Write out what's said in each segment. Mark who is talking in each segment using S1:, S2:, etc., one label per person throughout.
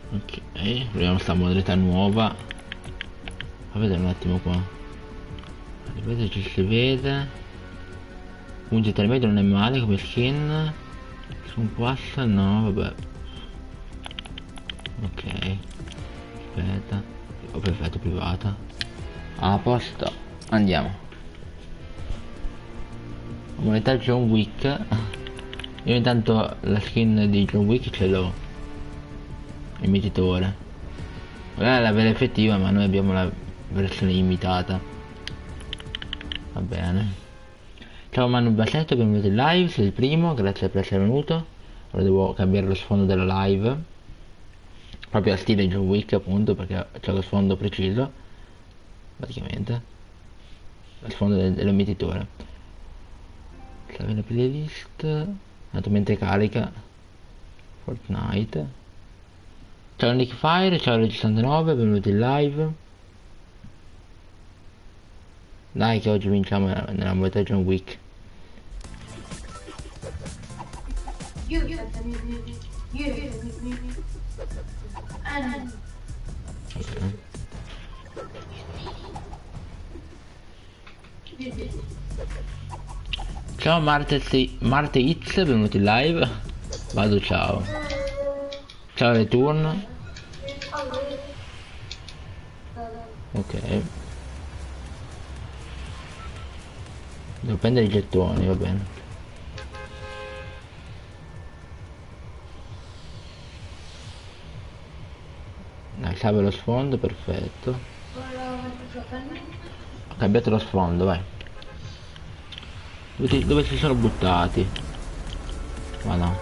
S1: Ok, proviamo sta modalità nuova. Fa vedere un attimo qua. Ripeto, ci si vede. Un intermedio non è male come skin. Su un pass no, vabbè. Ok. Aspetta. Oh, perfetto, privata. A posto. Andiamo. Modalità John Wick. Io intanto la skin di John Wick ce l'ho. Il mietitore. Quella è la vera effettiva, ma noi abbiamo la versione imitata. Va bene. Ciao Manu Bassetto, benvenuto in live, sei il primo, grazie per essere venuto. Ora devo cambiare lo sfondo della live. Proprio a stile John Wick appunto, perché c'è lo sfondo preciso. Praticamente. Lo sfondo dell'emettitore. Salve la playlist. Mentre carica. Fortnite. Ciao Nick Fire, ciao Reg69, benvenuti in live. Dai che oggi vinciamo nella modalità John Wick. Okay. Ciao Marte X, benvenuti in live. Vado, ciao. Ciao Return. Ok. Devo prendere i gettoni, va bene. Dai, salve lo sfondo, perfetto. Ho cambiato lo sfondo, vai. Dove si sono buttati? Ma no.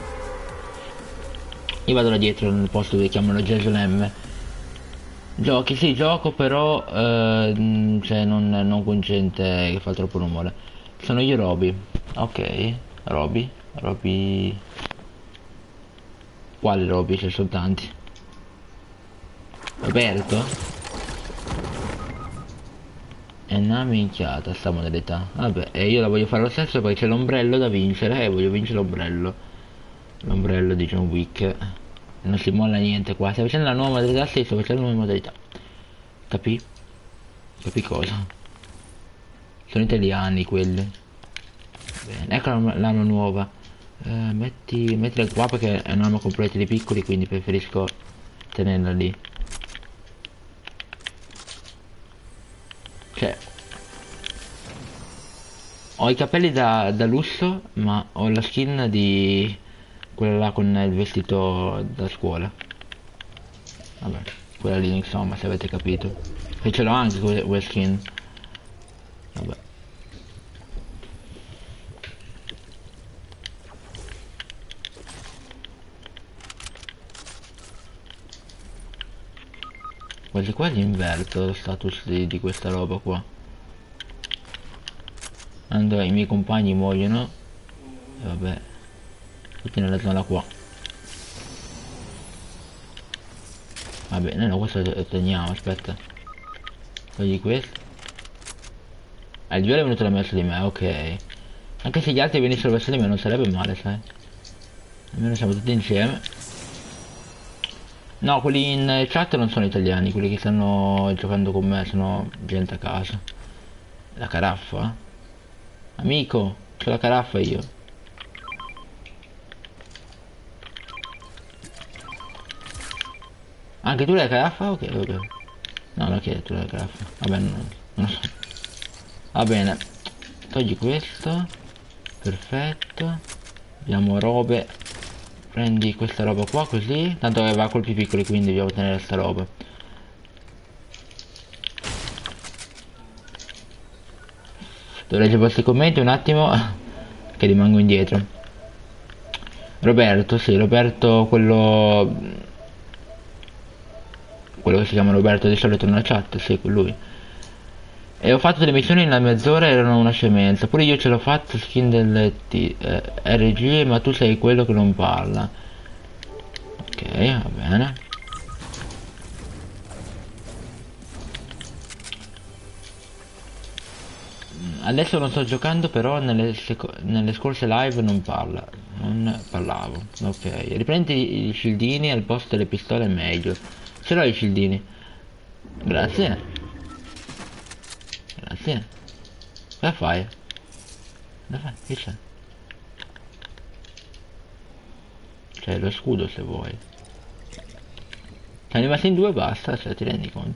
S1: Io vado là dietro nel posto dove chiamano Gerusalemme. Giochi, sì, gioco però cioè non con gente che fa troppo rumore. Sono io Roby. Ok, Roby. Quale Roby? Ce ne sono tanti. Roberto? È una minchiata sta modalità. Vabbè, e io la voglio fare lo stesso, poi c'è l'ombrello da vincere e voglio vincere l'ombrello. L'ombrello di John Wick. Non si molla niente qua. Stai facendo la nuova modalità? Sì, sto facendo la nuova modalità. Capì? Capì cosa? Sono italiani quelli. Bene, ecco l'arma nuova. Mettila qua perché è un'arma con proiettili piccoli, quindi preferisco tenerla lì. Cioè, ho i capelli da lusso, ma ho la skin di quella là con il vestito da scuola. Vabbè, quella lì insomma, se avete capito. E ce l'ho anche quella skin. Vabbè. Quasi quasi inverto lo status di questa roba qua. Quando i miei compagni muoiono, e vabbè, tutti nella zona qua. Vabbè, no, questo lo teniamo, aspetta. Togli questo. Il viola è venuto verso di me, ok. Anche se gli altri venissero verso di me non sarebbe male, sai. Almeno siamo tutti insieme. No, quelli in chat non sono italiani, quelli che stanno giocando con me sono gente a casa. La caraffa? Amico, c'ho la caraffa io. Anche tu l'hai la caraffa? Ok, ok. No, non chiedo, tu l'hai la caraffa. Vabbè, non lo so. Va bene. Togli questo. Perfetto. Abbiamo robe. Prendi questa roba qua così. Tanto aveva colpi piccoli, quindi dobbiamo tenere sta roba. Dovrei leggere i vostri commenti un attimo. Che rimango indietro. Roberto, sì, Roberto quello che si chiama Roberto di solito nella chat, sì, lui. E ho fatto delle missioni nella mezz'ora, erano una scemenza. Pure io ce l'ho fatto, skin del RG, ma tu sei quello che non parla. Ok, va bene. Adesso non sto giocando, però nelle scorse live non parla. Non parlavo. Ok, riprendi i shieldini al posto delle pistole è meglio. Ce l'ho i shieldini. Grazie. Grazie. Cosa fai? Cosa fai? Che c'è? C'è lo scudo se vuoi. Siamo rimasti in due e basta, se ti rendi conto.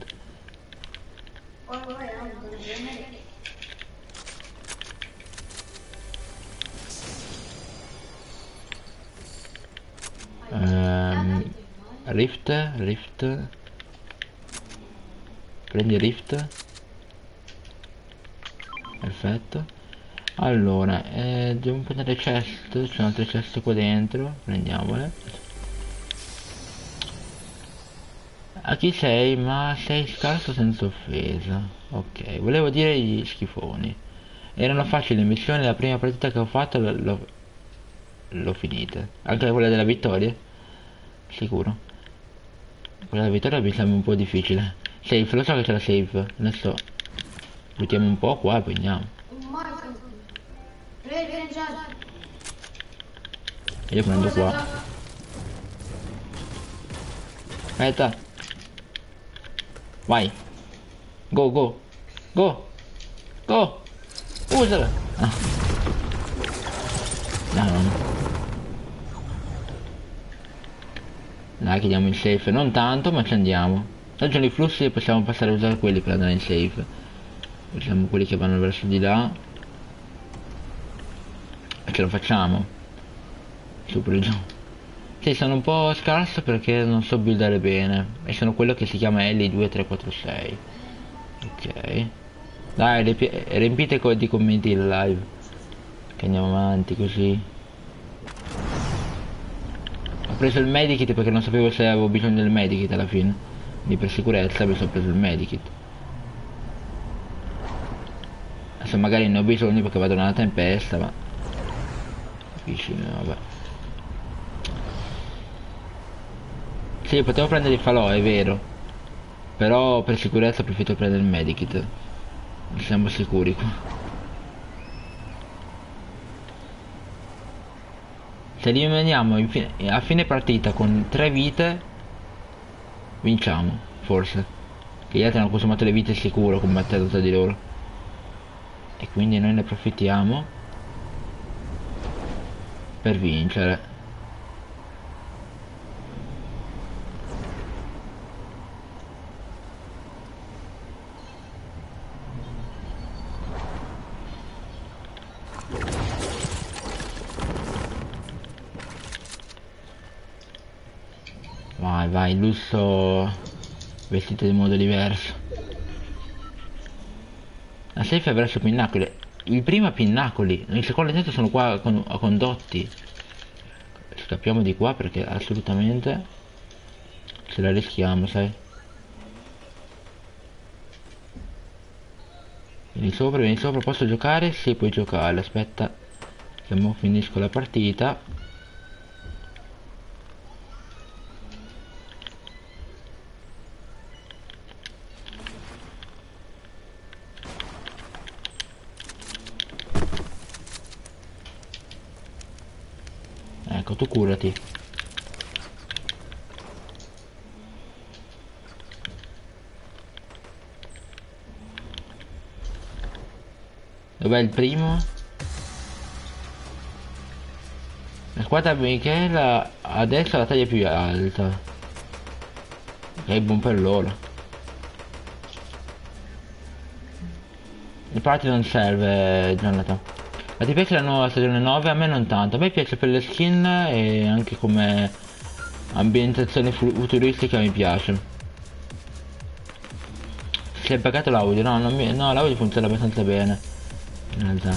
S1: Rift. Prendi Rift. Perfetto. Allora, devo prendere chest, ci sono altre chest qua dentro, prendiamole. A chi sei? Ma sei scarso senza offesa. Ok, volevo dire gli schifoni. Erano facili le missioni, la prima partita che ho fatto l'ho finita. Anche quella della vittoria? Sicuro. Quella della vittoria mi sembra un po' difficile. Safe, lo so che c'è la safe. Adesso buttiamo un po' qua e poi andiamo. Io prendo qua. Aspetta. Vai. Go, go. Go. Go. Usala. Ah. No. Dai, chiediamo il safe. Non tanto, ma ci andiamo. Tanto i flussi possiamo passare a usare quelli per andare in safe. Usiamo quelli che vanno verso di là. E ce lo facciamo. Su per giù. Sì, sono un po' scarso perché non so buildare bene. E sono quello che si chiama L2346. Ok. Dai, riempite di commenti il live. Che andiamo avanti così. Ho preso il medikit perché non sapevo se avevo bisogno del medikit alla fine. Quindi per sicurezza mi sono preso il medikit. Adesso magari ne ho bisogno perché vado nella tempesta, ma... vicino, vabbè. Sì, potevo prendere il falò, è vero. Però per sicurezza preferito prendere il medikit. Non siamo sicuri qua. Se rimaniamo a fine partita con 3 vite, vinciamo, forse. Che gli altri hanno consumato le vite sicuro combattendo tra di loro. E quindi noi ne approfittiamo per vincere. Vai, vai, lusso vestito in modo diverso. La safe è verso Pinnacoli. Il primo è Pinnacoli, il secondo e il terzo sono qua a condotti. Scappiamo di qua perché assolutamente ce la rischiamo, sai. Vieni sopra, posso giocare? Sì, puoi giocare, aspetta che mo finisco la partita. Ecco, tu curati. Dov'è il primo? La squadra Michela adesso ha la taglia più alta. È buon per loro. Il party non serve, Jonathan. Ma ti piace la nuova stagione 9? A me non tanto. A me piace per le skin e anche come ambientazione futuristica mi piace. Si è pagato l'audio? No, no, l'audio funziona abbastanza bene. In realtà.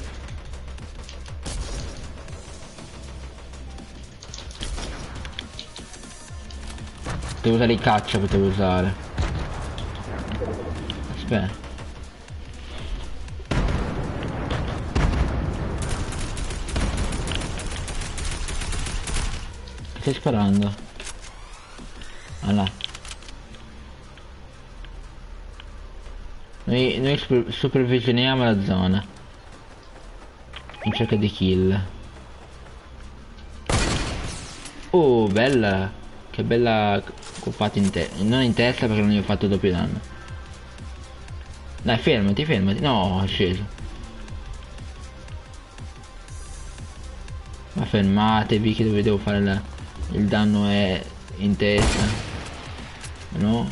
S1: Devo usare i caccia, potevo usare. Aspetta. Stai sparando? Ah là. Noi supervisioniamo la zona in cerca di kill. Oh, bella. Che bella coppata in testa. Non in testa perché non gli ho fatto doppio danno. Dai, fermati, fermati. No, è sceso. Ma fermatevi che devo fare il danno è in testa. No.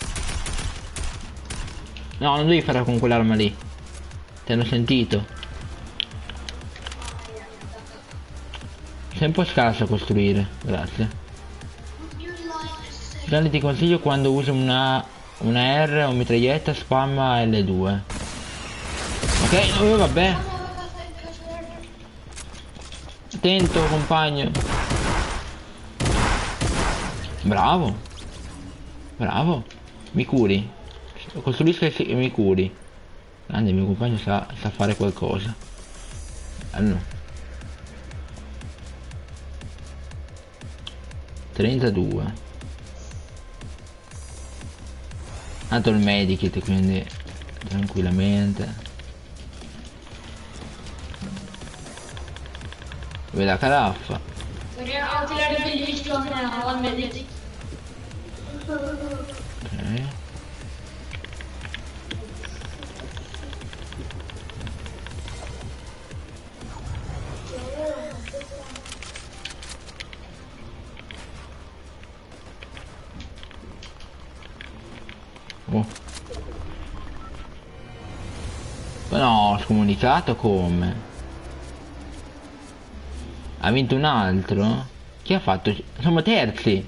S1: No, non devi farla con quell'arma lì. Ti hanno sentito. Sei un po' scarso a costruire. Grazie. Dani ti consiglio quando usi una R o mitraglietta spamma L2. Ok, vabbè. Attento compagno. Bravo. Bravo. Mi curi. Costruisca e mi curi. Grande, il mio compagno sa fare qualcosa. Allora. 32. Tanto il medikit, quindi tranquillamente. Dove la caraffa? Ok. Oh. Ma no, scomunicato come? Ha vinto un altro? Chi ha fatto? Siamo terzi!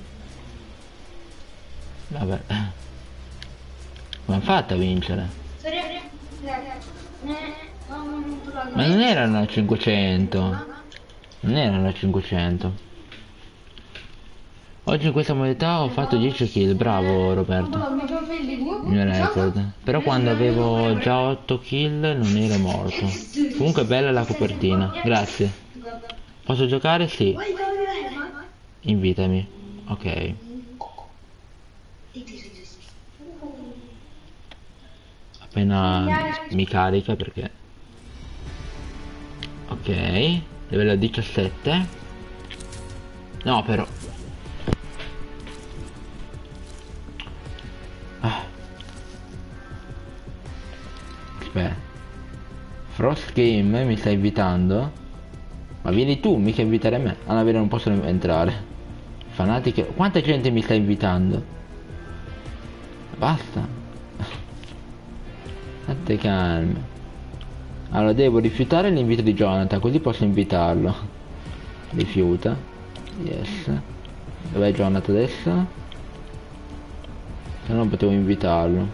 S1: Vabbè. Come ha fatto a vincere? Ma non erano 500. Non erano 500. Oggi in questa modalità ho fatto 10 kill, bravo Roberto. Il mio record. Però quando avevo già 8 kill non ero morto. Comunque bella la copertina, grazie. Posso giocare? Sì. Invitami. Ok. Appena mi carica perché... Ok. Livello 17. No però... Aspetta. Frost Game mi sta invitando? Ma vieni tu, mica invitare me. Ah, no, vero, non posso entrare. Fanatiche. Quanta gente mi sta invitando? Basta. State calme. Allora, devo rifiutare l'invito di Jonathan, così posso invitarlo. Rifiuta. Yes. Dov'è Jonathan adesso? Se no potevo invitarlo.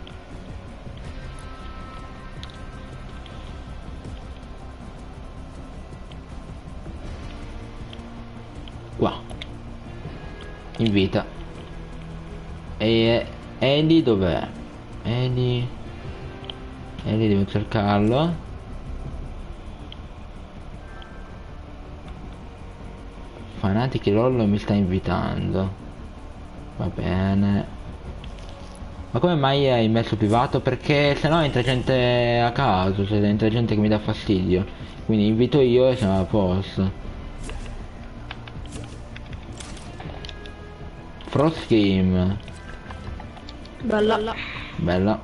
S1: Qua. Invita. E Eli dov'è? Eli devo cercarlo. Fanatiche Lollo mi sta invitando. Va bene. Ma come mai hai messo privato? Perché sennò entra gente a caso, cioè entra gente che mi dà fastidio. Quindi invito io e siamo a posto. Frost Game.
S2: Bella.
S1: Bella.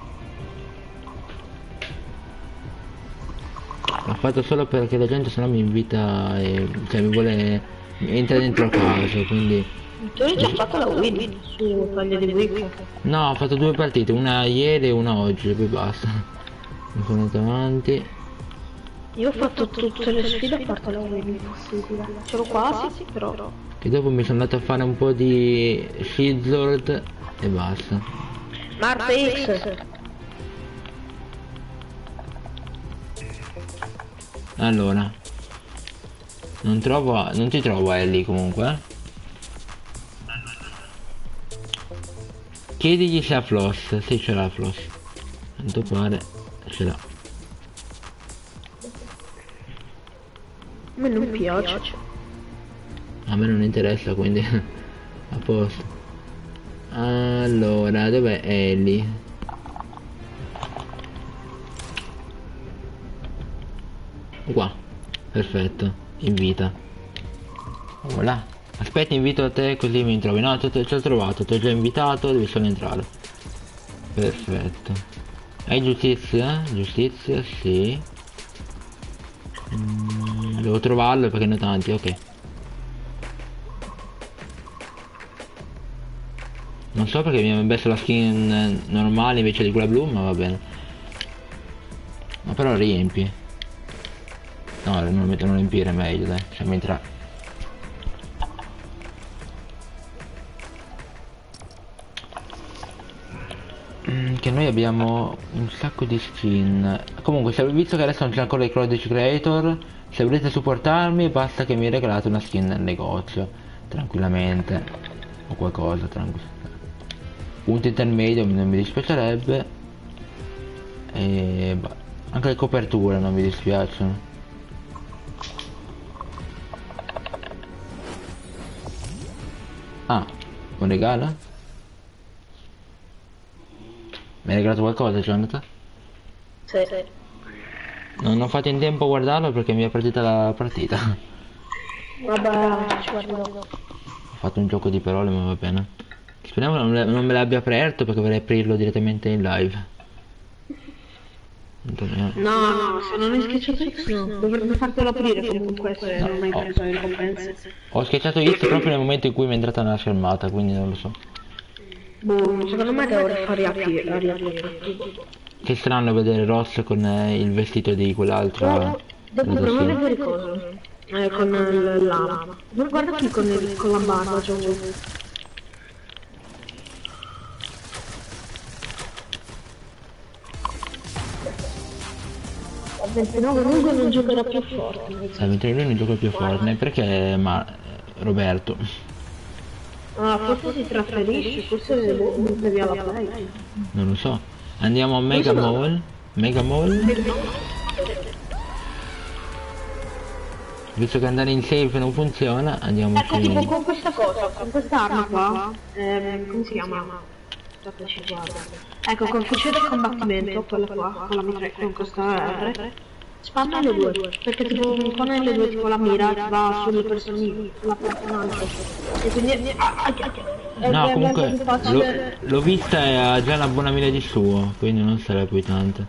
S1: L'ho fatto solo perché la gente sennò mi invita e cioè mi vuole entra dentro caso, quindi.
S2: Tu hai già fatto la win su Paglia di Wicca?
S1: No, ho fatto 2 partite, una ieri e una oggi, poi basta. Mi sono andato avanti.
S2: Io ho fatto tutte le sfide a parte la win possibile. Ce l'ho quasi, però.
S1: Che dopo mi sono andato a fare un po' di Shield e basta.
S2: Marte X.
S1: Allora. Non ti trovo Ellie comunque. Chiedigli se ha floss, se ce l'ha floss. A quanto pare ce l'ha.
S2: A me non piace.
S1: A me non interessa, quindi a posto. Allora, dov'è Ellie? Qua. Perfetto. Invita. Voilà. Aspetta, invito a te così mi trovi. No, ti ho trovato, ti ho già invitato, devi solo entrare. Perfetto. Hai giustizia? Giustizia, sì. Devo trovarlo perché ne ho tanti, ok. Non so perché mi ha messo la skin normale invece di quella blu, ma va bene. Ma però riempi. No, non metto non riempire, è meglio, dai. Siamo in tre. Che noi abbiamo un sacco di skin. Comunque, visto che adesso non c'è ancora il Codice Creator, se volete supportarmi basta che mi regalate una skin nel negozio. Tranquillamente. O qualcosa, tranquillo. Punto intermedio non mi dispiacerebbe. E anche le coperture non mi dispiacciono. Ah, un regalo? Mi hai regalato qualcosa, Jonathan?
S2: Sì.
S1: Non ho fatto in tempo a guardarlo perché mi è partita la partita.
S2: Vabbè, ci guardo dopo.
S1: Ho fatto un gioco di parole, ma va bene. Speriamo non me l'abbia aperto perché vorrei aprirlo direttamente in live.
S2: No, se non hai schiacciato X no. Dovrebbe fartelo aprire comunque se non hai preso le ricompense.
S1: Ho schiacciato X proprio nel momento in cui mi è entrata nella schermata, quindi non lo so.
S2: Boh, secondo me devo far riaprire.
S1: Che strano vedere Ross con il vestito di quell'altra.
S2: Devo provare vedere cosa. Con l'ama. Guarda qui con la barba, Giorgio. A 29 luglio non giocherà più Fortnite.
S1: A 29 lui non gioca più Fortnite perché Roberto.
S2: Ah, forse si trasferisce, forse butta via la play.
S1: Non lo so. Andiamo a Mega Mall. Mega Mall. Visto che andare in safe non funziona, andiamo
S2: Ecco,
S1: su.
S2: tipo con questa cosa, con quest'arma qua, come si chiama? Aspetta, ci guardo. Ecco, con fucile da combattimento, quella qua, con la mitra, con questa R, spamma le due, perché tipo con le due tipo la mira va sulle persone, sulla personaggio. E quindi...
S1: No, comunque l'ho vista e ha già una buona mira di suo, quindi non sarà poi tante.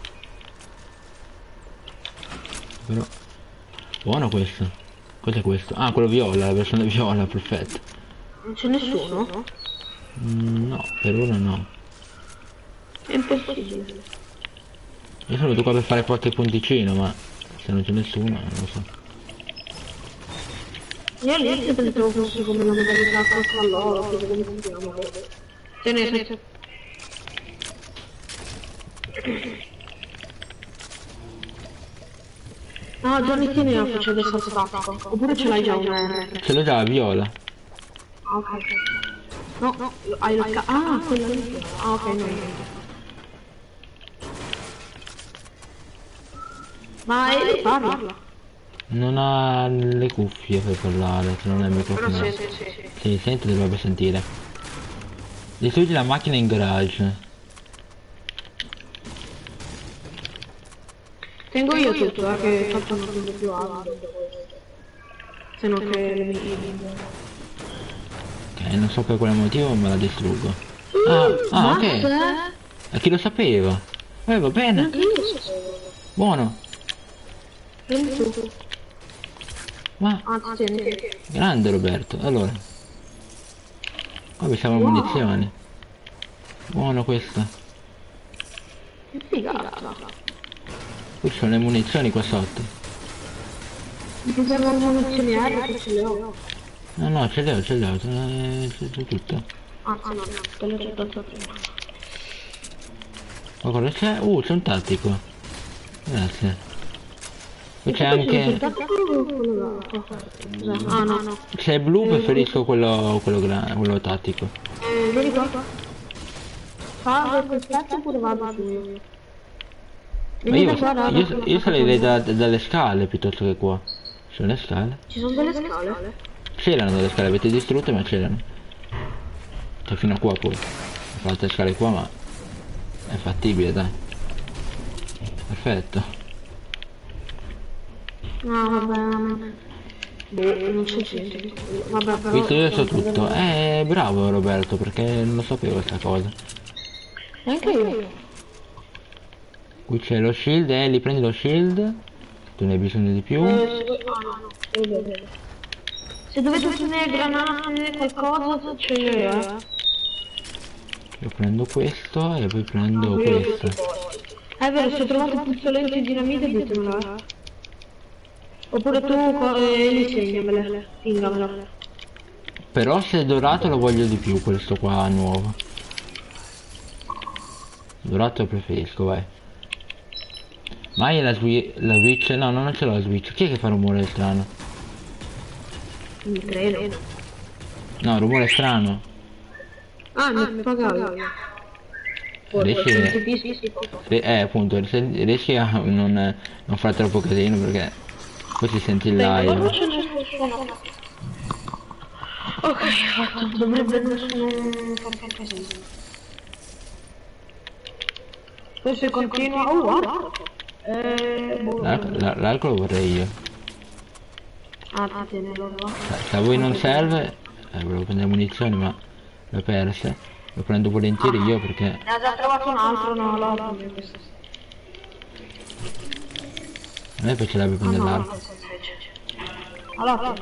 S1: Però buono questo. Cos'è questo? Ah, quello viola, la versione viola, perfetto.
S2: Non c'è nessuno?
S1: No, per ora no.
S2: È impossibile.
S1: Io sono venuto qua per fare qualche punticino, ma se non c'è nessuno, non lo so.
S2: Io all'inizio pensavo fosse come una modalità contro loro, che come si chiama. Tenete. No, Johnny tiene la faccia del sottotacco. Oppure ce l'hai già una R.
S1: Ce l'ho già, viola.
S2: Ah, ok. No, hai la ah, quella lì. Ah, ok, no. Ma lei parla?
S1: Non ha le cuffie per parlare, se non è il microfono.
S2: Però
S1: Sì, sente, dovrebbe sentire. Distruggi la macchina in garage.
S2: Tengo io tutto, che faccio una cosa più alta. Se no che le mie...
S1: Ok, non so per quale motivo me la distruggo. Ok. E chi lo sapeva? Va bene. Buono.
S2: Prendi tu.
S1: Ma
S2: Anzi, tieni.
S1: grande Roberto. Allora. Qua abbiamo munizioni. Buono questa.
S2: Che figata.
S1: Qui ci sono le munizioni qua sotto.
S2: Mi servono munizioni aeree che ce le ho.
S1: No, ce le ho, c'è tutto.
S2: Anzi no, quello c'è tutto prima.
S1: Ma cosa c'è? C'è un tattico. Grazie. Qui c'è anche...
S2: Ah no.
S1: C'è il blu, preferisco quello tattico.
S2: Vieni qua. Fa quel pezzo oppure vado su io?
S1: Ma io salirei dalle scale piuttosto che qua. Ci sono le scale?
S2: Ci sono delle scale?
S1: C'erano delle scale, avete distrutte ma c'erano. Cioè fino a qua poi. Ho fatto le scale qua ma è fattibile, dai. Perfetto.
S2: No, vabbè. Non so niente. Vabbè, però...
S1: Visto io so tutto. Bravo Roberto, perché non lo sapevo questa cosa.
S2: Anche io.
S1: Qui c'è lo shield, li prendi lo shield. Tu ne hai bisogno di più.
S2: Se dovete ottenere granate, qualcosa, ce le ho.
S1: Io prendo questo e poi prendo questo.
S2: È vero, se trovate puzzolenti e dinamite ditemelo. Oppure tu li segnamele, pingamelo.
S1: Però se è dorato lo voglio di più, questo qua nuovo. Dorato lo preferisco, vai. Mai la switch? No, non ce l'ho la switch. Chi è che fa rumore strano?
S2: Un treno.
S1: No, rumore strano.
S2: Ah, mi pagavi.
S1: Appunto, riesci a non fare troppo casino perché poi si sente il live.
S2: Ok, fatto. Dovrebbe non far casino. Poi se continua... Oh, guarda.
S1: L'arco lo vorrei io.
S2: Ah, tienilo.
S1: Se a voi non serve, volevo prendere munizioni ma l'ho perse. Lo prendo volentieri io perché...
S2: Ne ha già trovato un altro, no, l'altro.
S1: A me piacerebbe prendere l'arco.
S2: Allora,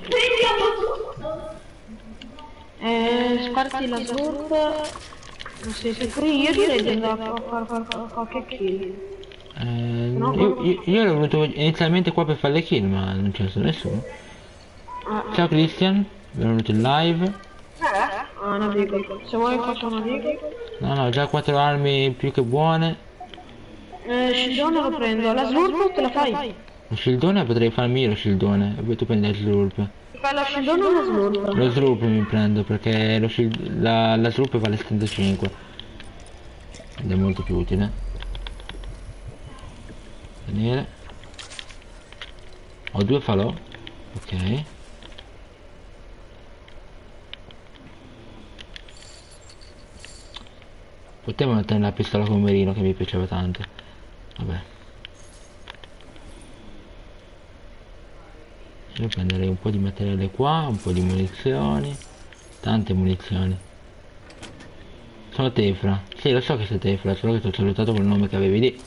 S2: sparti la slurp. Non sei sicuro? Io direi di andare a fare qualche kill.
S1: Io ero venuto inizialmente qua per fare le kill ma non c'è stato nessuno. Ciao Christian, benvenuto in live.
S2: Una vehicle. Se vuoi faccio una vehicle.
S1: No, già 4 armi più che buone.
S2: Shieldone lo prendo, la slurp te la fai?
S1: Lo shieldone potrei farmi io lo shieldone e poi tu prendi la slurp.
S2: Fai la shieldone o la slurp?
S1: Lo slurp mi prendo perché la slurp vale 75 ed è molto più utile. Venire. Ho 2 falò. Ok. Potevo mettere la pistola con Merino che mi piaceva tanto. Vabbè. Io prenderei un po' di materiale qua, un po' di munizioni. Tante munizioni. Sono Tefra. Sì, lo so che sei Tefra, solo che ti ho salutato col nome che avevi lì.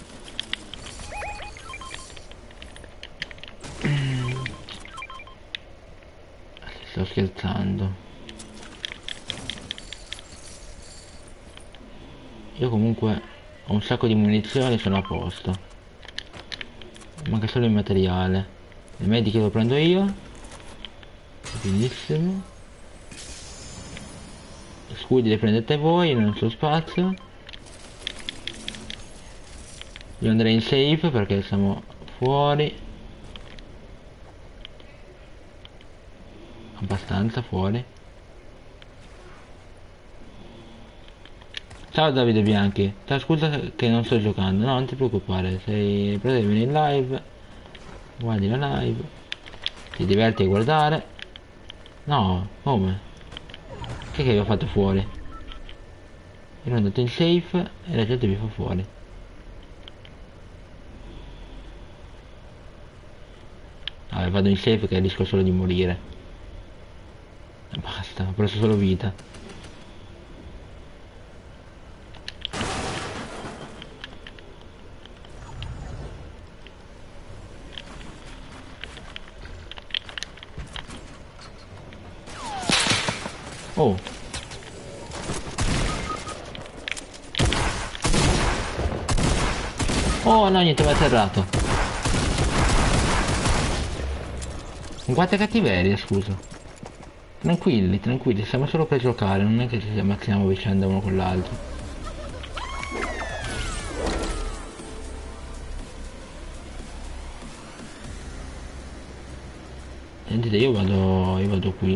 S1: Sto scherzando. Io comunque ho un sacco di munizioni, sono a posto. Manca solo il materiale. Il medico lo prendo io. Benissimo. Scudi li prendete voi nel suo spazio. Io andrei in safe perché siamo fuori. Abbastanza fuori. Ciao Davide Bianchi. Ciao, scusa che non sto giocando. No, non ti preoccupare. Sei preso di venire in live. Guardi la live. Ti diverti a guardare. No, come? Che vi ho fatto fuori? Io sono andato in safe e la gente vi fa fuori. Vabbè, vado in safe che rischio solo di morire. Basta, ho preso solo vita. Oh. Oh no, niente, mi ha atterrato. Con quante cattiverie, scusa. Tranquilli, tranquilli, siamo solo per giocare, non è che ci ammazziamo vicenda uno con l'altro. Sentite, io vado qui.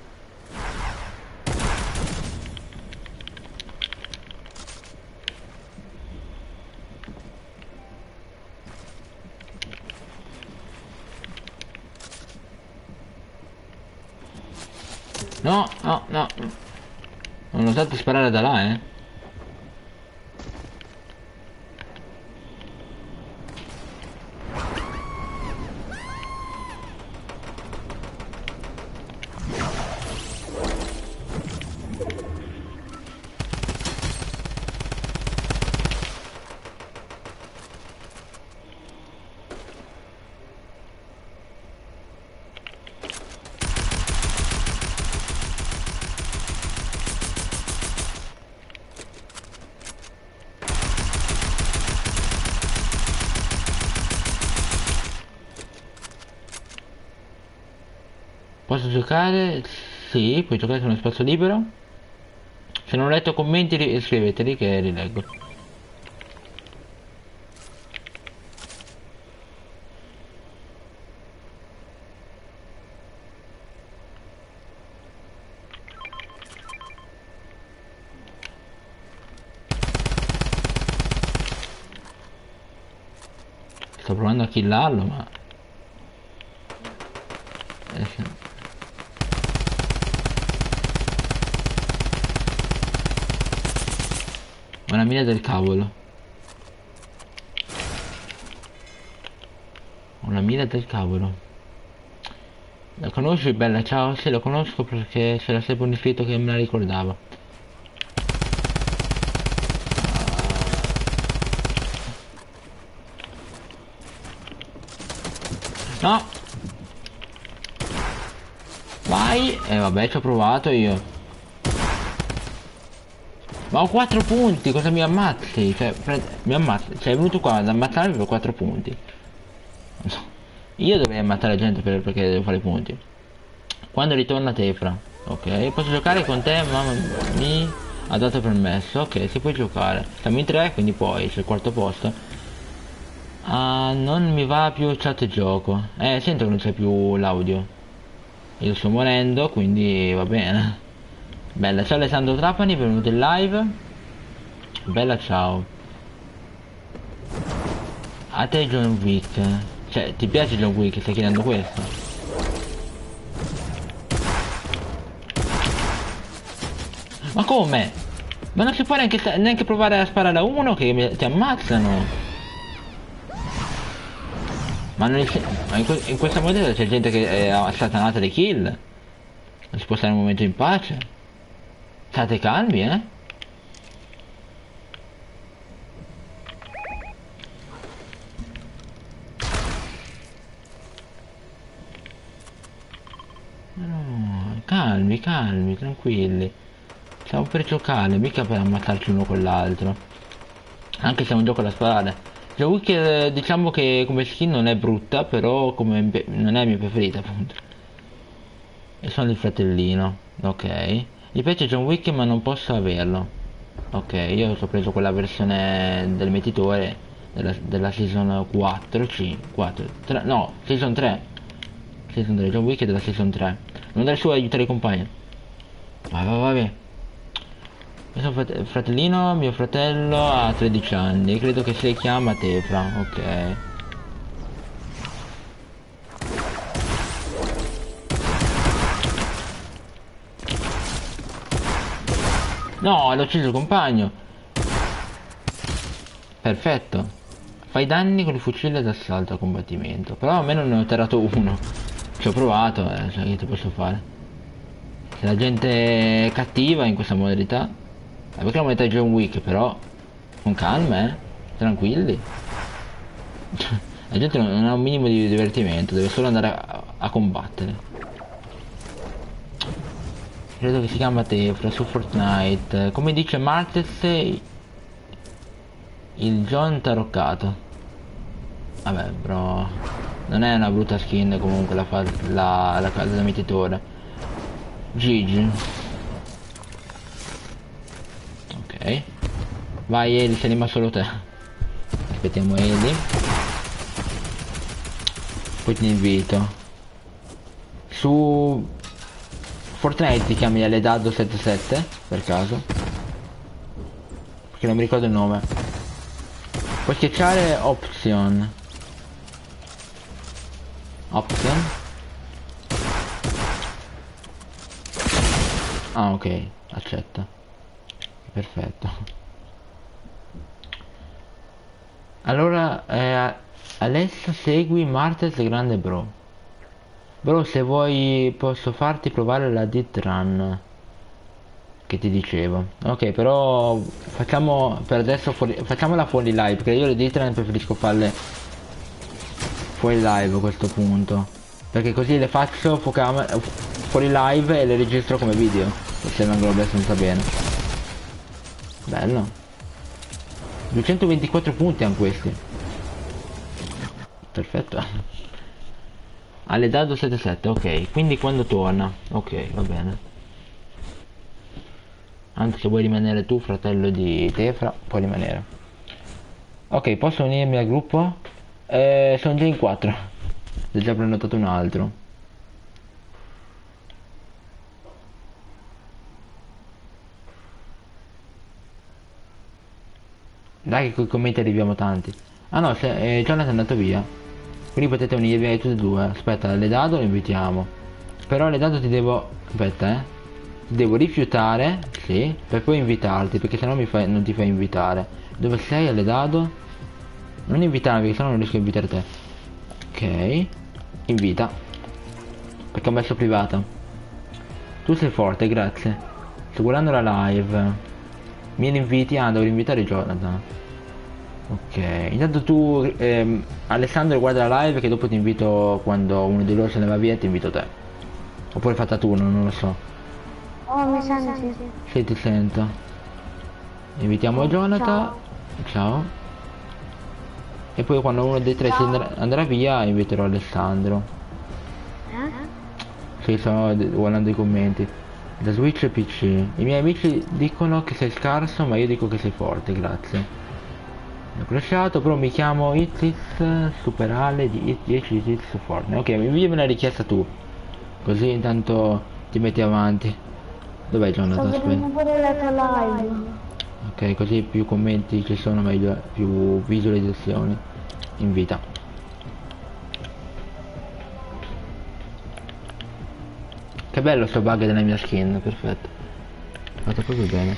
S1: No, no, no. Non osate sparare da là, eh. Posso giocare? Sì, puoi giocare su uno spazio libero. Se non ho letto commenti scriveteli che rileggo. Sto provando a killarlo, ma... Una mina del cavolo. Una mina del cavolo. La conosci, bella? Ciao, sì, lo conosco perché c'era sempre un iscritto che me la ricordava. No! Vai! Vabbè, ci ho provato io. Ma ho 4 punti, cosa mi ammazzi? Cioè, mi ammazzi. Cioè, è venuto qua ad ammazzarmi per 4 punti. Io dovrei ammazzare gente perché devo fare i punti. Quando ritorna Tefra. Ok, posso giocare con te? Mamma mi ha dato permesso. Ok, si può giocare. Siamo in 3, quindi poi c'è il quarto posto. Ah, non mi va più chat gioco. Sento che non c'è più l'audio. Io sto morendo, quindi va bene. Bella, ciao Alessandro Trapani, benvenuto in live. Bella, ciao. A te John Wick. Cioè, ti piace John Wick? Stai chiedendo questo? Ma come? Ma non si può neanche provare a sparare a uno che ti ammazzano. Ma, non ma in questa modella c'è gente che è satanata le kill. Non si può stare un momento in pace. State calmi, eh? No, calmi, calmi, tranquilli. Stiamo per giocare, mica per ammazzarci uno con l'altro. Anche se è un gioco da sparare. John Wick diciamo che come skin non è brutta, però non è la mia preferita appunto. E sono il fratellino, ok. Gli piace John Wick ma non posso averlo. Ok, io ho preso quella versione del metitore della season 4, 5, 4, 3, no, season 3. Season 3, John Wick è della season 3. Non andare su a aiutare i compagni. Vai, vai, vai, vai. Io sono fratellino, mio fratello ha 13 anni, credo che si chiama Tefra, ok. No, l'ho ucciso il compagno. Perfetto. Fai danni con il fucile d'assalto a combattimento. Però a me non ne ho tirato uno. Ci ho provato, cioè che ti posso fare? Se la gente è cattiva in questa modalità. Perché la modalità è John Wick, però. Con calma, tranquilli. La gente non ha un minimo di divertimento, deve solo andare a combattere. Credo che si chiama Tefra su Fortnite. Come dice Martez, il John taroccato. Vabbè, bro. Non è una brutta skin comunque la casa da mietitore. Gigi. Ok. Vai Eli, se anima solo te. Aspettiamo Eli. Poi ti invito. Su Fortnite ti chiami Eledaddo77 per caso? Perché non mi ricordo il nome. Puoi schiacciare Option. Option. Ah, ok, accetta. Perfetto. Allora, Alessa segui Martez Grande Bro. Bro, se vuoi posso farti provare la Dit Run che ti dicevo. Ok, però facciamo per adesso facciamola fuori live, perché io le Dit Run preferisco farle fuori live a questo punto. Perché così le faccio fuori live e le registro come video. Se non lo senza bene. Bello. 224 punti hanno questi. Perfetto. alle dado 77, ok, quindi quando torna? Ok, va bene. Anzi, se vuoi rimanere tu, fratello di Tefra, puoi rimanere. Ok, posso unirmi al gruppo? Sono già in 4. Ho già prenotato un altro. Dai che con i commenti arriviamo tanti. Ah no, Jonathan è andato via. Quindi potete unirvi tutti e due. Aspetta, le dado lo invitiamo. Però le dado ti devo... Aspetta, ti devo rifiutare, sì, per poi invitarti, perché sennò non ti fai invitare. Dove sei alle dado? Non invitarmi, perché sennò non riesco a invitare te. Ok. Invita. Perché ho messo privata. Tu sei forte, grazie. Sto guardando la live. Mi inviti? Ah, devo invitare Jonathan. Ok. Intanto tu, Alessandro, guarda la live che dopo ti invito quando uno di loro se ne va via e ti invito te. Oppure fatta turno, non lo so.
S3: Oh, mi senti?
S1: Sì, ti sento. Invitiamo Jonathan. Ciao. E poi quando uno dei tre andrà via inviterò Alessandro. Sì, sto guardando i commenti. Da Switch e PC. I miei amici dicono che sei scarso, ma io dico che sei forte, grazie. Ho crashato, però mi chiamo Itis Superale di 10 Itis Fortnite. Ok, inviami una richiesta tu. Così intanto ti metti avanti. Dov'è Jonathan?
S3: Sto vedendo pure la tua live.
S1: Ok, così più commenti ci sono, meglio, più visualizzazioni. Invita. Che bello sto bug della mia skin, perfetto. Fatto proprio bene.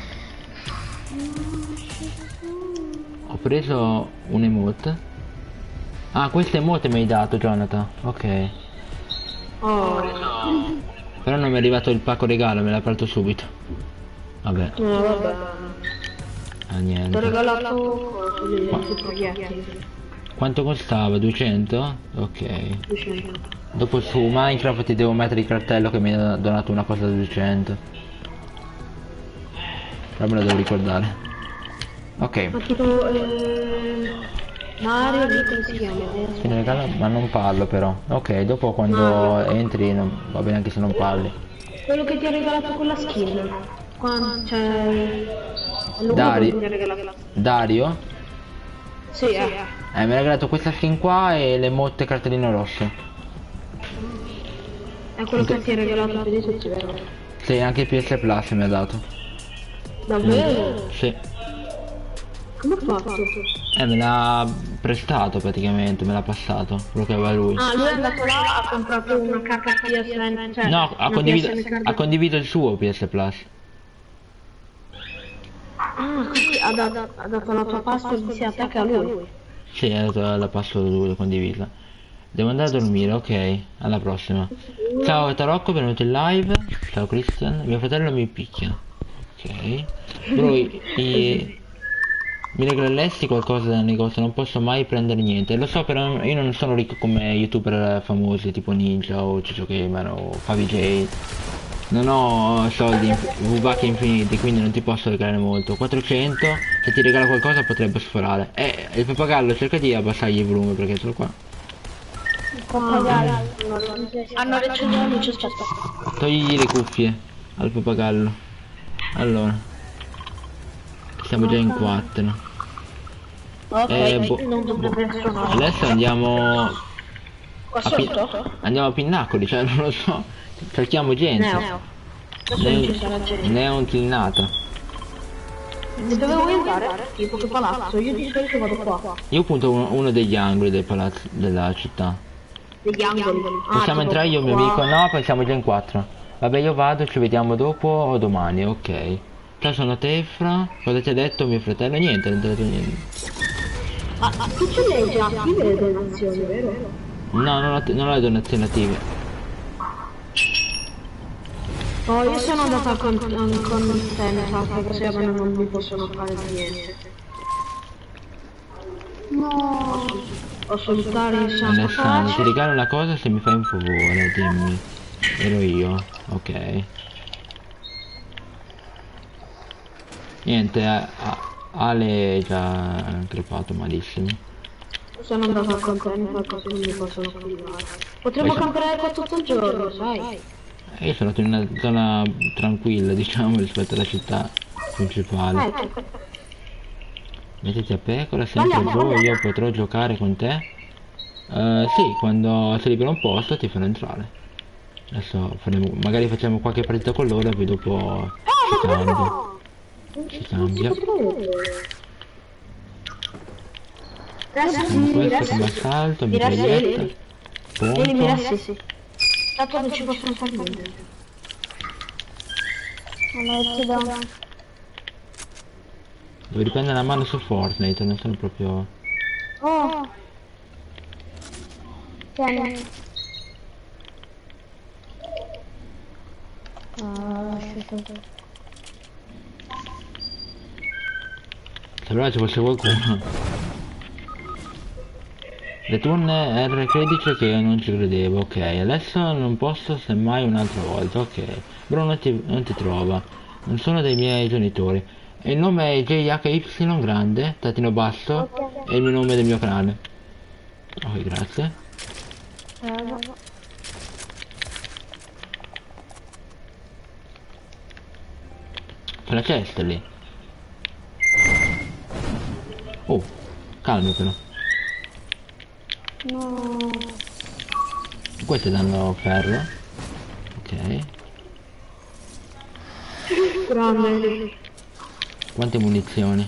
S1: Ho preso un emote. Ah, queste emote mi hai dato, Jonathan. Ok.
S2: Oh,
S1: Però non mi è arrivato il pacco regalo, me l'ha aperto subito. Vabbè.
S2: no, vabbè.
S1: Ah,
S2: Ti ho
S1: niente.
S2: regalato i pacchetti.
S1: Quanto costava? 200? Ok.
S2: 200.
S1: Dopo su Minecraft ti devo mettere il cartello che mi ha donato una cosa da 200. Però me lo devo ricordare. Ok.
S2: Ma tipo, Mario, lì come si chiama?
S1: Fine regalo, ma non parlo però. Ok, dopo quando entri va bene anche se non parli.
S2: Quello che ti ha regalato con la skin. Quando, cioè...
S1: Dario?
S2: Sì,
S1: mi ha regalato questa skin qua e le motte cartellino rosso.
S2: È quello che ti ha regalato per di tutti, vero?
S1: Sì, anche il PS Plus mi ha dato.
S2: Davvero?
S1: Sì.
S2: Come ha fatto?
S1: Me l'ha prestato praticamente, me l'ha passato, quello che aveva lui.
S2: Ah, lui è andato là, ha comprato una carta PSN, cioè...
S1: No, ha condiviso il suo PS Plus.
S2: Ah, quindi ha dato la tua password sia a te che a lui.
S1: Sì, ha dato la password lui, l'ho condivisa. Devo andare a dormire, ok. Alla prossima. Ciao Tarocco, benvenuto in live. Ciao Christian. Mio fratello mi picchia. Ok. Bro, mi regaleresti qualcosa dal negozio? Non posso mai prendere niente. Lo so, però io non sono ricco come youtuber famosi tipo Ninja o Ciccio Gamer o FaviJ. Non ho soldi, V-Buck infiniti, quindi non ti posso regalare molto. 400, se ti regala qualcosa potrebbe sforare. Il pappagallo cerca di abbassargli il volume perché sono qua.
S2: Hanno ricevuto la luce, aspetta.
S1: Togli le cuffie al pappagallo. Allora. Siamo già in 4.
S2: Ok, non dovrebbe suonare.
S1: Adesso andiamo
S2: Qua sotto?
S1: andiamo a Pinnacoli, cioè non lo so. Cerchiamo gente. Neon Tilnata.
S2: E dove vuoi andare? Tipo che palazzo? Io di solito vado qua.
S1: Io punto uno degli angoli del palazzo della città.
S2: Degli angoli.
S1: Possiamo entrare io e mio amico? No, poi siamo già in 4. Vabbè, io vado, ci vediamo dopo o domani, ok. Ciao, sono Tefra. Cosa ti ha detto mio fratello? Niente, non ti ha detto niente.
S2: Ma tu ce le hai già attive le donazioni, vero?
S1: No, non ho le donazioni attive.
S2: Oh, io sono andata con te, nel fatto che non mi possono fare niente.
S3: No.
S2: Ho salutare il santo
S1: Alessandro, ti
S2: pace.
S1: regalo una cosa se mi fai un favore, dimmi. Ero io, ok. Niente, Ale è già crepato malissimo.
S2: sono andato a campare così non mi possono fregare. Potremmo campare qua tutto il giorno, sai?
S1: Io sono andato in una zona tranquilla, diciamo, rispetto alla città principale. Mettiti a pecora, sempre giù, io potrò giocare con te. Sì, quando si libera un posto ti fanno entrare. Adesso magari facciamo qualche partita con loro e poi dopo ci cambia. Ci cambia. Con questo come assalto, mitraglietta.
S2: Vieni,
S1: Punto.
S2: sì. Tanto non ci possono fare niente.
S3: Allora ti do.
S1: Devo riprendere la mano su Fortnite, non sono proprio...
S3: Oh. Tieni. Ah, lasciate.
S1: Sembrava ci fosse qualcuno. Return R dice che io non ci credevo, ok, adesso non posso semmai un'altra volta, ok. Bruno non ti trova, non sono dei miei genitori. E il nome è JHY grande, trattino basso, è il mio nome del mio canale. Ok, grazie. C'è la cesta lì. Oh, calmi però.
S3: No.
S1: Queste danno ferro. Ok.
S2: Grande.
S1: Quante munizioni?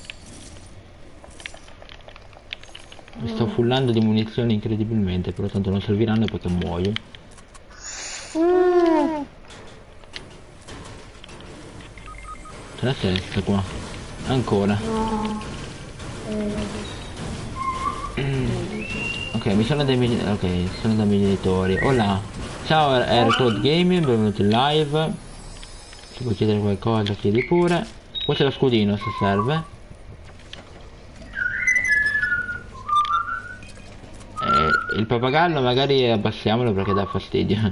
S1: Mi sto fullando di munizioni incredibilmente, però tanto non serviranno perché muoio. C'è la testa qua. Ancora. Ok, mi sono dei miei... Ok, sono dai miei genitori. Hola. Ciao Aircloud Gaming, benvenuto in live. Se vuoi chiedere qualcosa chiedi pure. Qua c'è lo scudino se serve. Il pappagallo magari abbassiamolo perché dà fastidio.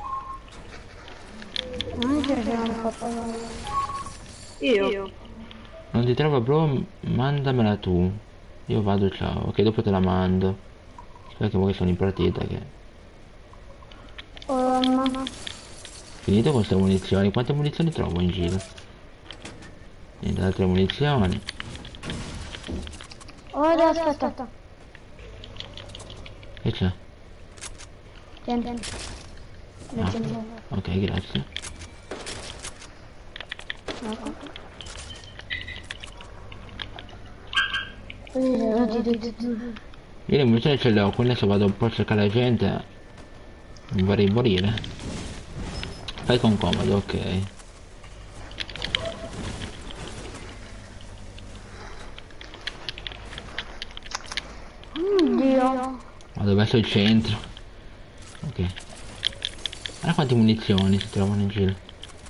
S2: Io.
S1: Non ti trovo bro, mandamela tu. Io vado, ciao. Ok, dopo te la mando. Spero che sono in partita che... Finito con queste munizioni. Quante munizioni trovo in giro? Niente, altre munizioni.
S3: Ora aspetta.
S1: Che c'è?
S3: Tieni.
S1: Ok, grazie. Io le munizioni ce le ho, quindi adesso vado un po' a cercare la gente. Non vorrei morire. Fai con comodo, ok.
S3: Dio.
S1: Vado verso il centro. Ok. Guarda quante munizioni si trovano in giro.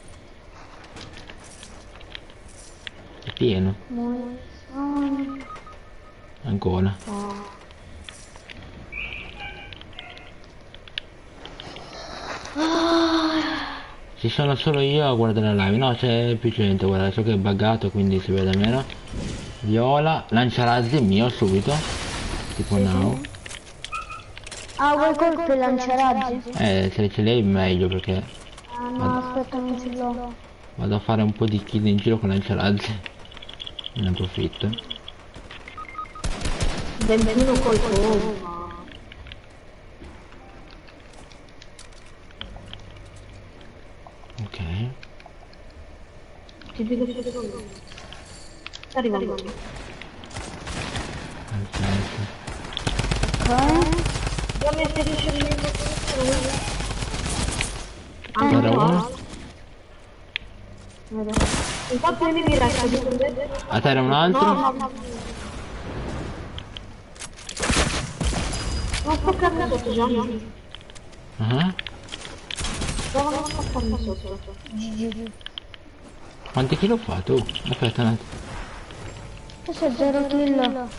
S1: È pieno. Ancora. Ci sono solo io a guardare la live. No, c'è più gente, guarda, so che è buggato quindi si vede meno. Viola, lanciarazzi mio subito. Tipo now.
S3: Ah, vuoi colpi e lanciarazzi?
S1: Se ce l'hai meglio perché
S3: No, aspetta, non ce l'ho.
S1: vado a fare un po' di kill in giro con lanciarazzi. Ne approfitto.
S2: 21 colpo.
S1: Ok.
S2: Ti dico secondo. Sta arrivando. Già mi stai dicendo
S1: C'era uno?
S2: infatti io mi resta di prendere.
S1: A te era un altro?
S2: No. Non spaccarmi sotto, Gianni.
S1: Ah.
S2: Prova a non spaccarmi sotto.
S1: Quanti kill ho fatto? Aspetta un attimo.
S3: Questo è 0 kill.
S1: Ne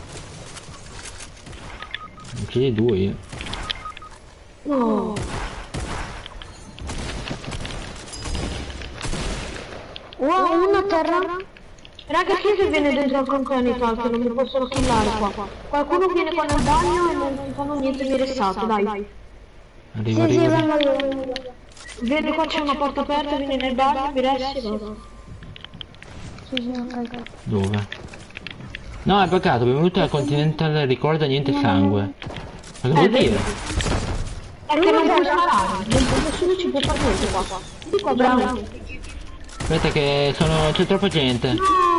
S1: chiedi due io.
S2: No.
S3: Wow, uno a terra.
S2: Raga, chi è che viene dentro al container che non mi possono killare qua? Qualcuno viene qua nel bagno e non mi fanno niente, mi resato, dai.
S1: Arrivo, arrivo, arrivo.
S2: Vedi qua c'è una porta aperta, vieni nel bagno, mi resti e vado.
S1: Dove? No, è peccato, benvenuto alla Continental, ricorda niente sangue. Ma che vuol dire?
S2: È che non puoi sparare, nessuno ci può fare niente qua. Di qua, bravo.
S1: Aspetta che c'è troppa gente.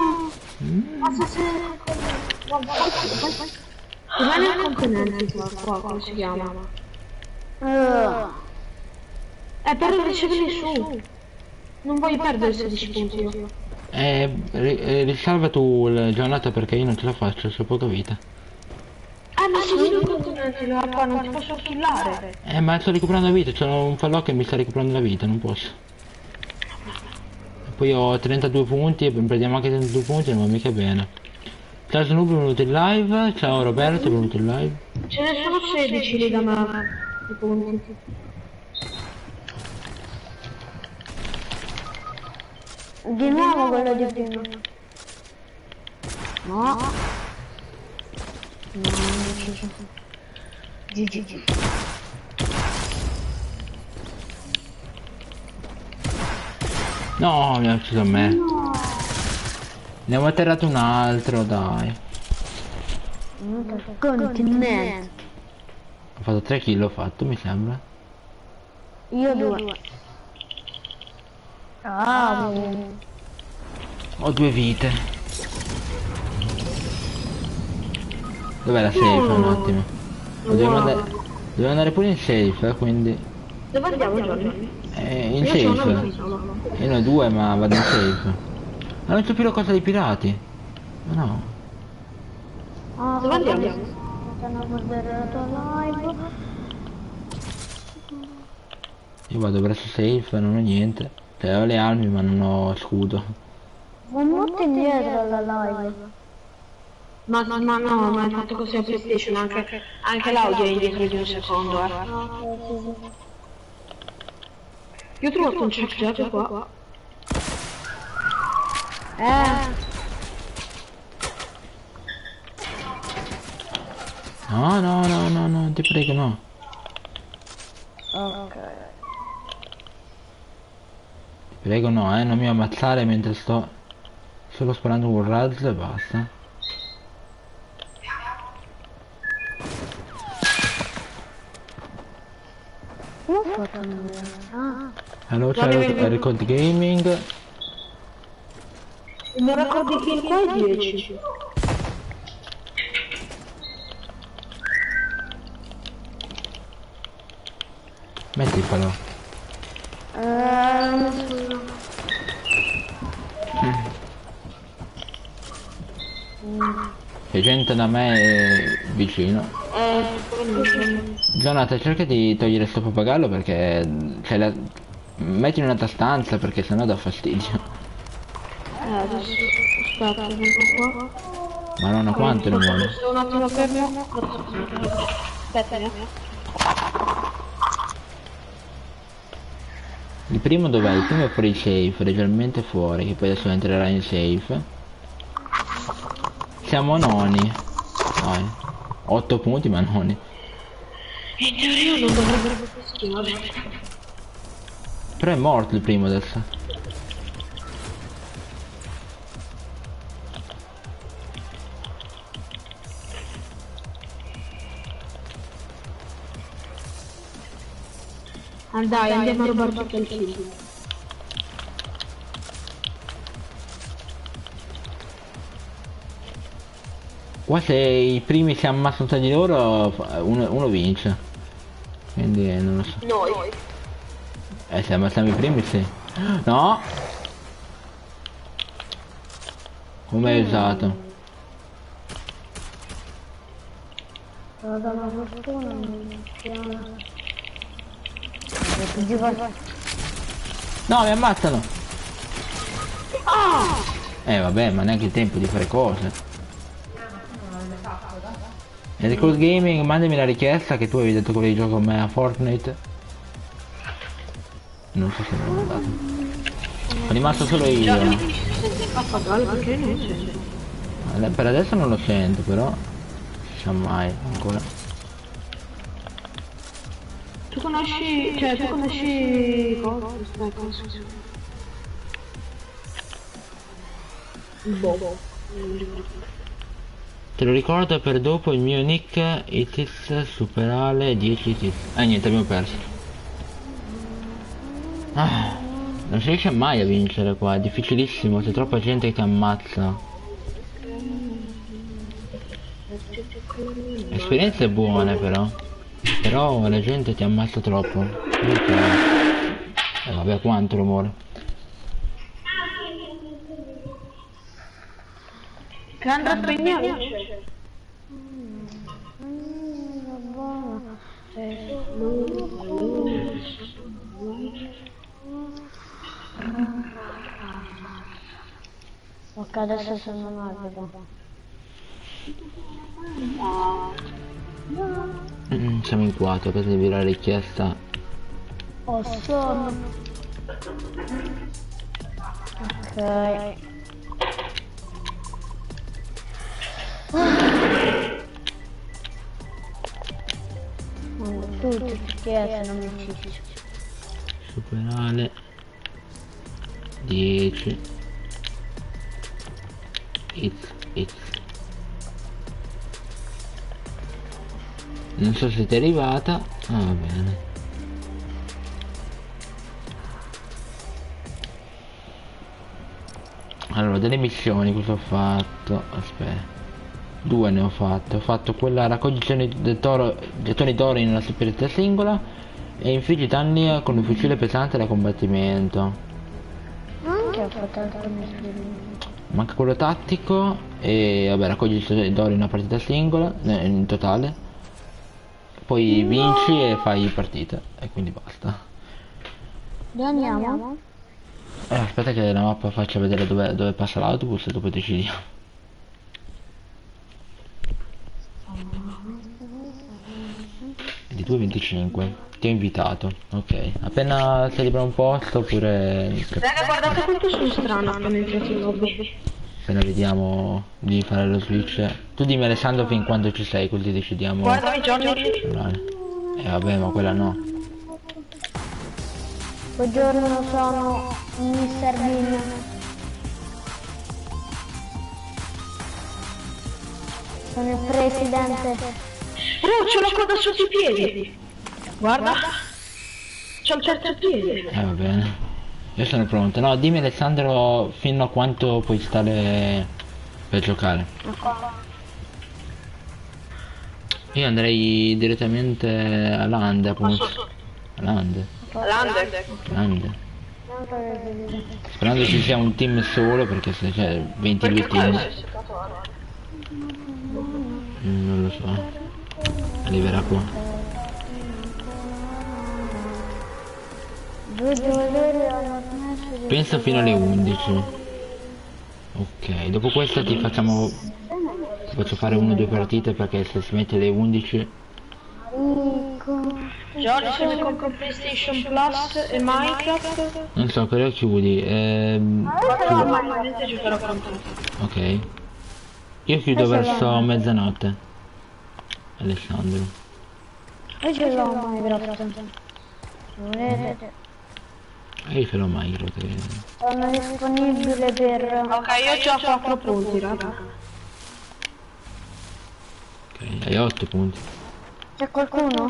S2: Cos'è nel componente qua, come si chiama? Per riceverli su. Non voglio perdere 16 punti io.
S1: Risalva tu la giornata perché io non ce la faccio, c'ho poca vita.
S2: Ma se vieni nel componente qua non ti posso killare.
S1: Ma sto recuperando la vita, c'ho un falò che mi sta recuperando la vita, non posso. Poi ho 32 punti e prendiamo anche 32 punti, non va mica bene. Ciao Snoop, benvenuto in live. Ciao Roberto, benvenuto in live.
S2: Ce ne sono 16 lì da me. I punti.
S3: Di nuovo quello di prima.
S2: No. No, non ci sono. GG.
S1: No, mi ha ucciso a me. No. Ne ho atterrato un altro, dai.
S3: Continente.
S1: Ho fatto 3 kill, ho fatto, mi sembra.
S3: Io 2. Ah,
S1: ho 2 vite. Dov'è la safe? Un attimo. Devo andare pure in safe, quindi.
S2: Dove andiamo, Giorgio?
S1: In safe. Io ne ho 2 ma vado in safe. Ma non c'è più la cosa dei pirati. Ma no.
S2: Dove andiamo?
S3: Sono a guardare la tua live.
S1: Io vado verso safe, non ho niente. Cioè ho le armi ma non ho scudo.
S3: Ma molto indietro alla live.
S2: Ma no, ma è fatto così a PlayStation, anche l'audio è indietro di un secondo, Io ho trovato un checkpoint qua.
S1: No, ti prego, no.
S3: Ok.
S1: Ti prego, no, non mi ammazzare mentre sto solo sparando un razzo e basta.
S3: Non ho fatto nulla.
S1: Allora c'è Record Gaming.
S2: Mi ricordi che qua è 10.
S1: Metti il falò. C'è gente da me vicino. Giornata, cerca di togliere sto pappagallo perché c'è la... metti in un'altra stanza perché sennò dà fastidio.
S2: Adesso aspetta, vengo qua.
S1: Madonna quanto ne vuole?
S2: Sto un attimo fermo. Aspetta,
S1: Il primo dov'è? Il primo è fuori safe, leggermente fuori, che poi adesso entrerà in safe. Siamo noni. Dai. 8 punti ma noni.
S2: In teoria non dovrebbero funzionare.
S1: Però è morto il primo adesso.
S2: Dai, andiamo a rubarci il kill.
S1: Qua se i primi si ammassano tra di loro, uno vince. Quindi non lo so.
S2: Noi.
S1: Se ammassiamo i primi sì. No! Come hai usato?
S3: Da una fortuna mi piano.
S1: No, mi ammazzano! Vabbè, ma neanche il tempo di fare cose. E Record Gaming, mandami la richiesta che tu avevi detto quello di gioco con me a Fortnite. Non so se me l'ho mandato. Sono rimasto solo io.
S2: senti spazzato perché non sento.
S1: Per adesso non lo sento, però si sa mai ancora.
S2: Tu conosci, cioè tu conosci cosa? Bobo.
S1: Te lo ricordo per dopo il mio nick Itis Superale 10 Itis. Niente, abbiamo perso. Non si riesce mai a vincere qua, è difficilissimo, c'è troppa gente che ti ammazza. Esperienze buone però la gente ti ammazza troppo. Vabbè, quanto rumore.
S2: Che andrà a spegnere?
S3: Ok, adesso sono morbido.
S1: Siamo in 4, cosa devi la richiesta?
S3: Ho sonno. Ok. Tutti perché sono amici.
S1: Superale 10 It's. Non so se ti è arrivata. Va bene. Allora, delle missioni cosa ho fatto? Aspetta. 2 ne ho fatte. Ho fatto quella raccoglizione del toro, gettoni d'oro in una superficie singola e infliggi danni con un fucile pesante da combattimento.
S3: Anche ho fatto altre missioni.
S1: Manca quello tattico e vabbè, raccogli i gettoni d'oro in una partita singola, in totale. Poi vinci e fai partita e quindi basta.
S3: Dove andiamo?
S1: Aspetta che la mappa faccia vedere dove passa l'autobus e dopo decidiamo. Di 2,25. Ti ho invitato, ok. Appena si libera un posto oppure...
S2: Raga, guardate quanto sono strano appena entrato in lobby.
S1: Appena vediamo di fare lo switch. Tu dimmi Alessandro fin quando ci sei così decidiamo.
S2: Guardami Johnny.
S1: Vabbè, ma quella no.
S3: Buongiorno, sono Mr. Bean. Sono il presidente.
S2: Oh, c'ho la coda sotto i piedi. Guarda. C'ho il terzo piede.
S1: Va bene. Io sono pronto. No, dimmi Alessandro fino a quanto puoi stare per giocare. Io andrei direttamente a Land, appunto. A Land. Land. Sperando ci sia un team solo perché se c'è 22 team. Non lo so. Arriverà qua. Penso fino alle 11. Ok, dopo questa ti faccio fare 1 o 2 partite perché se si mette alle 11.
S2: Giorgio, se mi compro PlayStation Plus e Minecraft.
S1: Non so, però chiudi.
S2: Giocherò con te.
S1: Ok. Io chiudo verso mezzanotte. Alessandro.
S3: Io ce l'ho Minecraft. Volete?
S1: Io ce l'ho Minecraft.
S3: Sono disponibile per...
S2: Ok, io ho 4 punti, raga.
S1: Ok, hai 8 punti.
S3: C'è qualcuno?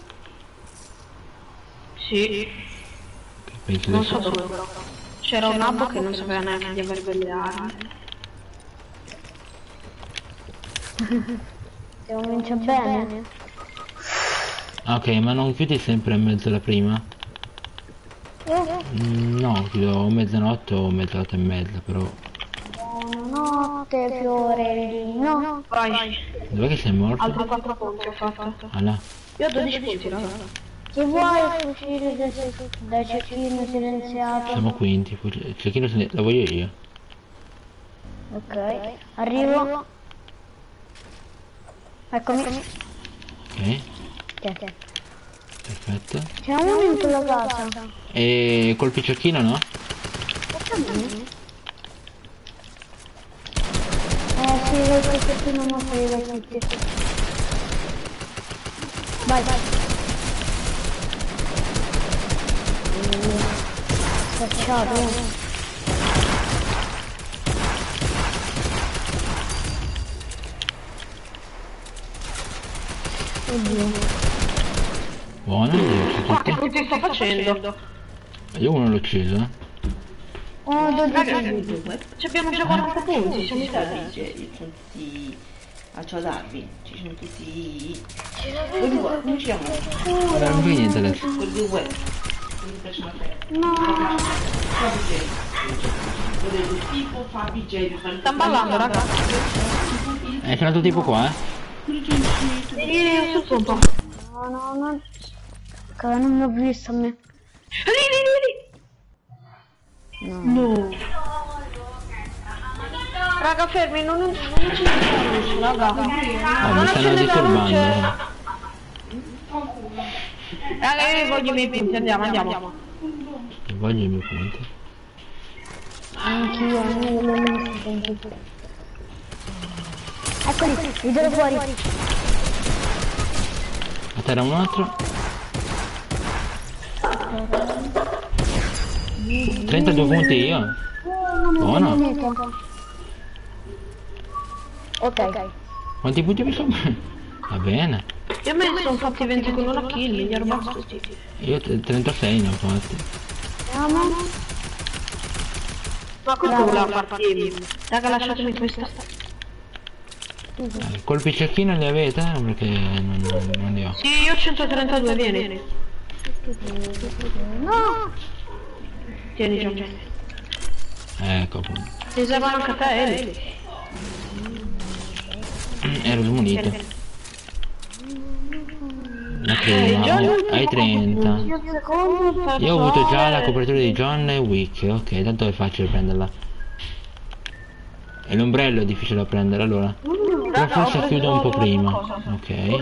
S2: Sì.
S1: Okay, penso
S2: Non
S1: adesso...
S2: so dove però. C'era un nabbo che non sapeva neanche di avere quelle armi.
S3: Se comincia bene?
S1: Ok, ma non chiudi sempre a mezzo la prima? No, chiudo o mezzanotte o mezzanotte e mezza, però...
S3: Buonanotte Fiorellino.
S2: Vai.
S1: Dov'è che sei morto?
S2: Altri 4 punti ho fatto.
S1: Ah là.
S2: Io ho 12 punti, raga.
S3: Se vuoi il fucile da cecchino silenziato.
S1: Siamo quinti, cecchino la voglio io.
S3: Ok, arrivo. Eccomi.
S1: Ok,
S3: Ok.
S1: perfetto.
S3: C'è uno in quella casa.
S1: E colpi cecchino no?
S3: frega il pezzettino, non frega tutti. Vai. Cacciato. Oddio.
S1: Buono, li ho uccisi
S2: Ma che
S1: tutti.
S2: tutti sto facendo?
S1: Io uno l'ho ucciso, eh.
S3: Oh, 12.
S2: Ci abbiamo già 40 punti, siamo
S4: Ci
S2: stati.
S4: ci sono tutti a ciadarvi, ci sono tutti quelli qua, non ci siamo
S1: Non mi fai niente adesso.
S4: quelli web, quelli che sono a te.
S3: No.
S4: Fabi J. Vedete, tipo Fabi J.
S2: Stanno ballando, raga.
S1: C'è un altro tipo qua,
S2: Sul punto.
S3: No. Ok, non l'ho visto a me.
S2: Lì. No. Raga, fermi, non ci sono, raga.
S1: Oh, mi stanno
S2: accende la
S1: disturbando.
S2: Raga, io voglio i miei punti, andiamo.
S1: Voglio i miei punti.
S3: Anch'io, non l'ho visto. Eccoli, li tiro fuori.
S1: A terra un altro. 32 punti io. Buono.
S3: Ok.
S1: Quanti punti mi sono? Va bene.
S2: Io me ne sono fatti 20 con una kill, gli ero basta.
S1: Io 36 ne ho fatti.
S3: Andiamo.
S2: Ma questo voleva farti. Raga, lasciatemi questa.
S1: Colpi cecchino li avete? Perché non li ho.
S2: Sì, io ho 132, vieni.
S3: No.
S2: Tieni già.
S1: Ecco appunto.
S2: Ti servono anche a te, Eli.
S1: Ero smunito. La prima, hai 30. Io ho avuto già la copertura di John e Wick, ok, tanto è facile prenderla. E l'ombrello è difficile da prendere, allora. Però forse chiudo un po' prima. Ok. Io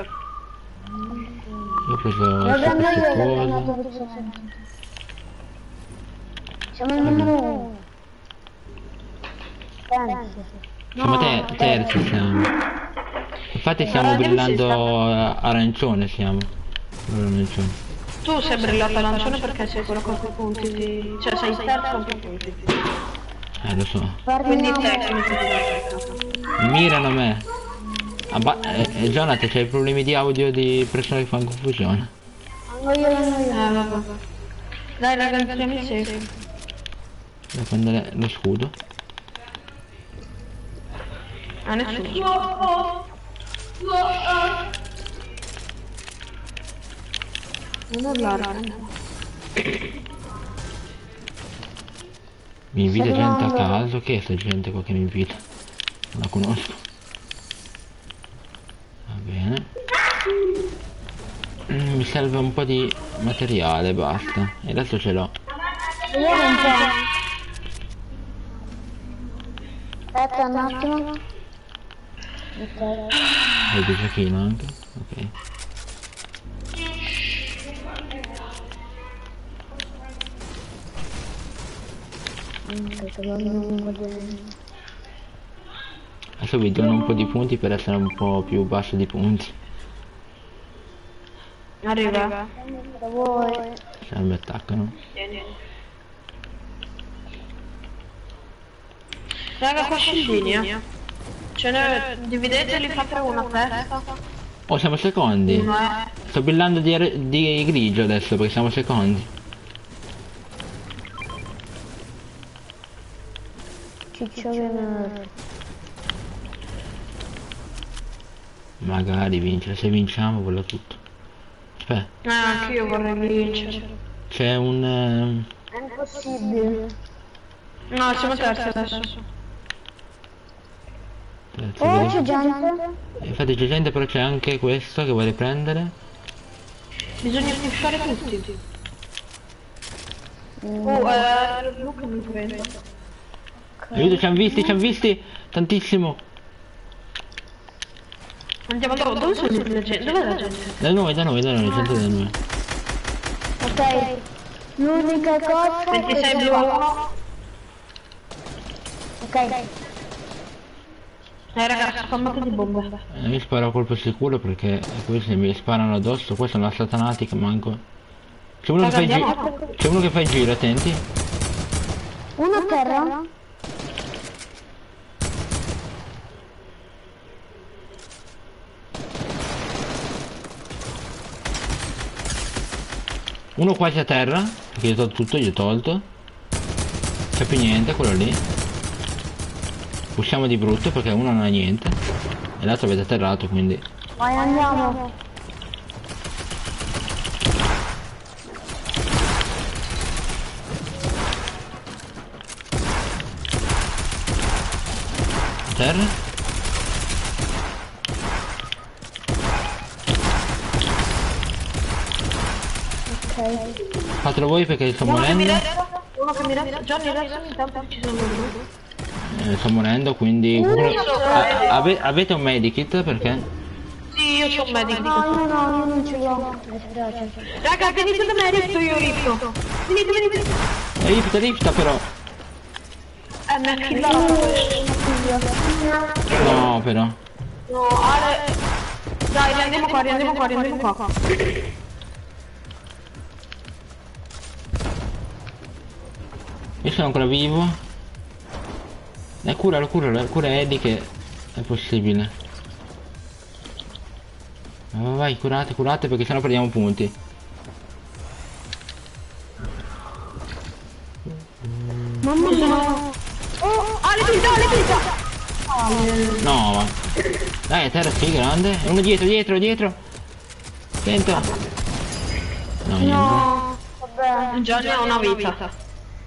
S1: ho preso queste cose.
S3: Siamo il numero 1. Penso.
S1: Siamo terzi siamo. Infatti stiamo brillando arancione siamo. Arancione.
S2: Tu sei brillato arancione perché sei quello con più punti. Cioè sei terzo con più punti.
S1: Lo so.
S2: Quindi
S3: Parliamo.
S2: tecnico.
S1: Mirano a me. Jonathan, c'hai problemi di audio di persone che fanno confusione.
S3: Vengo io.
S2: Vabbè. Dai raga, entriamo insieme.
S1: Devo prendere lo scudo.
S2: A nessuno. Non urlare.
S1: Mi invita gente a caso. Che è sta gente qua che mi invita? Non la conosco. Va bene. Mi serve un po' di materiale, basta. E adesso ce l'ho.
S3: Vediamo un po'. Aspetta un attimo. Ok.
S1: Ho il giochino anche. Ok. Adesso vi do un po' di punti per essere un po' più basso di punti.
S2: Arriva.
S3: Da voi.
S1: Se mi attaccano.
S2: Raga, qua scendini, Ce ne divideteli, fate una testa.
S1: Oh, siamo secondi. Sto brillando di grigio adesso perché siamo secondi.
S3: Ciccio viene.
S1: Magari vincere, se vinciamo quello tutto. Aspetta,
S2: Anche io vorrei vincere.
S1: c'è un...
S3: È impossibile.
S2: No, siamo terzi adesso.
S3: Oh, c'è gente.
S1: Infatti c'è gente, però c'è anche questo che vuole prendere.
S2: Bisogna pushare tutti. Luca mi prende.
S1: Aiuto, ci hanno visti tantissimo.
S2: Andiamo dove sono la gente? Dov'è la gente?
S1: Da noi, gente da noi.
S3: Ok. L'unica cosa è
S2: 26
S3: che
S2: blu 1.
S3: Ok.
S2: Ragazzi, combatto di bombe.
S1: Mi sparo a colpo sicuro perché questi mi sparano addosso. Questa è una satanatica, manco. C'è uno che fa il giro. C'è uno che fa il giro, attenti.
S3: Uno a terra.
S1: Uno quasi a terra. Perché gli ho tolto tutto, gli ho tolto. C'è più niente, quello lì. Usciamo di brutto perché uno non ha niente. E l'altro avete atterrato, quindi.
S3: Vai, andiamo.
S1: Terra.
S3: Ok.
S1: Fatelo voi perché sto morendo.
S2: Uno che mi resta. Johnny, resta intanto ci sono due.
S1: Sto morendo, quindi. Avete un medikit perché?
S2: Sì, io c'ho un medico.
S3: No, io non ce l'ho. Mi spiace.
S2: Raga, venite da me, rifto io rifto. Venite.
S1: Rifta però.
S2: Mi ha killato questo.
S1: No, però.
S2: No, Ale. Dai, andiamo qua.
S1: Io sono ancora vivo. Curalo, cura Eddie che è possibile. Vai, curate perché sennò perdiamo punti.
S2: Mamma mia. Oh, Ale pizza.
S1: No, ma. Dai, a terra sì, grande. Uno dietro. Sento. No, niente.
S3: No, vabbè.
S2: Johnny ha una vita.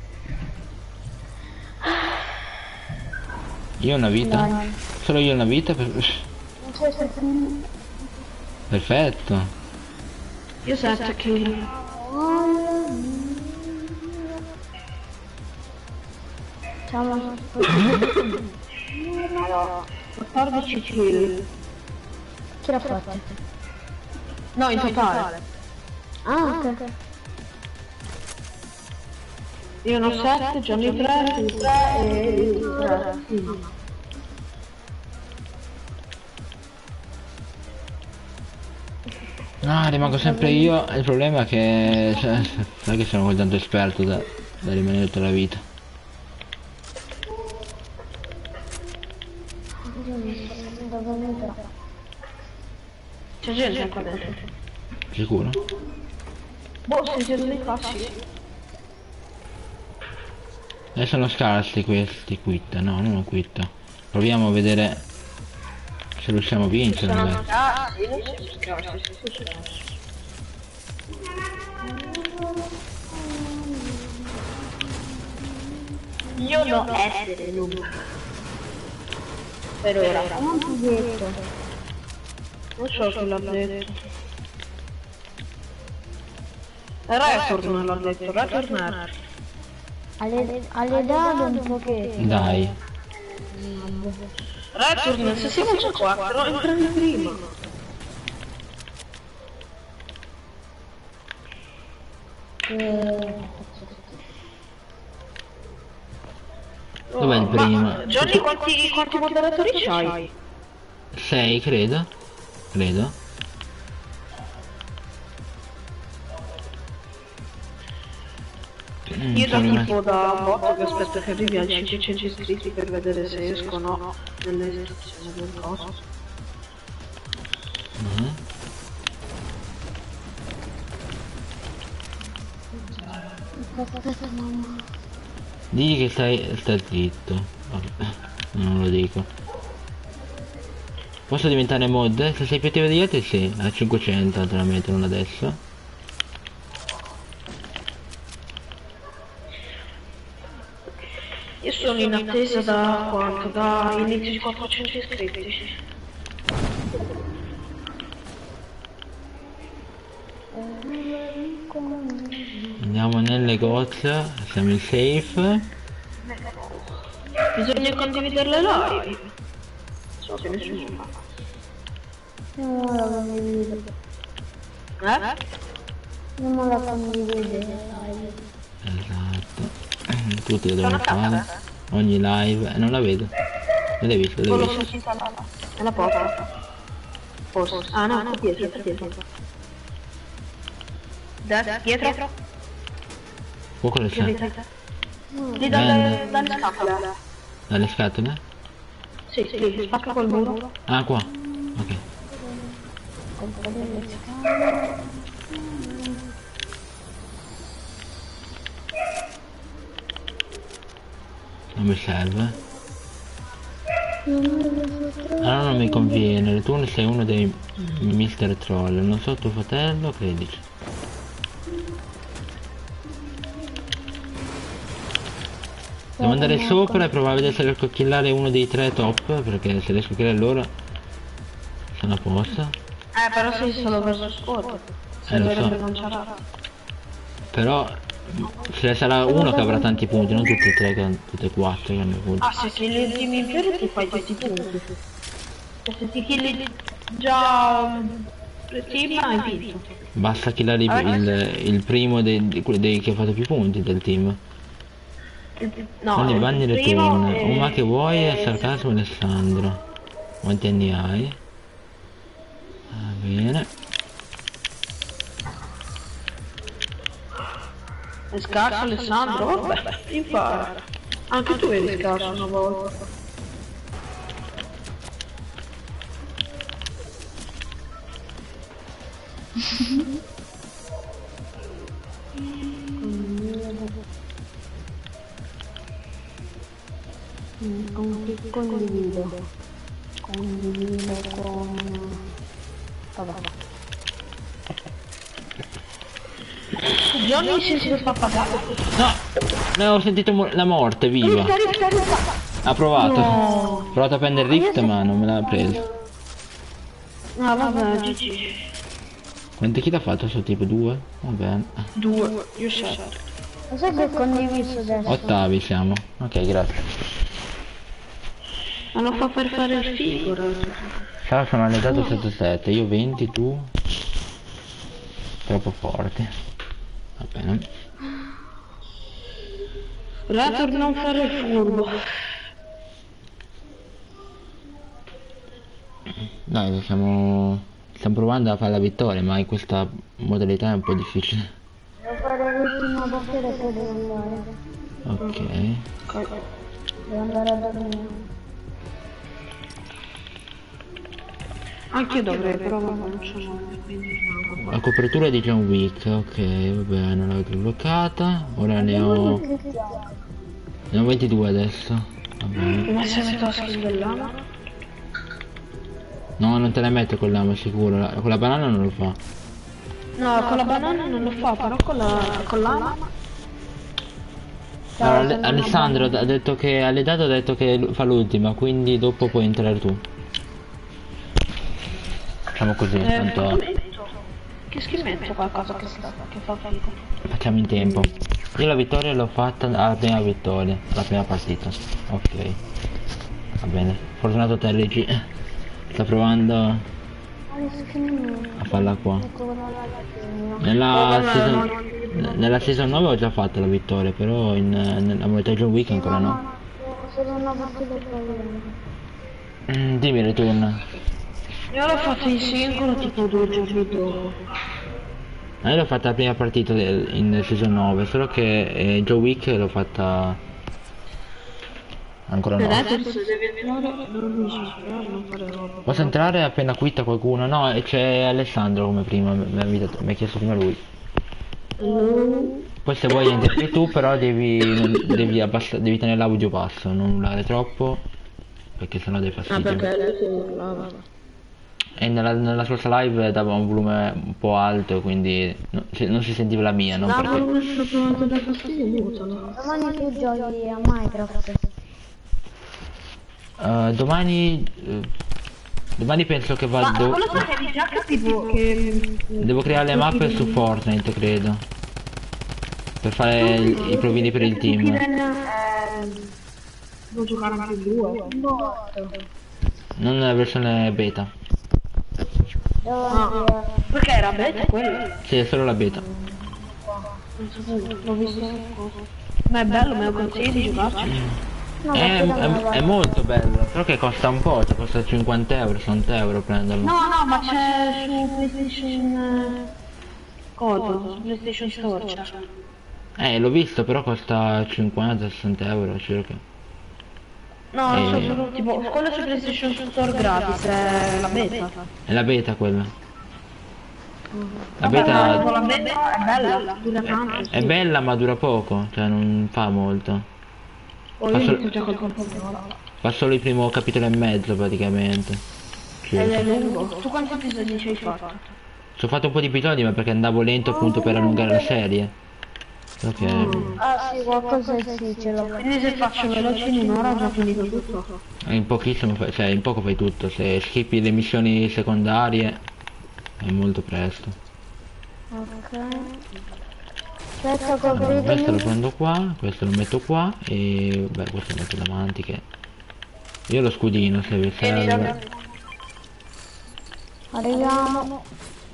S1: Io ho una vita.
S3: Dai.
S1: Solo io ho una vita.
S3: Non c'è stato.
S1: Perfetto.
S2: Io 7 kill.
S3: Siamo
S2: 14 kill.
S3: Chi l'ha fatto?
S2: No, in totale.
S3: Ah, ok.
S2: Io ne ho 7, Johnny 3, 3 e 3.
S1: No, rimango sempre io. Il problema è che. Sai che sono così tanto esperto da rimanere tutta la vita.
S2: C'è gente qua dentro.
S1: Sicuro?
S2: Boh, sentivo dei passi.
S1: Sono scarsi questi quit. No, non ho quit. Proviamo a vedere se riusciamo a vincere. Magari.
S2: Ah, io non so scarsi. Io no essere lungo. Per ora.
S3: Non ti detto.
S2: Non so se l'ha detto. Return l'ha detto, retornare.
S3: Alle date un pochetto.
S1: Dai.
S2: Return, se siamo già 4, entriamo prima.
S1: Dov'è il primo?
S2: Johnny, quanti moderatori c'hai?
S1: 6 credo.
S2: Io da tipo da bot che aspetto che arrivi a 500 iscritti per vedere se esco o no nelle istruzioni del coso.
S1: Digli che stai zitto. Vabbè, non lo dico. Posso diventare mod? Se sei più attivo degli altri sì, a 500 naturalmente, non adesso.
S2: Io sono in attesa da quanto? Da inizio di 400 iscritti.
S1: Andiamo nel negozio, siamo in safe.
S2: Bisogna condividere le live. So che nessuno fa.
S3: Non la condivido. Non la condivido.
S1: Esatto. Tutti lo devono fare. Ogni live. Non la vedo. l'hai visto, l'hai
S2: Quello
S1: visto.
S2: sono installata. Nella porta. Forse. Ah no, sta dietro. Dietro.
S1: Fuoco le c'è?
S2: Lì dalle scatole.
S1: Dalle scatole?
S2: Sì, spacca col muro.
S1: Ah, qua. Ok. Non mi serve. Allora non mi conviene, tu sei uno dei Mr. Troll, non so tuo fratello, credici. Devo andare sopra e provare a vedere se riesco a killare uno dei tre top, perché se riesco a killare loro sono a posto.
S2: Però sei solo verso scorto.
S1: Lo so.
S2: Non c'era.
S1: Però ce ne sarà uno che avrà tanti punti, non tutti e tre, tutti e quattro che hanno punti.
S2: Ah, se killi il team in più ti fai tutti i punti. E se ti killi già il team hai vinto.
S1: Basta killare il primo dei che ha fatto più punti del team.
S2: No,
S1: Quindi banni le
S2: primo
S1: turn.
S2: è-
S1: Uma che vuoi è sarcasmo Alessandro. Quanti anni hai? Va bene.
S2: È scarso Alessandro? Vabbè, impara. Anche tu eri scarso una volta.
S3: Con chi condivido? Condivido con... Vabbè.
S2: Johnny si è spapagato.
S1: No! Ne ho sentito la morte, viva! Ha provato. Ha provato a prendere Rift ma non me l'ha preso.
S2: No, vabbè, GG.
S1: Quanti kill ha fatto sto tipo? 2? Va bene.
S2: 2, io 7.
S3: Lo sai che ho condiviso adesso?
S1: Ottavi siamo. Ok, grazie.
S2: Ma lo fa per fare il figura.
S1: Ciao, sono allegato 7-7, io 20, tu... Troppo forti. Va bene.
S2: Rator non fare il furbo.
S1: Dai, stiamo provando a fare la vittoria, ma in questa modalità è un po' difficile.
S3: Devo fare l'ultima partita e poi devo andare.
S1: Ok.
S3: Devo andare a dormire.
S2: Anche io dovrei, però non c'è modo, quindi no.
S1: La copertura di John Wick, ok, va bene, l'ho bloccata. Ora ne ho 22 adesso. Va bene.
S2: Ma se metto la skin dell'ama?
S1: No, non te la metto con l'amo sicuro, con la banana non lo fa.
S2: No, con la banana non lo fa, però con l'ama.
S1: Allora, Alessandro ha detto che ha detto che fa l'ultima, quindi dopo puoi entrare tu. Facciamo così, tanto
S2: Che skin metto qualcosa che fa figo?
S1: facciamo in tempo. Io la vittoria l'ho fatta alla prima vittoria, alla prima partita. Ok. Va bene. Fortunato te Regi. Sta provando a farla qua. Nella season 9 ho già fatto la vittoria, però nella modalità John Wick ancora no.
S3: Solo una partita per
S1: Dimmi return.
S2: Io l'ho fatto in singolo tipo 2 giorni dopo.
S1: Io l'ho fatta la prima partita in season 9, solo che John Wick l'ho fatta ancora no.
S2: Se devi entrare, non fare roba.
S1: Posso entrare appena quitta qualcuno? No, c'è Alessandro come prima, mi ha chiesto prima lui. Poi se vuoi entri tu, però devi tenere l'audio basso, non urlare troppo, perché sennò dai fastidio.
S2: Perché urlava.
S1: E nella scorsa live dava un volume un po' alto, quindi non si sentiva la mia, non perché...
S2: Non sto provando da fastidio, mutalo.
S3: domani tu giochi a Minecraft.
S1: Domani penso che vado...
S2: Quello sapevi già che tipo che...
S1: Devo creare le mappe su Fortnite, credo. Per fare i provini per il team.
S2: Devo giocare anche in 2.
S1: Non nella versione beta.
S2: Perché era beta quello?
S1: Sì, è solo la beta.
S2: L'ho visto. Ma è bello, me lo consigli di giocarci?
S3: No, ma
S1: È molto bello, però che costa un po', cioè costa 50 euro, 60 euro prenderlo.
S2: No, no, ma c'è su PlayStation... Coso, su PlayStation Store, c'è.
S1: L'ho visto, però costa 50-60 euro circa.
S2: No, solo tipo, quello su PlayStation Store gratis, è la beta.
S1: È la beta quella. La
S2: Vabbè,
S1: beta
S2: la beta è bella, dura tanto.
S1: è bella ma dura poco, cioè non fa molto.
S2: Ho inizio già col controllore.
S1: Fa solo il primo capitolo e mezzo praticamente.
S2: Ed è
S1: Circa.
S2: lungo. Tu quanti episodi ci hai fatto?
S1: Ci ho fatto un po' di episodi ma perché andavo lento appunto per allungare la serie. Ok.
S3: Ah sì, qualcosa sì, ce l'ho.
S2: Quindi se faccio veloce in un'ora ho già finito tutto.
S1: In pochissimo cioè in poco fai tutto. Se skippi le missioni secondarie è molto presto.
S3: Ok. Aspetta,
S1: Allora, questo lo
S3: copritemi.
S1: prendo qua, questo lo metto qua e beh questo lo metto davanti che. Io ho lo scudino se vi serve.
S3: Arriviamo.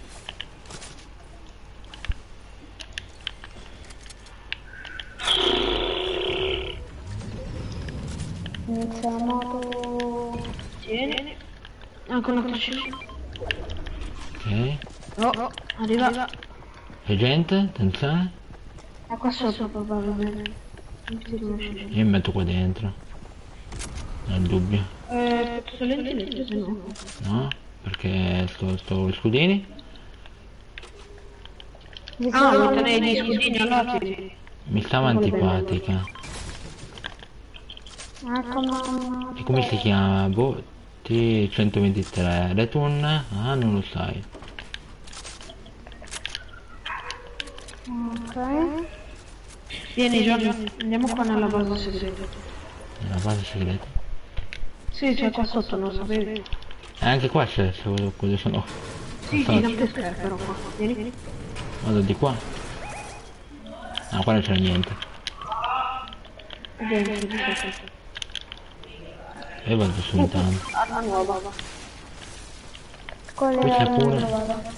S3: Inizia la moto.
S2: Tieni. Anche una crocina.
S1: Ok.
S2: Oh, arriva.
S1: C'è gente? Attenzione.
S2: È qua sopra probabilmente. Non ti riconosci.
S1: Io mi metto qua dentro. Non ho dubbio.
S2: Posso lentamente se no.
S1: No? Perché sto scudini?
S2: Ah, lo tenevi gli scudini allora ti...
S1: Mi stava antipatica.
S3: Ecco mamma.
S1: E come si chiama? Boh. T123. Return? Ah, non lo sai.
S3: Ok.
S2: Vieni Giorgio, andiamo qua nella base segreta.
S1: Nella base segreta.
S2: Sì, c'è qua sotto, non lo sapevi.
S1: E anche qua c'è, se quello sono.
S2: Sì, gigantesca però qua. Vieni.
S1: Vado di qua. No, qua non c'era niente.
S2: Dentro, di sotto.
S1: Io vado su intanto.
S2: Arma nuova.
S3: Con
S1: Qui c'è
S3: le
S1: pure.
S3: vado.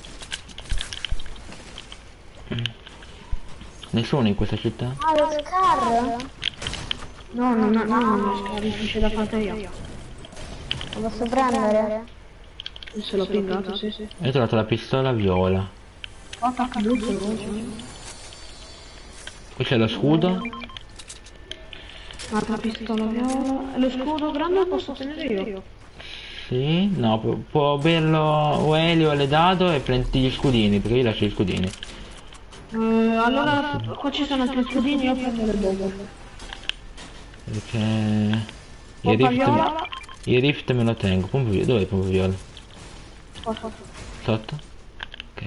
S1: Nessuno in questa città?
S3: Ah, lo scar?
S2: No, no, è difficile da fare io.
S3: Lo posso prendere?
S2: Se l'ho pingato, sì.
S1: Io ho trovato la pistola viola.
S2: Ho attaccato rosso.
S1: Qui c'è lo scudo.
S2: Un'altra pistola viola. E lo scudo grande lo posso tenere io.
S1: Sì, no, può berlo o Elio o le dado e prendi gli scudini, perché io lascio gli scudini.
S2: Allora, qua ci sono altri scudini, io prendo le bombe.
S1: Perché
S2: Pompa viola.
S1: il rift me lo tengo. Pompa viola. Dov'è il pompa viola? Sotto? Ok.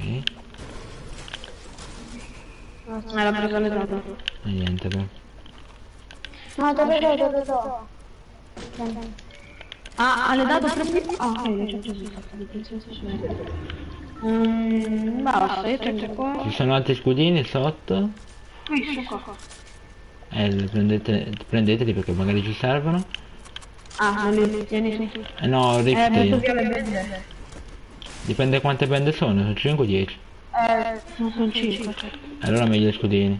S2: L'ha presa le date.
S1: E niente però.
S3: No, dove do? Prendi.
S2: Ah, le dato prendi? Ah, ok, le c'ho preso di princesa basta, io tengo qua.
S1: Ci sono altri scudini sotto.
S2: Qui, su qua.
S1: Prendeteli perché magari ci servono.
S2: Ah, non li tieni su.
S1: No, rift
S2: metto
S1: io.
S2: via le bende.
S1: Dipende quante bende sono 5 o 10.
S2: Sono 5.
S1: Allora meglio gli scudini.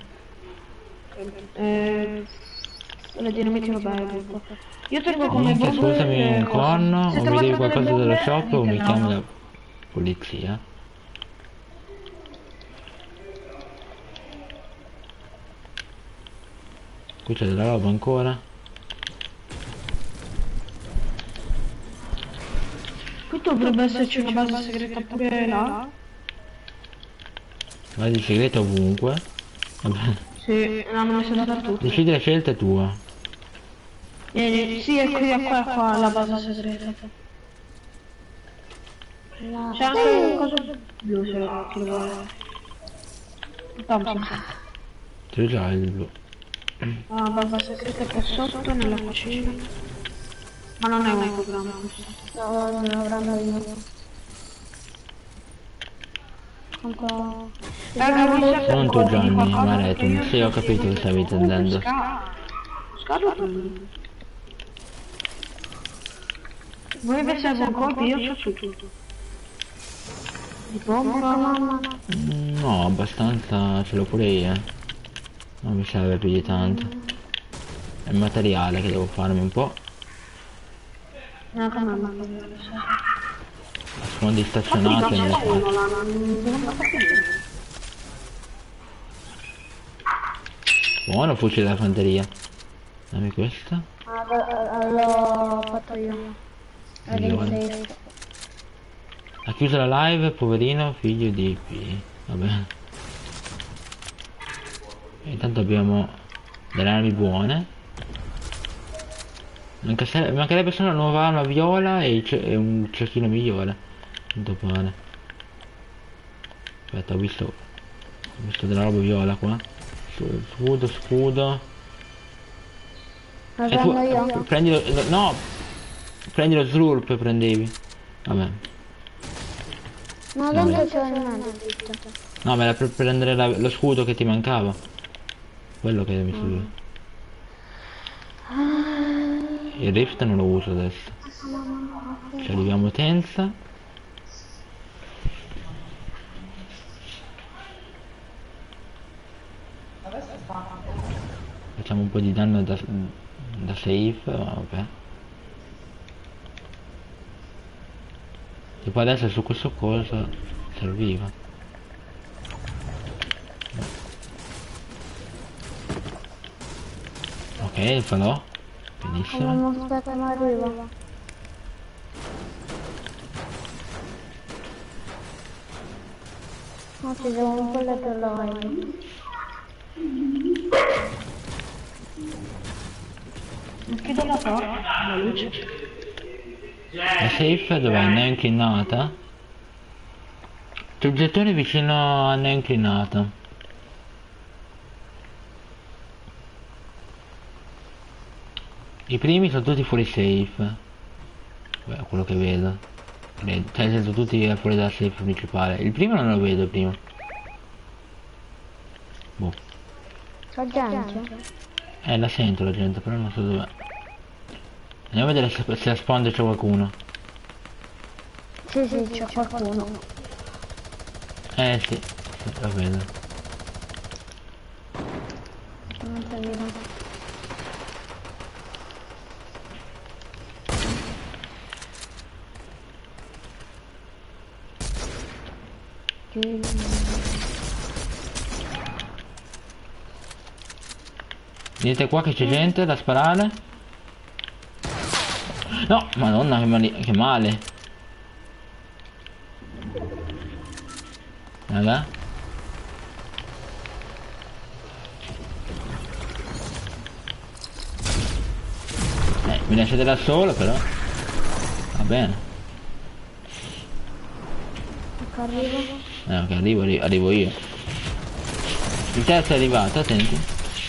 S2: Le dinamiti vabbè. Io tengo come
S1: Niente,
S2: bombe.
S1: scusami un corno,
S2: se
S1: o mi
S2: trovate
S1: devi qualcosa
S2: delle
S1: dello
S2: bombe,
S1: shop o mi
S2: ditemelo.
S1: chiami la polizia. Qui c'è della roba ancora.
S2: Qui dovrebbe esserci una base segreta pure là.
S1: Vai di segreto ovunque. Vabbè.
S2: Sì, l'hanno messo dappertutto.
S1: Decidi la scelta è tua.
S2: Sì, è qui, è qua la base segreta.
S3: No.
S2: C'è anche un coso blu se lo chi lo vuole. Thompson.
S1: C'è già il blu.
S2: La base segreta è qua sotto nella cucina. Ma non è un programma questo.
S3: No, non avranno io. Ancora.
S1: Non tu Johnny, Maretum. Sì, ho capito che stavi intendendo.
S2: Scarlo. Voi vi serve un colpo, io c'ho tutto. Di bomba.
S1: No, abbastanza ce l'ho pure io. Non mi serve più di tanto. È il materiale che devo farmi un po'.
S3: No, come no.
S1: Sfondi stazionati nelle buono fucile da fanteria. Dammi questa.
S3: L'ho fatto io.
S1: Migliore. Ha chiuso la live, poverino, figlio di P. Vabbè. E intanto abbiamo delle armi buone. Mancherebbe solo una nuova arma viola e un cecchino migliore. Quanto pare. Aspetta, ho visto della roba viola qua. Scudo.
S3: Lo
S1: E tu,
S3: prendo io.
S1: prendi no! Prendi lo slurp, prendevi. Vabbè.
S3: No, dentro c'è il medikit.
S1: No, ma era per prendere lo scudo che ti mancava. Quello che mi serviva. Il rift non lo uso adesso. Ci arriviamo tensa. Facciamo un po' di danno da safe, vabbè. Tipo adesso su questo coso serviva. Ok, il falò. Benissimo.
S3: Non aspetta, ma arrivo. No, ci devo un po' per l'olio.
S2: Chiudo la porta, la luce.
S1: La safe dov'è? Neo inclinata? C'è il gettone vicino a neo inclinata. I primi sono tutti fuori safe. Beh, quello che vedo. Cioè, nel senso tutti fuori dalla safe principale. Il primo non lo vedo, il primo. Boh.
S3: C'è gente?
S1: La sento la gente, però non so dov'è. Andiamo a vedere se a spawn c'è qualcuno.
S3: Sì, c'è qualcuno.
S1: Sì, lo vedo.
S3: Non ti vedo.
S1: Vedete qua che c'è gente da sparare? No, madonna che male. Raga. Mi lasciate da solo però. Va bene. Ok, arrivo io. Il terzo è arrivato, attenti.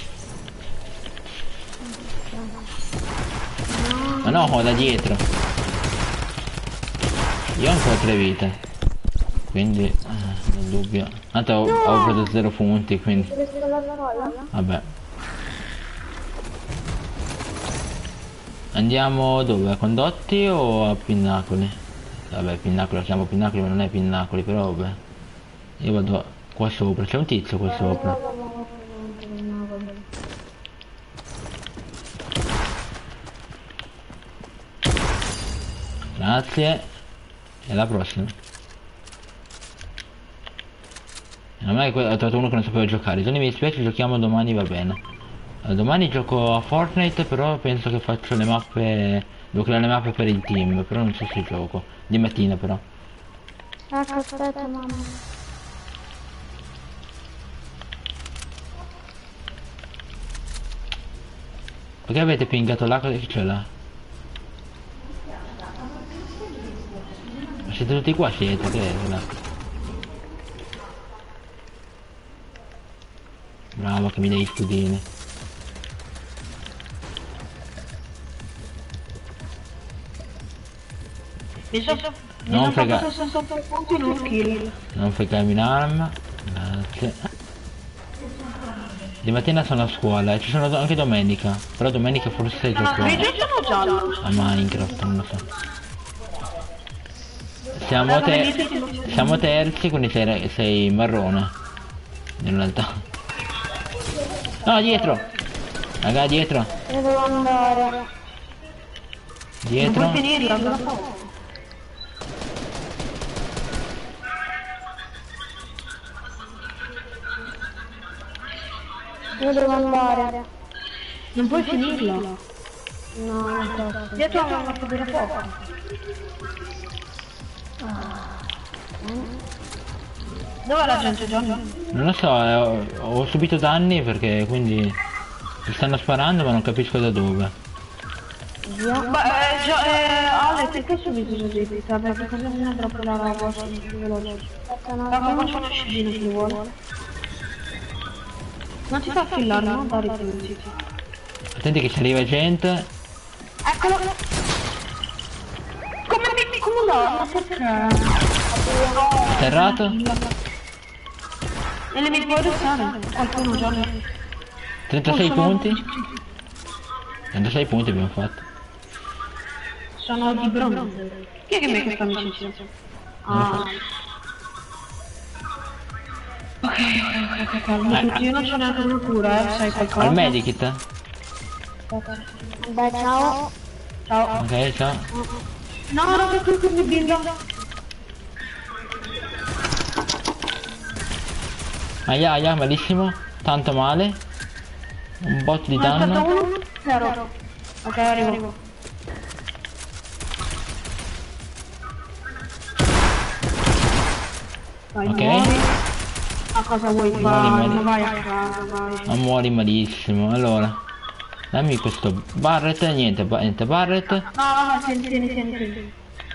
S1: Ma no, da dietro. Io ho ancora 3 vite. Quindi, nel dubbio. Tanto ho preso 0 punti, quindi. Vabbè. Andiamo dove? A Condotti o a Pinnacoli? Vabbè, Pinnacoli, lo chiamo Pinnacoli ma non è Pinnacoli, però vabbè. Io vado qua sopra, c'è un tizio qua sopra. Grazie. E alla prossima. A me ho trovato uno che non sapeva giocare. Johnny, mi dispiace, giochiamo domani, va bene. Allora, domani gioco a Fortnite, però penso che faccio le mappe. Devo creare le mappe per il team, però non so se gioco. Di mattina però.
S3: Ecco, aspetta, mamma.
S1: Perché avete pingato là? Cosa c'è là? Ma siete tutti qua, siete, che è là? Bravo che mi dai gli scudini. Non fregarmi un'arma. Grazie. Di mattina sono a scuola e ci sono anche domenica. Però domenica forse gioco a Minecraft, non lo so. Siamo terzi, quindi sei marrone. In realtà. No, dietro! Raga, dietro!
S3: Io devo andare.
S1: Dietro.
S2: Non puoi finirla, dura poco.
S3: Io devo andare.
S2: Non puoi finirla.
S3: No, non posso.
S2: Dietro a una che dura poco. Dov'è la gente, Johnny?
S1: Non lo so, ho subito danni perché quindi mi stanno sparando ma non capisco da dove.
S3: Via.
S2: Ale, perché subito così? Perché cosa non è troppo la roba più veloce? Ma come c'è una scena che vuole? Non ti fa fillare, non dare i punti.
S1: Attenti che ci arriva gente.
S2: Eccolo! Come no? Ma perché?
S1: Atterrato.
S2: E le mi puoi restare? Qualcuno, Johnny?
S1: 36 punti. 36 punti abbiamo fatto.
S2: Sono di bronzo. Chi è che mi ha questa amicizia? Ah. Ok, calma. Io non c'ho neanche una cura, sai qualcosa?
S1: Al medikit.
S3: Dai, ciao.
S2: Ciao.
S1: Ok, ciao.
S2: No, no, che mi binda.
S1: Aia, malissimo. Tanto male. Un botto di danno.
S2: 1, 0. Ok, arrivo. Vai,
S1: Ok.
S2: muori. A cosa vuoi fare?
S1: Muori.
S2: Vai a casa, vai.
S1: Ma muori malissimo. Allora. Dammi questo Barret. Niente, Barret.
S2: No, no, tieni.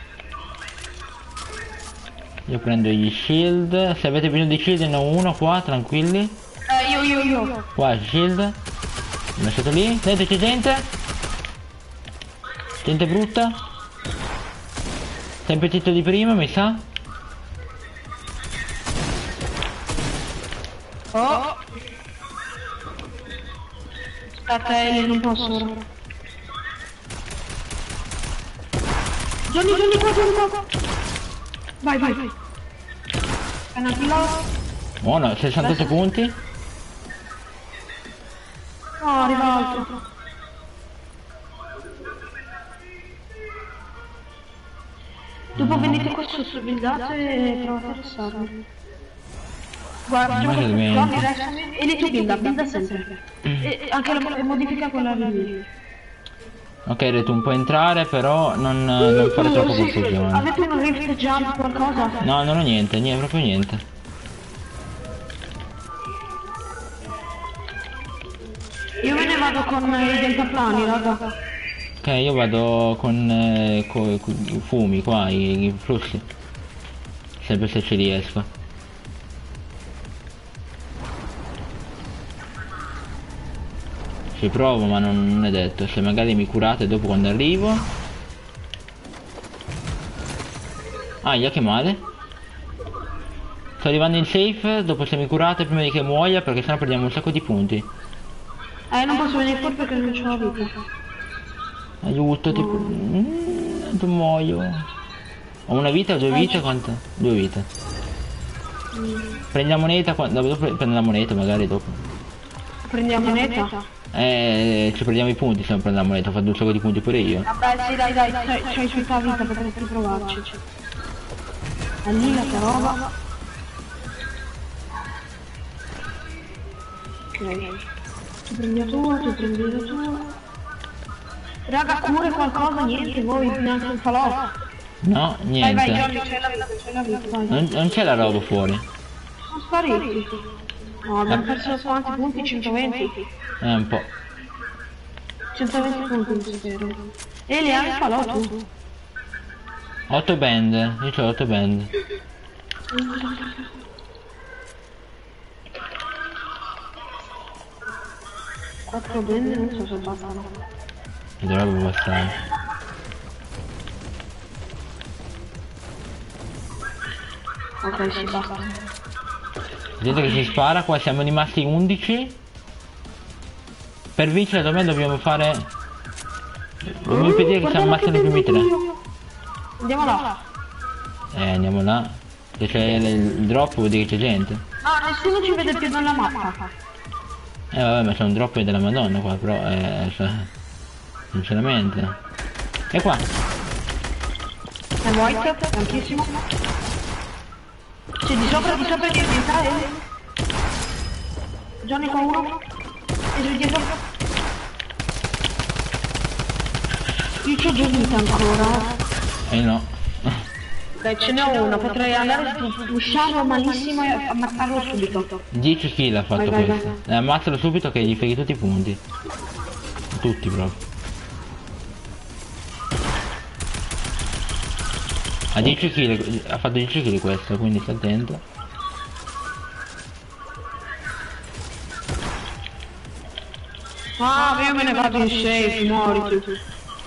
S1: Io prendo gli shield. Se avete bisogno di shield ne ho uno qua, tranquilli.
S2: Io.
S1: Qua shield. L'ho lasciato lì. Vedete c'è gente. Gente brutta. Sempre zitto di prima, mi sa.
S2: Oh. Aspetta, non posso ora. Johnny, qua. Vai. Canapilla.
S1: Buono, 68 punti.
S2: No, arriva altro. Dopo venite qua sotto, buildate e provate a ressarmi. Guarda, Johnny, restami e lì tu builda sempre. E anche la modifica quella lì.
S1: Ok, Re, tu puoi entrare, però non fare troppo
S2: Sì.
S1: confusione.
S2: Avete un rift jump qualcosa?
S1: No, non ho niente, proprio niente.
S2: Io me ne vado con i deltaplani, raga.
S1: Ok, io vado con i fumi qua, i flussi. Sempre se ci riesco. Ci provo ma non è detto, se magari mi curate dopo quando arrivo. Aia, che male. Sto arrivando in safe, dopo se mi curate prima di che muoia perché sennò perdiamo un sacco di punti.
S2: Non posso venire qua perché non c'ho la vita.
S1: Aiuto, tipo... non muoio. Ho una vita o due vite? Quanto? Due vite. Prendi la moneta, dopo prendo la moneta magari dopo.
S2: Prendiamo moneta?
S1: Ci prendiamo i punti se non prendo la moneta, ho fatto un sacco di punti pure io.
S2: Vabbè, sì, dai, c'hai tutta la vita, potresti provarci. È lì la tua roba. Ok. Tu prendi la tua. Raga, cure qualcosa, niente, voi neanche un falò.
S1: No, niente.
S2: Vai, Johnny, c'è la vita, vai.
S1: Non c'è la roba fuori.
S2: Sono spariti. No, abbiamo perso quanti punti? 120.
S1: Un po'.
S2: 120 punti, spero. E le hai falò tu.
S1: 8 band, io c'ho 8 band.
S2: Quattro bende, non so se bastano.
S1: Dovrebbe bastare.
S2: Ok, sì, basta.
S1: Vedete che si spara, qua siamo rimasti 11. Per vincere dobbiamo fare... Dobbiamo impedire che si ammazzino i primi 3.
S2: Andiamo là.
S1: Andiamo là. Se c'è il drop vuol dire che c'è gente.
S2: Ah, nessuno ci vede più nella mappa.
S1: Vabbè, ma c'è un drop della Madonna qua, però cioè, sinceramente. E qua.
S2: È white, tantissimo. C'è di sopra di orientale. Johnny con uno. E giù dietro. Io c'ho giù vita ancora.
S1: No.
S2: Dai, ce n'è uno, potrei andare su, usciamo malissimo e ammazzarlo subito.
S1: 10 kill ha fatto
S2: Vai,
S1: questo. Ammazzalo subito che gli freghi tutti i punti. Tutti proprio. Ha 10 kill, ha fatto 10 kill questo, quindi sta attento.
S2: Ah, io me ne vado in safe, muori tu.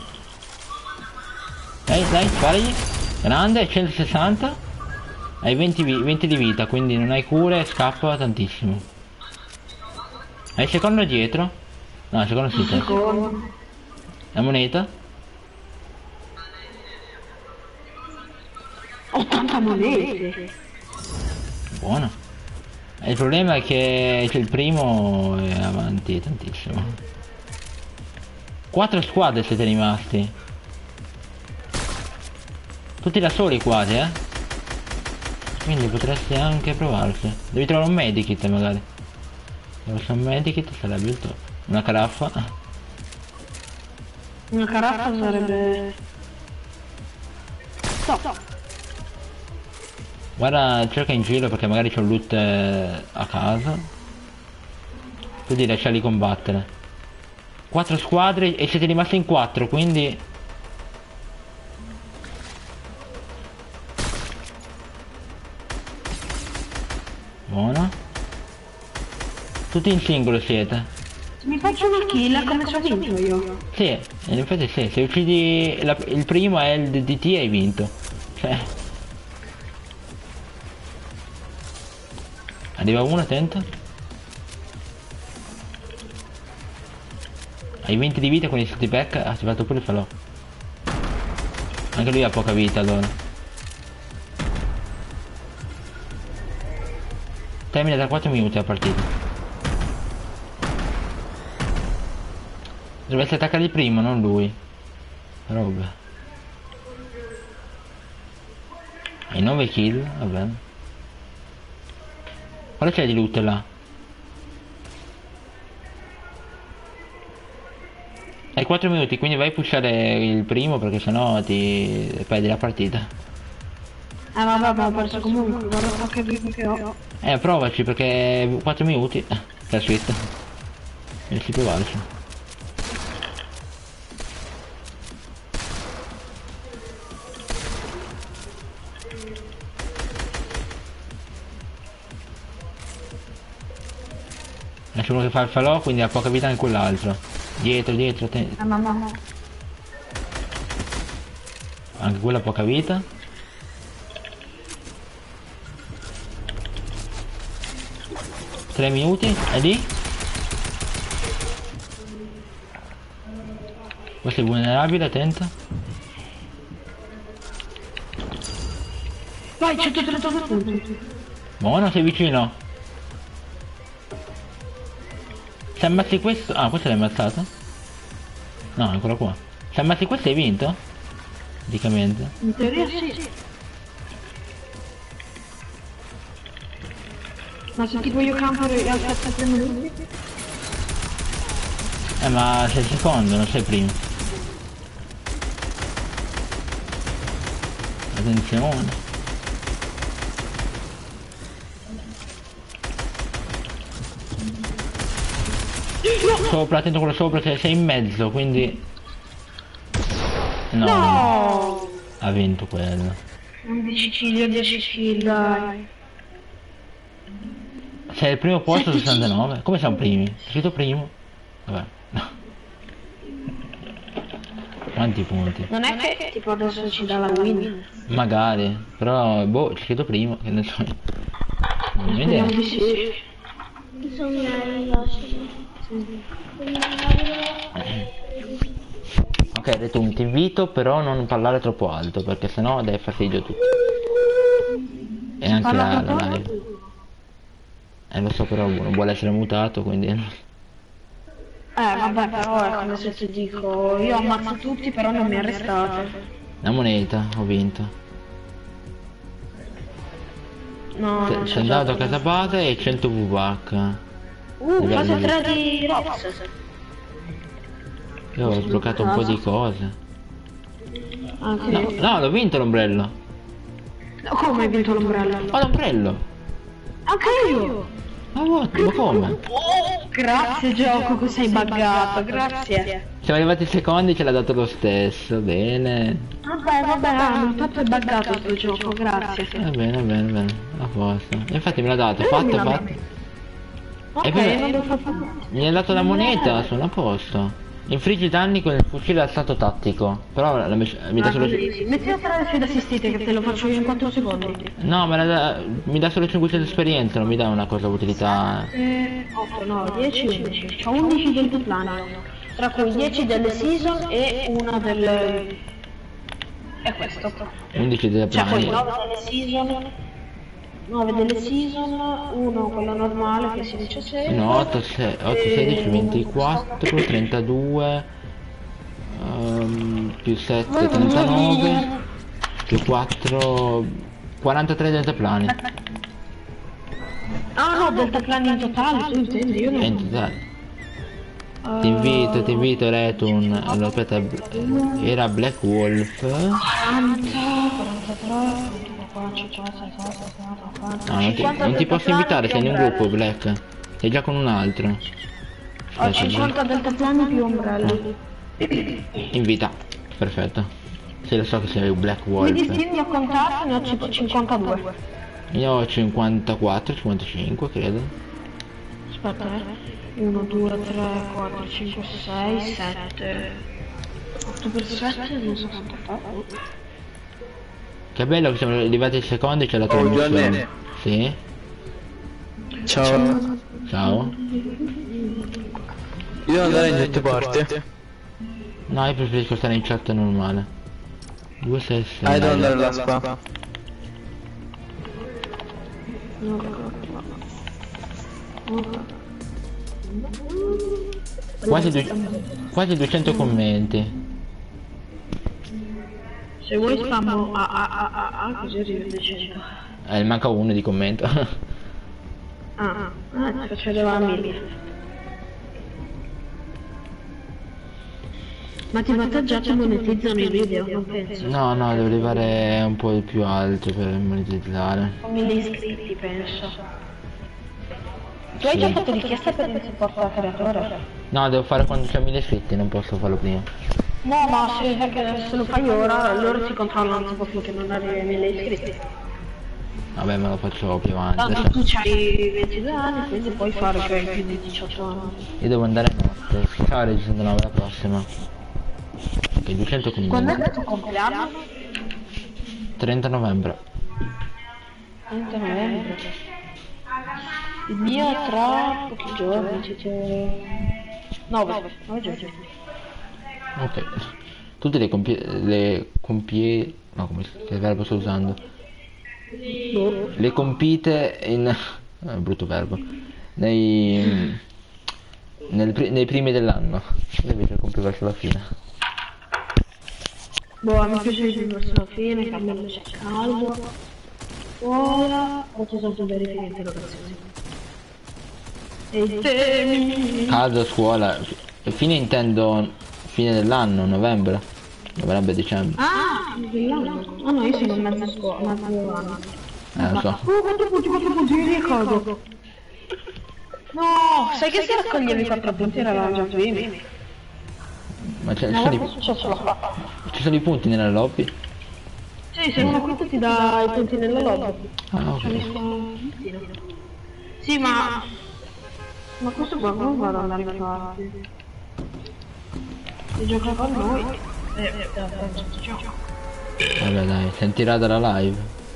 S1: Dai, sparagli. Grande, 160. Hai 20 di vita, quindi non hai cure, scappa tantissimo. Hai il secondo dietro? No, il secondo sì, certo. La moneta?
S2: 80 monete.
S1: Buono. Il problema è che il primo è avanti tantissimo. 4 squadre siete rimasti. Tutti da soli quasi, quindi potresti anche provarci. Devi trovare un medikit magari. Se fosse un medikit sarebbe il top. Una caraffa.
S2: Una caraffa sarebbe... Stop.
S1: Guarda, cerca in giro perché magari c'è un loot a casa. Così lasciarli combattere. 4 squadre e siete rimasti in 4, quindi... Buono. Tutti in singolo siete.
S2: Se mi faccio una kill, come ci ho vinto io?
S1: Sì, in effetti sì, se uccidi il primo è il DT hai vinto. Cioè. Arriva uno, attento. Hai 20 di vita, quindi se ti becca, ti ha fatto pure il falò. Anche lui ha poca vita allora. Termina tra 4 minuti la partita. Dovresti attaccare il primo, non lui. Roba. Hai 9 kill, va bene. Cosa c'è di loot là? Hai 4 minuti, quindi vai a pushare il primo perché sennò ti perdi la partita.
S2: Vabbè, ma ho perso comunque, guarda so che vivo che ho.
S1: Provaci perché 4 minuti. Aspetta. Riesci a provarci. C'è uno che fa il falò, quindi ha poca vita anche quell'altro. Dietro, attento.
S2: No.
S1: Anche quella ha poca vita. 3 minuti, è lì. Questo è vulnerabile, attento.
S2: Vai, 132 punti.
S1: Buono, sei vicino. Se ammazzi questo... Ah, questo l'hai ammazzato? No, è ancora qua. Se ammazzi questo hai vinto? Praticamente.
S2: In teoria sì. Ma se tipo io campo e aspetto 3 minuti?
S1: Ma sei il secondo, non sei il primo. Attenzione. Sopra, attento quello sopra, sei in mezzo, quindi... No! Ha vinto quello.
S2: 11 kill, 10 kill, dai.
S1: Sei al primo posto 69? Come siamo primi? C'è scritto primo? Vabbè, no. Quanti punti?
S2: Non è che tipo adesso ci dà la win.
S1: Magari, però boh, c'è scritto primo, che ne so. Non ho idea.
S2: Speriamo di sì.
S1: Ok, Retum, ti invito però a non parlare troppo alto, perché sennò dai fastidio a tutti. E anche la live. Lo so, però non vuole essere mutato, quindi...
S2: Vabbè, però è come se ti dico, io ammazzo tutti, però non mi arrestate.
S1: Una moneta, ho vinto.
S2: No, non
S1: Sei
S2: c'è
S1: andato a
S2: gioco.
S1: casa base e 100 VPAC.
S2: Fase 3 di Rox.
S1: Io ho sbloccato un po' di cose.
S2: Anche
S1: No,
S2: io.
S1: no, l'ho vinto l'ombrello.
S2: Come hai vinto l'ombrello?
S1: Ho l'ombrello.
S2: Anche io!
S1: Ma come?
S2: Grazie gioco che sei buggato, grazie.
S1: Siamo arrivati ai secondi, ce l'ha dato lo stesso, bene.
S2: Vabbè, intanto è buggato sto gioco, grazie.
S1: Bene, a posto. Infatti me l'ha dato, fatto.
S2: Ok,
S1: E poi
S2: non devo fare più.
S1: mi ha dato la moneta, sono a posto. Infliggi danni con il fucile a stato tattico. Però mi dà solo...
S2: Metti a fare le sfide assistite che te lo faccio io in 4 secondi.
S1: No, mi dà solo 500 esperienza, non mi dà una cosa utilità.
S2: 8, 9, 10, 11. C'ho 11 del duplaneo. Tra cui 10 delle season e una del... È questo.
S1: 11 della
S2: Cioè poi
S1: planeta.
S2: 9 delle season. 9 delle season, uno quello normale che si dice 6.
S1: No, 8, 16, 24, 32, più 7, 39, più 4, 43 deltaplani.
S2: Ah no, deltaplani in totale, tu intendi, io
S1: In
S2: non...
S1: totale. Ti invito Retun. Allora aspetta, era Black Wolf.
S2: 40, 43, 44,
S1: No, non ti posso invitare, sei in un gruppo Black. Sei già con un altro.
S2: Ho 50 deltaplani più ombrelli.
S1: Invita. Perfetto. Sì, lo so che sei un Black
S2: Mi
S1: Wolf.
S2: distingo a contarti, ne ho 52.
S1: Io ho 54, 55 credo.
S2: Aspetta, 1, 2, 3, 4, 5, 6, 7. 8 per 7, non so quanto fa.
S1: Che bello che siamo arrivati ai secondi, c'è la tua
S5: Gianni.
S1: missione. Sì.
S5: Ciao.
S1: Ciao.
S5: Io devo andare in jetport.
S1: No, io preferisco stare in chat normale. 266.
S5: Devo andare alla spa.
S1: Quasi 200 commenti.
S2: Se vuoi spammo così arrivi a 200.
S1: Manca uno di commento.
S2: Ti faccio arrivare a 1000. Ma ti vantaggiate monetizzano i video, non penso.
S1: No, devo arrivare un po' più alto per monetizzare.
S2: 1000 iscritti, penso. Tu hai già fatto richiesta per il supporto al creatore?
S1: No, devo fare quando c'è 1000 iscritti, non posso farlo prima.
S2: No, ma se lo fai ora, loro ti controllano tipo finché non arrivi ai 1000 iscritti.
S1: Vabbè, me lo faccio più avanti.
S2: Tanto
S1: Adesso
S2: tu c'hai 22 anni, quindi puoi fare che hai più di 18 anni.
S1: io devo andare a notte. Ciao, registrando la prossima. Ok, 200
S2: Quando è
S1: commenti.
S2: il tuo compleanno?
S1: 30 novembre.
S2: 30 novembre. Il mio è tra pochi giorni, tipo... 9 giorni.
S1: Ok. Tutte le compie... No, che verbo sto usando? Le compite in... brutto verbo. Nei primi dell'anno. Invece compie verso la fine.
S2: Boh, mi piace di più verso la fine, cambiando c'è caldo. Ora ho soltanto verifiche e interrogazioni. E i temi...
S1: Caldo, scuola. Fine intendo fine dell'anno, novembre. Novembre, dicembre.
S2: Ah, dell'anno. Ah no, io sono in mezzo scuola, mezzo anno.
S1: Lo so.
S2: Quanto punti, mi ricordo. No, sai che se raccoglievi 4 punti eravamo già primi.
S1: Ma ci
S2: No,
S1: sono,
S2: è successo.
S1: ci sono i punti nella lobby?
S2: Sì, se uno quinto ti dà i punti nella lobby.
S1: Ah, ok.
S2: Sì, ma questo qua come vado ad andare avanti? Se gioca con noi.
S1: Vabbè dai, sentirà dalla live.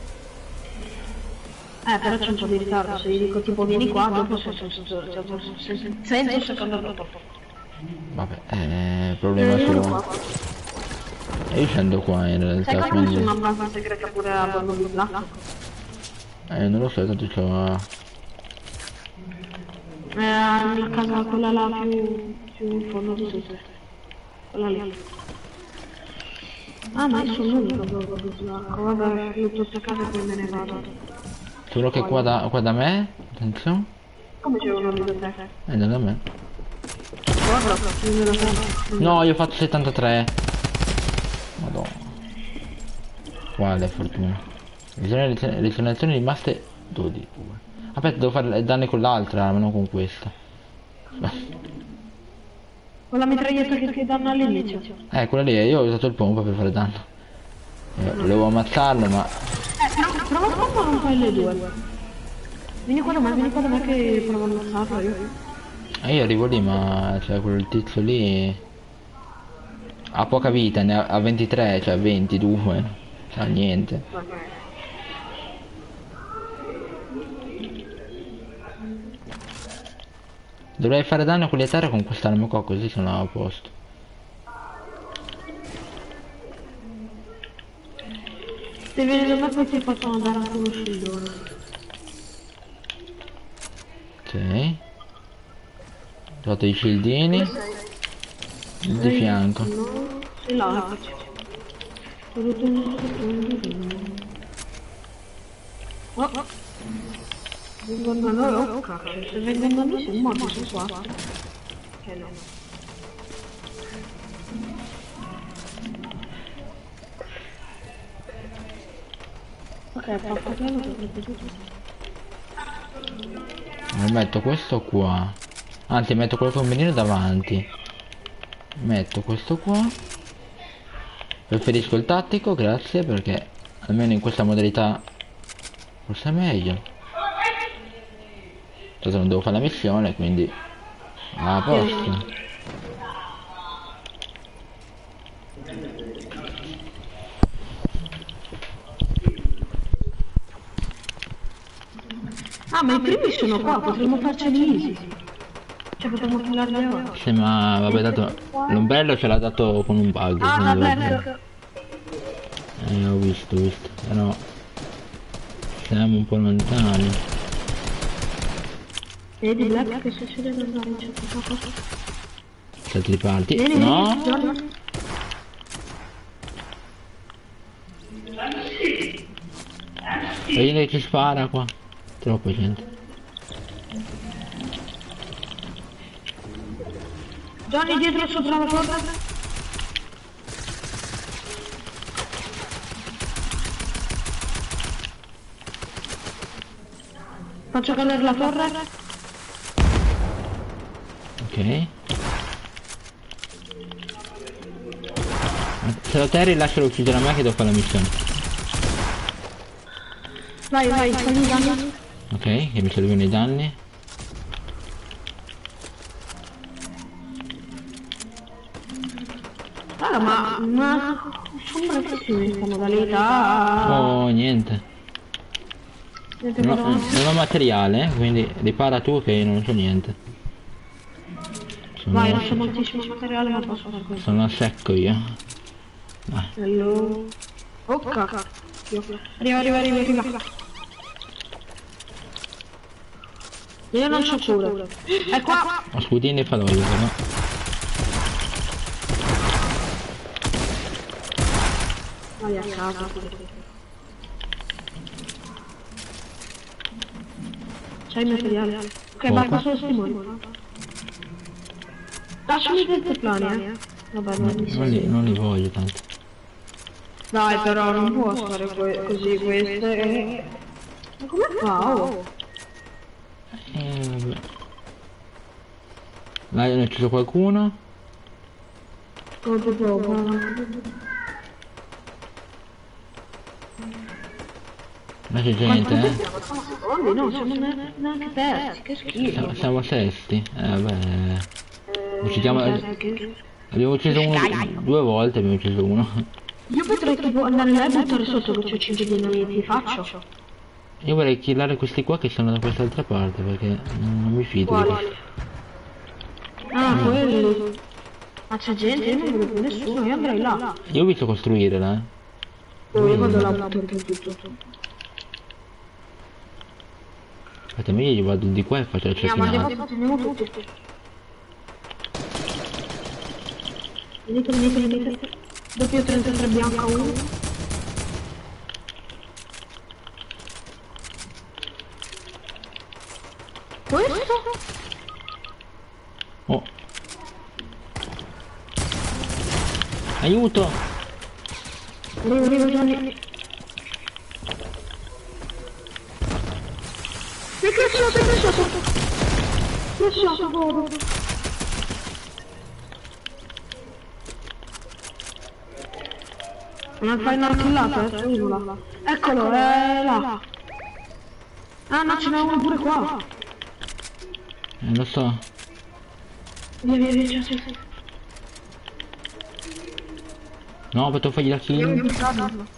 S2: Però c'è un po' di ritardo, se gli dico tipo vieni qua, dopo sento un secondo dopo.
S1: Vabbè, problema suo. E io scendo qua in
S2: Sai
S1: realtà,
S2: che ho
S1: quindi...
S2: messo una banca segreta pure a bordo di Black?
S1: non lo so, tanto c'ho...
S2: Nella casa quella là più più in fondo di tutte. Quella lì. Ah, ma io sono l'unico proprio che sbarco. Vabbè, io tutte case e poi me ne vado.
S1: Solo che qua da me, attenzione.
S2: Come c'è una biblioteca?
S1: Da me.
S2: Guarda, non me la sento.
S1: No, io ho fatto 73. Madonna. Quale fortuna. Rigenerazioni rimaste 12. Aspetta, devo fare danni con l'altra, ma non con questa.
S2: Con la mitraglietta che ti danno all'inizio.
S1: Quella lì, io ho usato il pompa per fare danno. Volevo ammazzarlo, ma...
S2: Prova a fare un po' le due. Vieni qua da me che provo a ammazzarlo io.
S1: Io arrivo lì, ma... cioè, quel tizio lì... ha poca vita, ne ha 23, cioè 22. Cioè, niente. Dovrei fare danno a quelli a terra con quest'arma qua, così sono a posto.
S2: Se vieni da me poi ti faccio andare anche uno scildone.
S1: Ok. Ho fatto i scildini. Di fianco.
S2: E là faccio. Oh. Vengono da noi, oh cacchio, se vengono da noi siamo morti, sono 4. Che no. Ok, fatto quello che ho tutto.
S1: Metto questo qua. Anzi, metto quello femminile davanti. Metto questo qua. Preferisco il tattico, grazie, perché almeno in questa modalità forse è meglio. Tanto non devo fare la missione, quindi a posto.
S2: Ah, ma i primi sono qua, potremmo farceli easy. Cioè potremmo killarli ora.
S1: Sì, ma vabbè, dato l'ombrello ce l'ha dato con un bug.
S2: Ah,
S1: quindi
S2: vabbè.
S1: ho visto, però siamo un po' lontani.
S2: Vedi Black che succede ad andare in certo posto?
S1: Se ti riparti.
S2: Vieni,
S1: No?
S2: vieni.
S1: Vedi che ci spara qua. Troppa gente.
S2: Johnny dietro sopra la porta. Faccio cadere la torre.
S1: Ok. Se lo terri lascialo uccidere a me che devo fare la missione.
S2: Vai, fagli i danni.
S1: Ok, che mi servono i danni.
S2: Allora, ma sono bravissimi in questa modalità.
S1: Oh, niente. Non ho materiale, quindi ripara tu che io non so niente.
S2: Vai, non c'è moltissimo materiale, ma posso fare questo.
S1: Sono a secco io. Vai.
S2: Hello. Oh cacchio. Arriva. Io non c'ho cura. È qua.
S1: Ho scudini e falloio però.
S2: Vai a casa. C'hai il materiale. Ok, vai, qua sono stimoli. Lasciami dentro i plani, Vabbè,
S1: Non li voglio tanto.
S2: Dai, però non può stare così queste. Ma come fa? Oh?
S1: Vabbè. Dai, ne ho ucciso qualcuno.
S2: Come proprio?
S1: Ma c'è gente,
S2: No, siamo neanche terzi, che schifo.
S1: Siamo sesti. Vabbè. Uccidiamo. Abbiamo ucciso uno 2 volte, abbiamo ucciso uno.
S2: Io potrei tipo andare là e buttare sotto che c'ho 5 dinamiti, faccio.
S1: Io vorrei killare questi qua che sono da quest'altra parte perché non mi fido di
S2: Quali? Quelli. Ma c'è gente, io non vedo più nessuno, io andrei là.
S1: Io ho visto costruire là.
S2: Io vado là a buttare tutto.
S1: Aspetta, io vado di qua e faccio la
S2: Andiamo
S1: cetinata.
S2: tutti. Venite. Doppio 33 bianca 1. Questo?
S1: Oh. Aiuto!
S2: Arrivo Gianni. Mi è cresciuto, povero. Non fai una killata, c'è uno là. Eccolo, è là. Ah no, ce n'è uno pure qua.
S1: Lo so.
S2: Via, sì.
S1: No, potevo fargli la kill.
S2: Andiamo a buttarlo.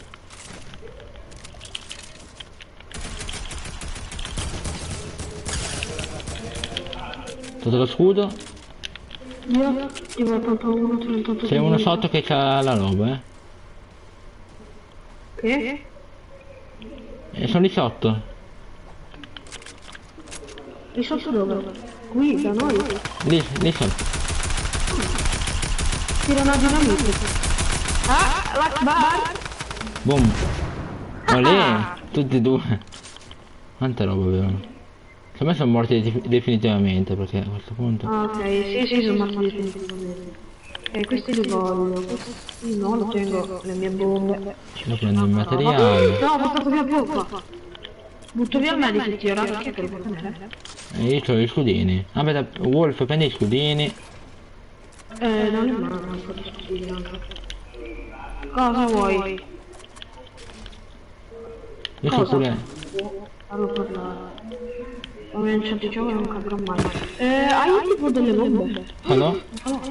S1: Tutto lo scudo.
S2: Io ho 81, 38.
S1: C'è uno sotto che c'ha la roba,
S2: Che?
S1: E sono lì sotto.
S2: Lì sotto dove? Qui, da noi.
S1: Lì sotto.
S2: Tira una dinamite. Ah, l'Akbar.
S1: Boom. Olè, tutti e due. Quanta roba avevano. Secondo me sono morti definitivamente, perché a questo punto.
S2: Ah, ok, sì, sono morti definitivamente. Questi li voglio. Questi no, lo tengo le mie bombe.
S1: Io prendo il materiale.
S2: No, ho buttato via poco. Butto via il medikit io, raga, che lo può tenere?
S1: E io ho gli scudini. Aspetta, Wolf, prendi gli scudini.
S2: Non li mando un po' di scudini anche. Cosa vuoi?
S1: Io so pure.
S2: Fallo parlare. Ho un certo non capirò mai. Hai tipo delle bombe?
S1: Fallo?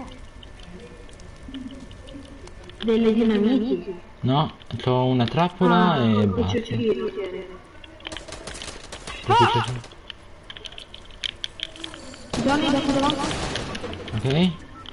S2: Delle dinamiti?
S1: No, ho una trappola e
S2: il
S1: basta.
S2: cerchino tiene. Johnny, da cosa va?
S1: Ok.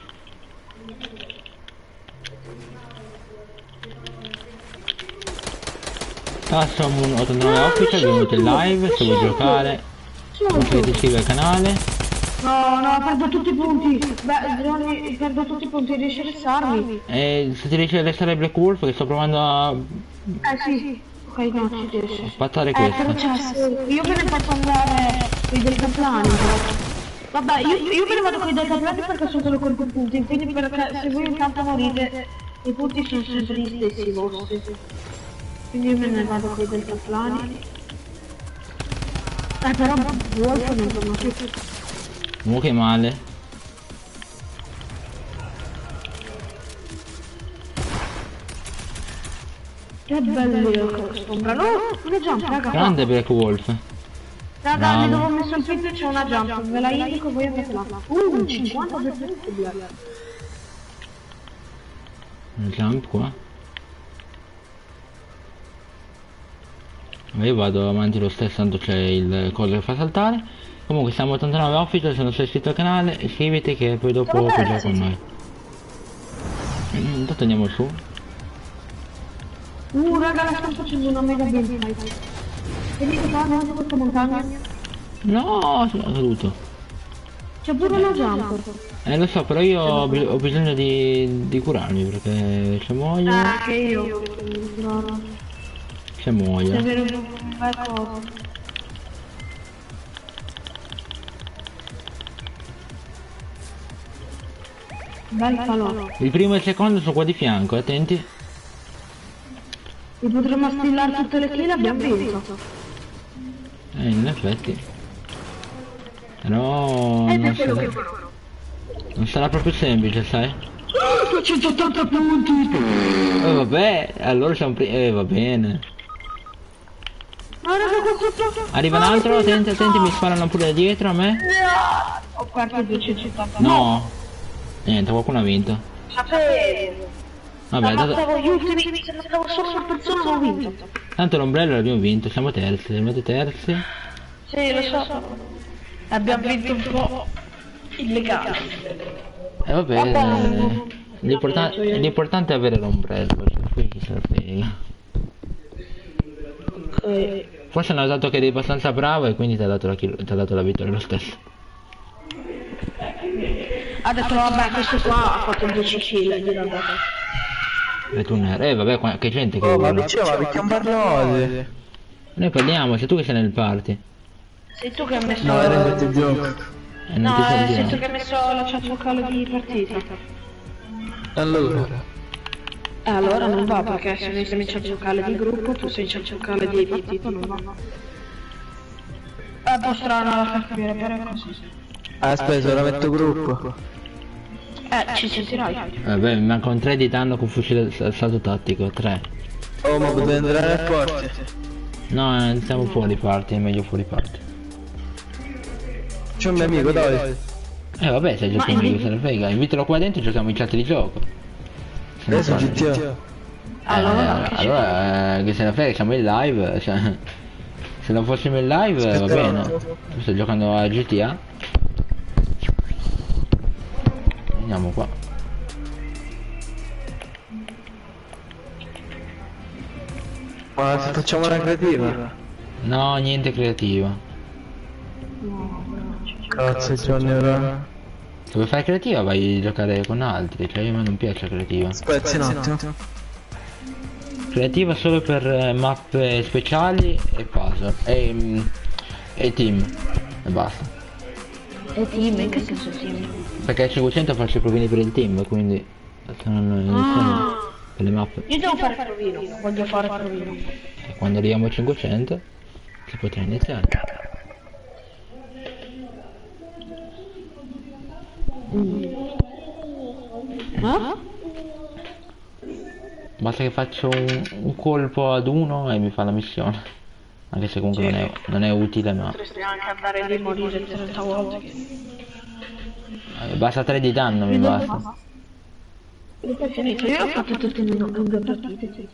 S1: Custom 89 official, benvenuto in live, se vuoi giocare potete iscrivere al canale.
S2: No, perdo tutti i punti. Beh, Johnny, perdo tutti i punti, riesci a restarmi?
S1: E se ti riesci a restare Black Wolf, che sto provando a
S2: Sì. Ok, no, ci riesci.
S1: spattare
S2: Però
S1: questo.
S2: io me ne posso andare con i deltaplani. Vabbè, io me ne vado con i deltaplani perché sono solo con i punti, quindi perché se voi intanto morite, i punti sono sempre gli stessi vostri. Quindi io me ne vado con i deltaplani. Però Wolf non torna più.
S1: Che male.
S2: Che bello che scombra. No, una jump, raga.
S1: Grande Black Wolf.
S2: Raga,
S1: Bravo.
S2: dove ho messo il film c'è una jump, ve la indico, voi andate là. 50%.
S1: Un jump qua. Ma io vado avanti lo stesso, tanto c'è il coso che fa saltare. Comunque siamo 89 official, se non sei iscritto al canale iscriviti che poi dopo puoi giocare con noi. Intanto andiamo su.
S2: Raga, la sto facendo una mega build fight. Vedete qua, guardate questa montagna?
S1: No, sono caduto.
S2: C'è pure una jump.
S1: Lo so, però io ho bisogno di curarmi perché se muoio.
S2: Che io.
S1: Se muoio.
S2: Deve avere un bel coso. Bel falò.
S1: Il primo e il secondo sono qua di fianco, attenti.
S2: E potremmo stillare tutte le kill, abbiamo vinto.
S1: In effetti. Però non sarà proprio semplice, sai?
S2: 280 punti!
S1: Vabbè, allora siamo va bene.
S2: Ma raga, questo...
S1: Arriva un altro, attenti, mi sparano pure da dietro a me.
S2: Ho perso 280.
S1: No. Niente, qualcuno ha vinto.
S2: Sapevo.
S1: Vabbè,
S2: Ammazzavo gli ultimi, se mancavo solo una persona avevo vinto.
S1: tanto l'ombrello l'abbiamo vinto, siamo terzi, siamo terzi.
S2: Sì, lo so. Abbiamo vinto un po' illegale.
S1: E vabbè, l'importante è avere l'ombrello, cioè, poi chi se la frega. Forse hanno dato che eri abbastanza bravo e quindi ti ha dato la vittoria lo stesso.
S2: Ha detto vabbè questo qua ha fatto 10 kg di roba.
S1: E tu ne... vabbè, che gente che
S5: Oh, ma
S1: vuole.
S5: diceva, perché non parlate?
S1: Noi parliamo, sei tu che sei nel party.
S2: Sei tu che hai messo...
S5: No, era in gioco.
S1: E non
S2: No,
S1: ti
S2: sei tu
S1: sentiamo.
S2: che hai messo la chat vocale di partita.
S5: Allora.
S2: Allora non va perché se noi siamo in chat vocale di gruppo, tu sei in chat vocale di partita, non va. È un po' strano da capire, però è così.
S5: Aspetta, ora metto gruppo.
S2: Ci sentirai.
S1: Vabbè, mi mancano 3 di danno con fucile salto tattico, 3.
S5: Oh, ma potete entrare a forte.
S1: No, siamo fuori party, è meglio fuori party.
S5: C'è un mio amico, dai.
S1: Vabbè, sei già tuo amico, se ne frega. Invitalo qua dentro e giochiamo in chat di gioco. Se ne
S5: Adesso
S1: frega.
S5: GTA.
S1: Allora, che se ne frega, siamo in live, cioè... Se non fossimo in live va bene. Sto giocando a GTA. Andiamo qua.
S5: Ma se facciamo una creativa?
S1: No, niente creativa.
S5: Cazzo, Johnny, ora.
S1: Dove fai creativa vai a giocare con altri, cioè a me non piace la creativa.
S5: Aspetta un attimo.
S1: Creativa solo per mappe speciali e puzzle. E team. E basta.
S2: E team, in che senso team?
S1: Perché 500 faccio i provini per il team, quindi se non iniziano per le mappe.
S2: Io devo fare provino, voglio fare provino.
S1: E quando arriviamo a 500 si potrà iniziare. Basta che faccio un colpo ad uno e mi fa la missione. Anche se comunque non è utile, ma
S2: Potresti anche andare lì e morire 30 volte.
S1: basta 3 di danno, mi basta.
S2: È finito, io ho fatto tutte le lunghe partite.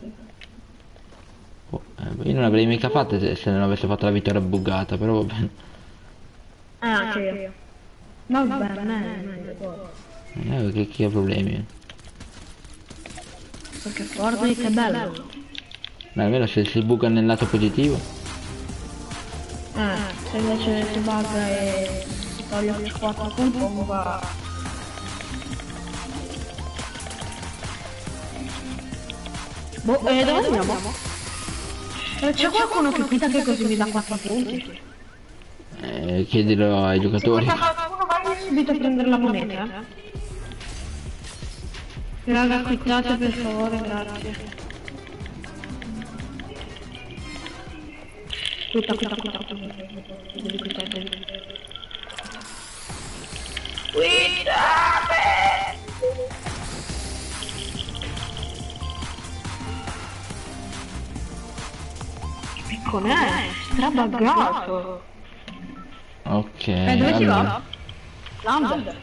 S1: Io non avrei mica fatto se non avessi fatto la vittoria buggata, però va bene.
S2: Anche io. Ma vabbè, non è
S1: Chi ha problemi?
S2: perché Fortnite è bello.
S1: Ma almeno se si bugga nel lato positivo.
S2: Se invece si bugga e si toglie il 4 colpo va. Boh, dove andiamo? C'è qualcuno che guida che così mi dà 4 punti?
S1: Chiedilo ai giocatori.
S2: Qualcuno vai subito a prendere la moneta, Raga, quittate per favore, grazie. Quitta. Devi quittare. Che piccol'è, strabaggato.
S1: Ok,
S2: Dove si
S1: allora.
S2: va? Lander.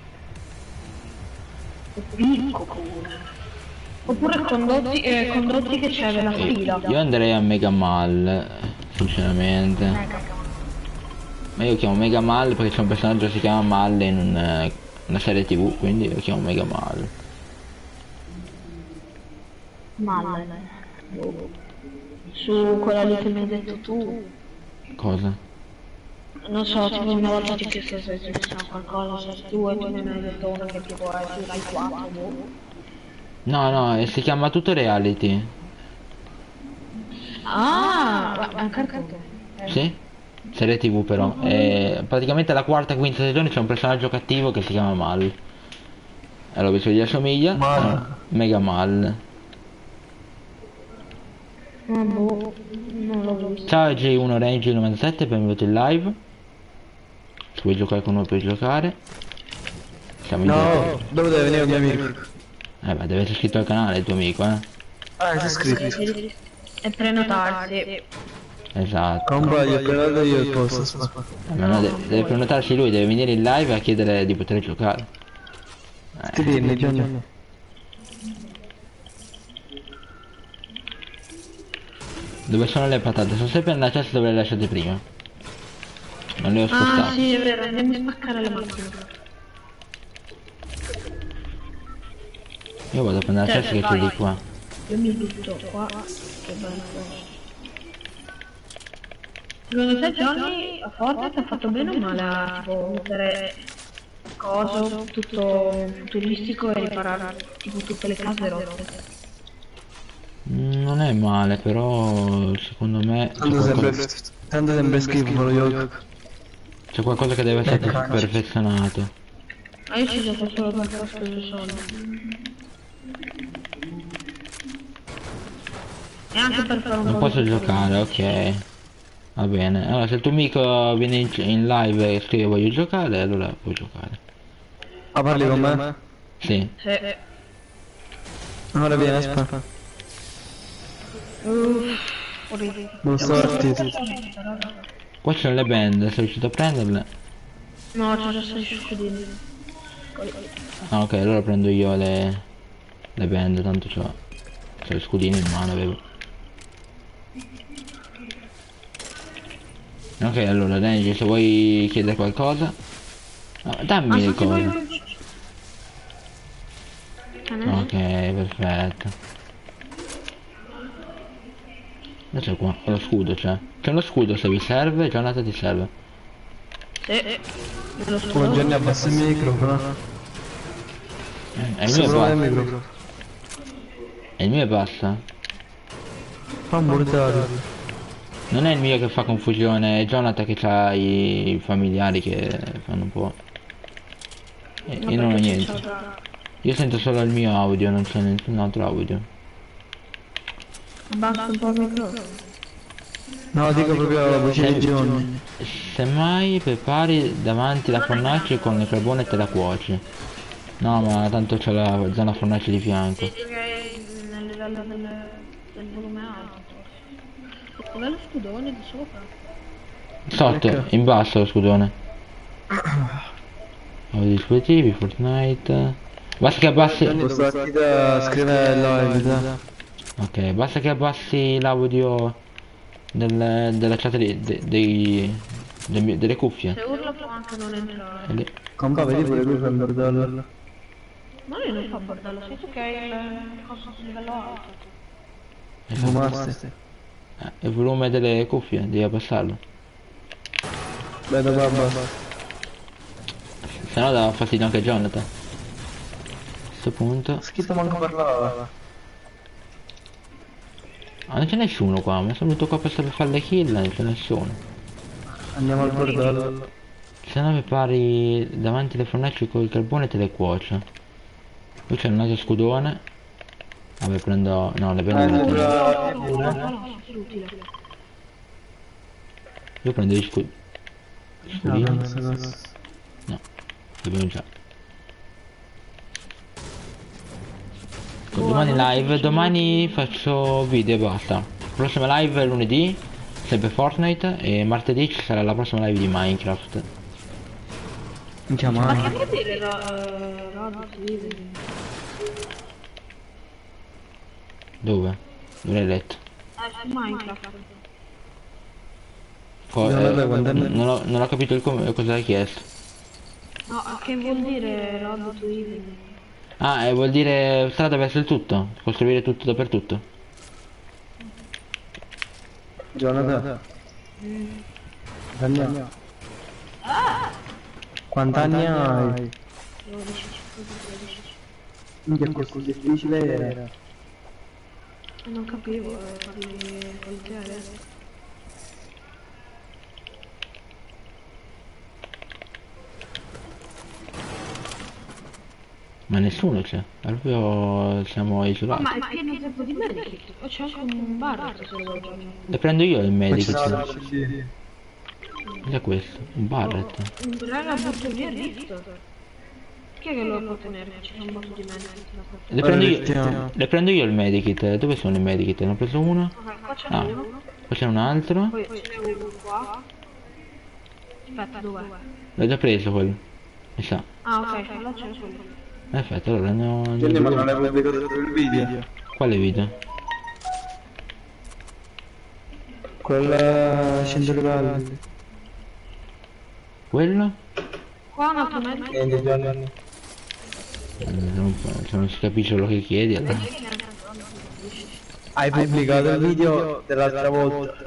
S2: Picco. Oppure condotti che c'è nella fila.
S1: Io andrei a Mega Mall, sinceramente. Ma io chiamo Mega Mall perché c'è un personaggio che si chiama Mall in una serie TV, quindi io chiamo Mega Mall.
S2: Male. Su quella lì che mi hai detto tu.
S1: Cosa?
S2: Non so, tipo una volta ti ho chiesto se c'era qualcosa, se tu e tu me ne hai detto una che tipo è su Rai 4, boh.
S1: No, si chiama tutto reality.
S2: Ah, ma è un cartone.
S1: Sì? Serie TV però. Praticamente alla quarta quinta stagione c'è un personaggio cattivo che si chiama Mal. Allora visto che gli assomiglia. Mega Mal.
S2: Boh, non l'ho visto.
S1: Ciao J1 Range 97, benvenuto in live. Se vuoi giocare con noi puoi giocare. Siamo in
S5: No, dove deve venire un mio amico?
S1: ma deve essere iscritto al canale il tuo amico,
S5: Sei iscritto.
S2: E prenotarsi.
S1: Esatto.
S5: Non voglio, prenotato io il posto.
S1: Ma no, deve prenotarsi lui, deve venire in live a chiedere di poter giocare.
S5: Ti dirmi, Johnny.
S1: Dove sono le patate? Sono sempre nella cesta dove le lasciate prima. Non le ho
S2: Ah
S1: spostate.
S2: sì, è vero, andiamo a spaccare le macchine.
S1: Io vado a prendere la cesta che c'è di qua.
S2: Io mi butto qua. Che bello. Secondo te Johnny a Fortnite ha fatto bene o male a tipo mettere coso, tutto turistico e riparare tipo tutte le case rotte.
S1: Non è male, però secondo me
S5: Tanto sembra schifo lo gioco.
S1: c'è qualcosa che deve essere perfezionato.
S2: Ma io ci gioco solo perché ho speso soldi. E anche per fare un
S1: Non
S2: po'
S1: posso
S2: di
S1: giocare, ok. Va bene. Allora, se il tuo amico viene in live e scrive voglio giocare, allora puoi giocare.
S5: Ah, parli con me?
S1: Sì.
S5: Ora vieni, aspetta. Non sto partito.
S1: Qua c'è le band, sei riuscito a prenderle?
S2: No, c'ho già 16 scudini.
S1: Ah, ok, allora prendo io le band, tanto c'ho il scudino in mano, avevo. Ok, allora Denji, se vuoi chiedere qualcosa, dammi le cose. Ok, perfetto. Cosa c'è qua? Lo scudo c'è. C'è lo scudo se vi serve, Jonathan ti serve.
S5: Come Gianni abbassa il microfono.
S1: E il mio è
S5: Prova il
S1: basta.
S5: microfono.
S1: E il mio è basta.
S5: Fa un brutale.
S1: Non è il mio che fa confusione, è Jonathan che ha i familiari che fanno un po'. E io non ho niente. Io sento solo il mio audio, non c'è nessun altro audio.
S2: Abbassa un po' il microfono.
S5: No, dico proprio la voce di Johnny.
S1: Semmai prepari davanti la fornace con il carbone e te la cuoci. No, ma tanto c'è la zona fornace di fianco.
S2: Nel livello del volume alto. Dov'è lo scudone di sopra?
S1: Sotto, in basso lo scudone. Nuovi dispositivi, Fortnite. Basta che abbassi.
S5: Questa partita scrive live.
S1: Ok, basta che abbassi l'audio della chat delle cuffie.
S2: Se urlo può anche non entrare.
S1: E lì-
S5: Compa, vedi pure lui fa il bordello.
S2: Ma io non fa bordello, sei tu che hai il coso sul livello alto.
S5: Fumaste.
S1: il volume delle cuffie, devi abbassarlo.
S5: Vedo babba.
S1: Se no dà fastidio anche a Jonathan. A questo punto.
S5: Schifo manco parlava.
S1: Ah, non c'è nessuno qua, ma sono venuto qua per fare le kill, non c'è nessuno.
S5: Andiamo al bordello.
S1: Se no prepari davanti alle fornaci con il carbone e te le cuocio. Qui c'è un altro scudone. Vabbè prendo. No, le prendo io prendo gli scudini. No, li abbiamo già. Domani live, domani faccio video e basta. Prossima live è lunedì, sempre Fortnite, e martedì ci sarà la prossima live di Minecraft.
S5: Minchia,
S2: Ma che vuol dire Rod?
S1: Dove? Non l'hai letto.
S2: Su Minecraft.
S1: Non ho capito cosa hai chiesto.
S2: No, che vuol dire Rod to Even?
S1: Ah, vuol dire strada verso il tutto, costruire tutto dappertutto.
S5: Jonathan. Quanti anni hai?
S2: 12.
S5: Minchia, questo difficile era.
S2: Non capivo, parli col dialetto.
S1: Ma nessuno c'è, proprio siamo isolati.
S2: Ma è pieno tempo di medikit. O c'è anche un bar se lo vuoi giocare.
S1: Le prendo io il
S5: Ma ci
S1: medico.
S5: sono
S1: Cos'è questo? Un barret.
S2: Un raga butto via il rift. Chi è che lo può tenere? C'è un botto di medikit.
S1: Le prendo io il medikit. Dove sono i medikit? Ne ho preso uno.
S2: Ok, qua c'è
S1: Ah,
S2: uno.
S1: poi c'è un altro.
S2: Poi ce n'è uno qua. Aspetta, dov'è?
S1: L'ho già preso quello. Mi sa.
S2: Ah, ok, là c'è quello.
S1: Perfetto, allora andiamo.
S5: Gianni, ma non hai pubblicato il video?
S1: Quale video?
S5: Quella centrale.
S1: Quello?
S2: Qua un altro medico.
S5: Niente, Gianni.
S1: Non si capisce quello che chiedi allora.
S5: Hai pubblicato il video dell'altra volta?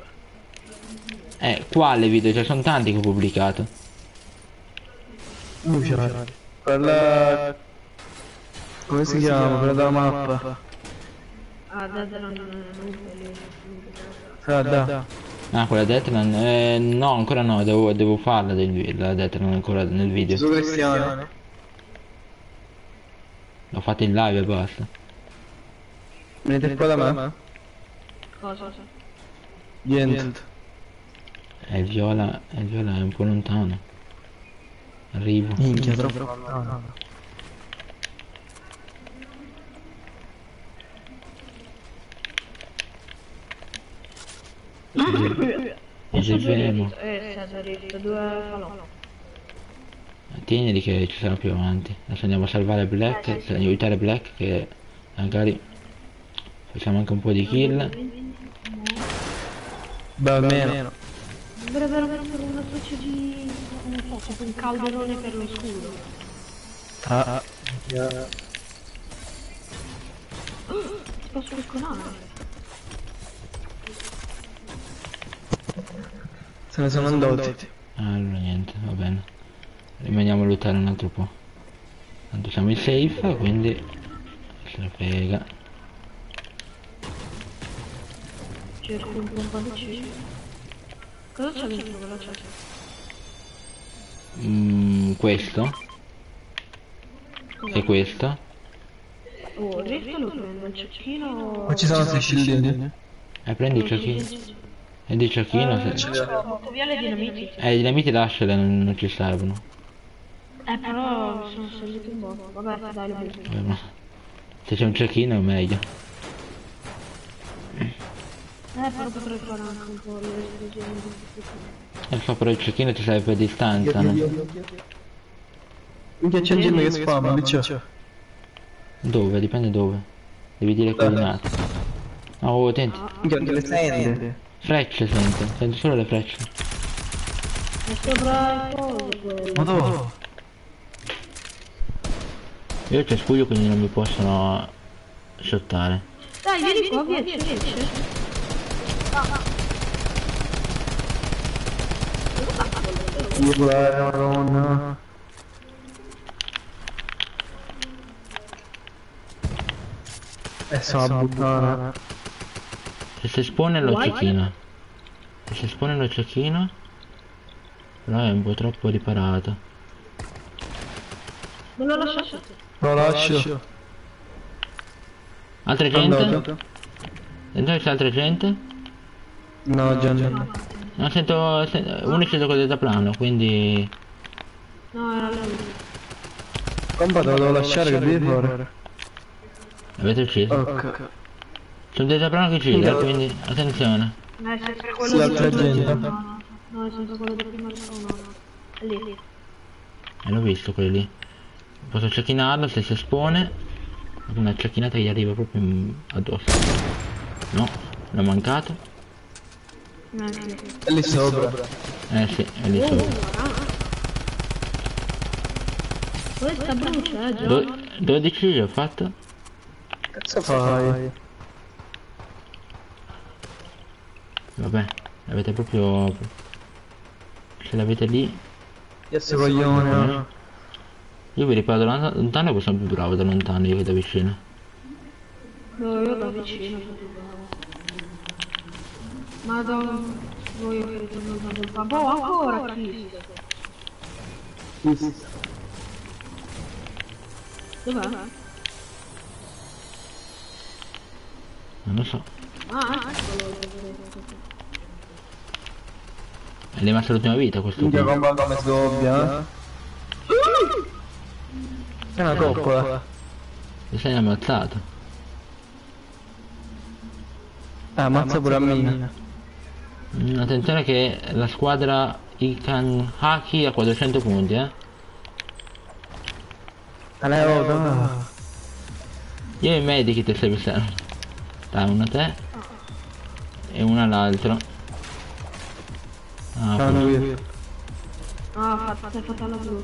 S1: Quale video? Ce ne sono tanti che ho pubblicato.
S5: Quella... Come si chiama? Quella della mappa.
S2: Ah, non quelli.
S5: Ah, da.
S1: Ah, quella Deathland? No, ancora no, devo farla la Deathland ancora nel video.
S5: Gesù Cristiano.
S1: L'ho fatta in live e basta.
S5: Venite qua da me?
S2: Cosa?
S5: Niente.
S1: Il viola è un po' lontano. Arrivo.
S5: Minchia, troppo lontano.
S1: Eseguiamo.
S2: Cesare, due falò.
S1: Tienili che ci sarà più avanti. Adesso andiamo a salvare Black, aiutare Black che magari facciamo anche un po' di kill.
S5: Beh, almeno.
S2: Dovrebbe avere una specie di... non so, tipo un calderone per lo scudo.
S5: Ah.
S2: Ti posso risconare?
S5: Se ne sono andati.
S1: Allora niente, va bene. Rimaniamo a lottare un altro po'. Tanto siamo in safe, quindi se ne frega.
S2: Cerco un po' di cibo. Cosa c'è dentro quella cesta?
S1: Questo. E questo.
S2: Oh, il rischio lo prendo, il cecchino...
S5: Qua ci sono 6 scildini.
S1: Prendi il cecchino. Prendi il cecchino se...
S2: Porto via le dinamiti.
S1: I dinamiti lasciale, non ci servono.
S2: Però sono serviti un po'. Vabbè, dai, lo vedo.
S1: Vabbè, ma se c'è un cecchino è meglio.
S2: Però potrei fare anche un po' le esplosioni di
S1: So, però il cecchino ti serve per distanza, no?
S5: Minchia, c'è gente che spamma, dice.
S1: Dove? Dipende dove. Devi dire coordinate. Oh, attenti.
S5: Minchia, che le sente.
S1: Frecce sento solo le frecce.
S2: È sopra il coso quello.
S5: Ma dove?
S1: Io c'è spuglio quindi non mi possono shottare.
S2: Dai, vieni qua, riesce.
S5: Madonna. Sono a buttare.
S1: Se si espone lo cecchino. Se si espone lo cecchino. Però è un po' troppo riparato.
S2: Non lo lasciate.
S5: Lo lascio.
S1: Altra gente?
S5: Andato.
S1: Dentro c'è altra gente?
S5: No, già no.
S1: No, sento unici gioco da plano, quindi...
S2: No, era lui.
S5: Compa, te lo devo lasciare, che devi fare?
S1: Avete ucciso?
S5: Ok.
S1: Sono dei plano che uccide, quindi attenzione.
S2: È sempre quello
S5: Sì, altra gente.
S2: No, è sempre quello di prima no. È lì.
S1: L'ho visto quelli lì. Posso cecchinarlo se si espone. Una cecchinata gli arriva proprio addosso. No, l'ho mancato.
S2: Sì.
S5: È lì sopra.
S1: Sì, è lì sopra.
S2: Questa brucia, già.
S1: 12 ho fatto.
S5: Cazzo fai?
S1: Vabbè, l'avete proprio... Se l'avete lì...
S5: Yes, coglione.
S1: Io vi riparo da lontano che sono più bravo da lontano io che da vicino.
S2: No, io da vicino. Madonna, voglio che ritorno da del papà. Oh, ancora Cristo. Dov'è?
S1: Non lo so.
S2: Eccolo.
S1: È rimasta l'ultima vita questo
S5: Minchia,
S1: qui.
S5: compa come sdoppia. È una coppola.
S1: Ti sei ammazzato.
S5: Ammazza pure a mina.
S1: Attenzione che la squadra Ikan Haki ha 400 punti,
S5: Allora,
S1: Io i medikit se vi servono. Dai, una a te. E una all'altro. Ah,
S5: qui.
S2: Sei fatta la blu.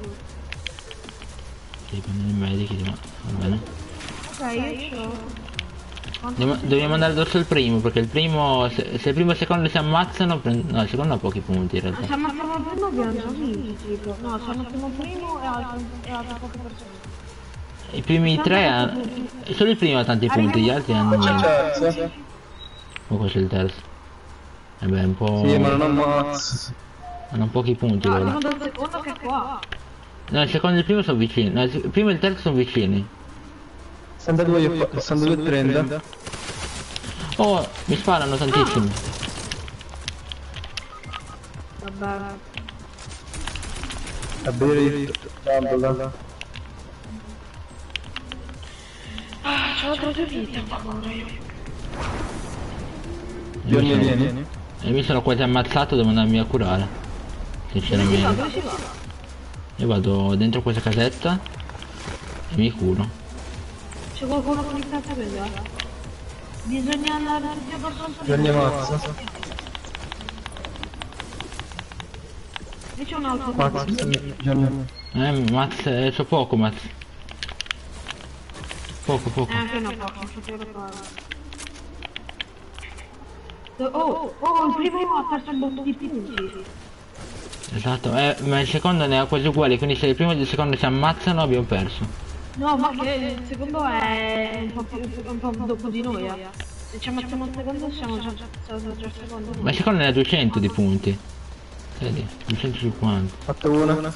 S1: sì, prendere i medikit, ma va bene.
S2: Ok, io c'ho.
S1: Dobbiamo andare addosso al primo, perché il primo, se il primo e il secondo si ammazzano, no, il secondo ha pochi punti in realtà.
S2: Se ammazziamo il primo abbiamo già vinto, tipo. No, se ammazziamo il primo e altre poche persone.
S1: I primi tre hanno... Solo il primo ha tanti punti, gli altri hanno
S5: C'è il
S1: meno.
S5: terzo.
S1: Oh, qua c'è il terzo. E beh, un po'...
S5: Sì, ma non ammazzo.
S1: hanno pochi punti
S2: No,
S1: loro.
S2: uno dal secondo che è qua.
S1: No, il secondo e il primo sono vicini. No, il primo e il terzo sono vicini.
S5: 62,30.
S1: Oh, mi sparano tantissimi.
S2: Vabbè.
S5: A bere Dumbledore.
S2: C'ho 3 vite ancora io.
S5: Vieni.
S1: E mi sono quasi ammazzato, devo andarmi a curare. Sinceramente.
S2: Dove si va?
S1: Io vado dentro questa casetta e mi curo.
S2: C'è qualcuno con il cazzo che va? Bisogna andare tutti abbastanza.
S5: Vieni ammazza.
S2: E c'è un altro.
S5: Gianni.
S1: Maz, c'ho poco, Maz. Poco.
S2: Anche una poca, non sapevo fare. Oh, il primo ha perso un botto di punti.
S1: Esatto, ma il secondo ne ha quasi uguali, quindi se il primo e il secondo si ammazzano abbiamo perso.
S2: No, ma che il secondo è un po' dopo di noi. Se ci ammazziamo il secondo siamo già il secondo.
S1: Ma il secondo ne ha 200 di punti. Vedi, 250.
S5: Fatto una.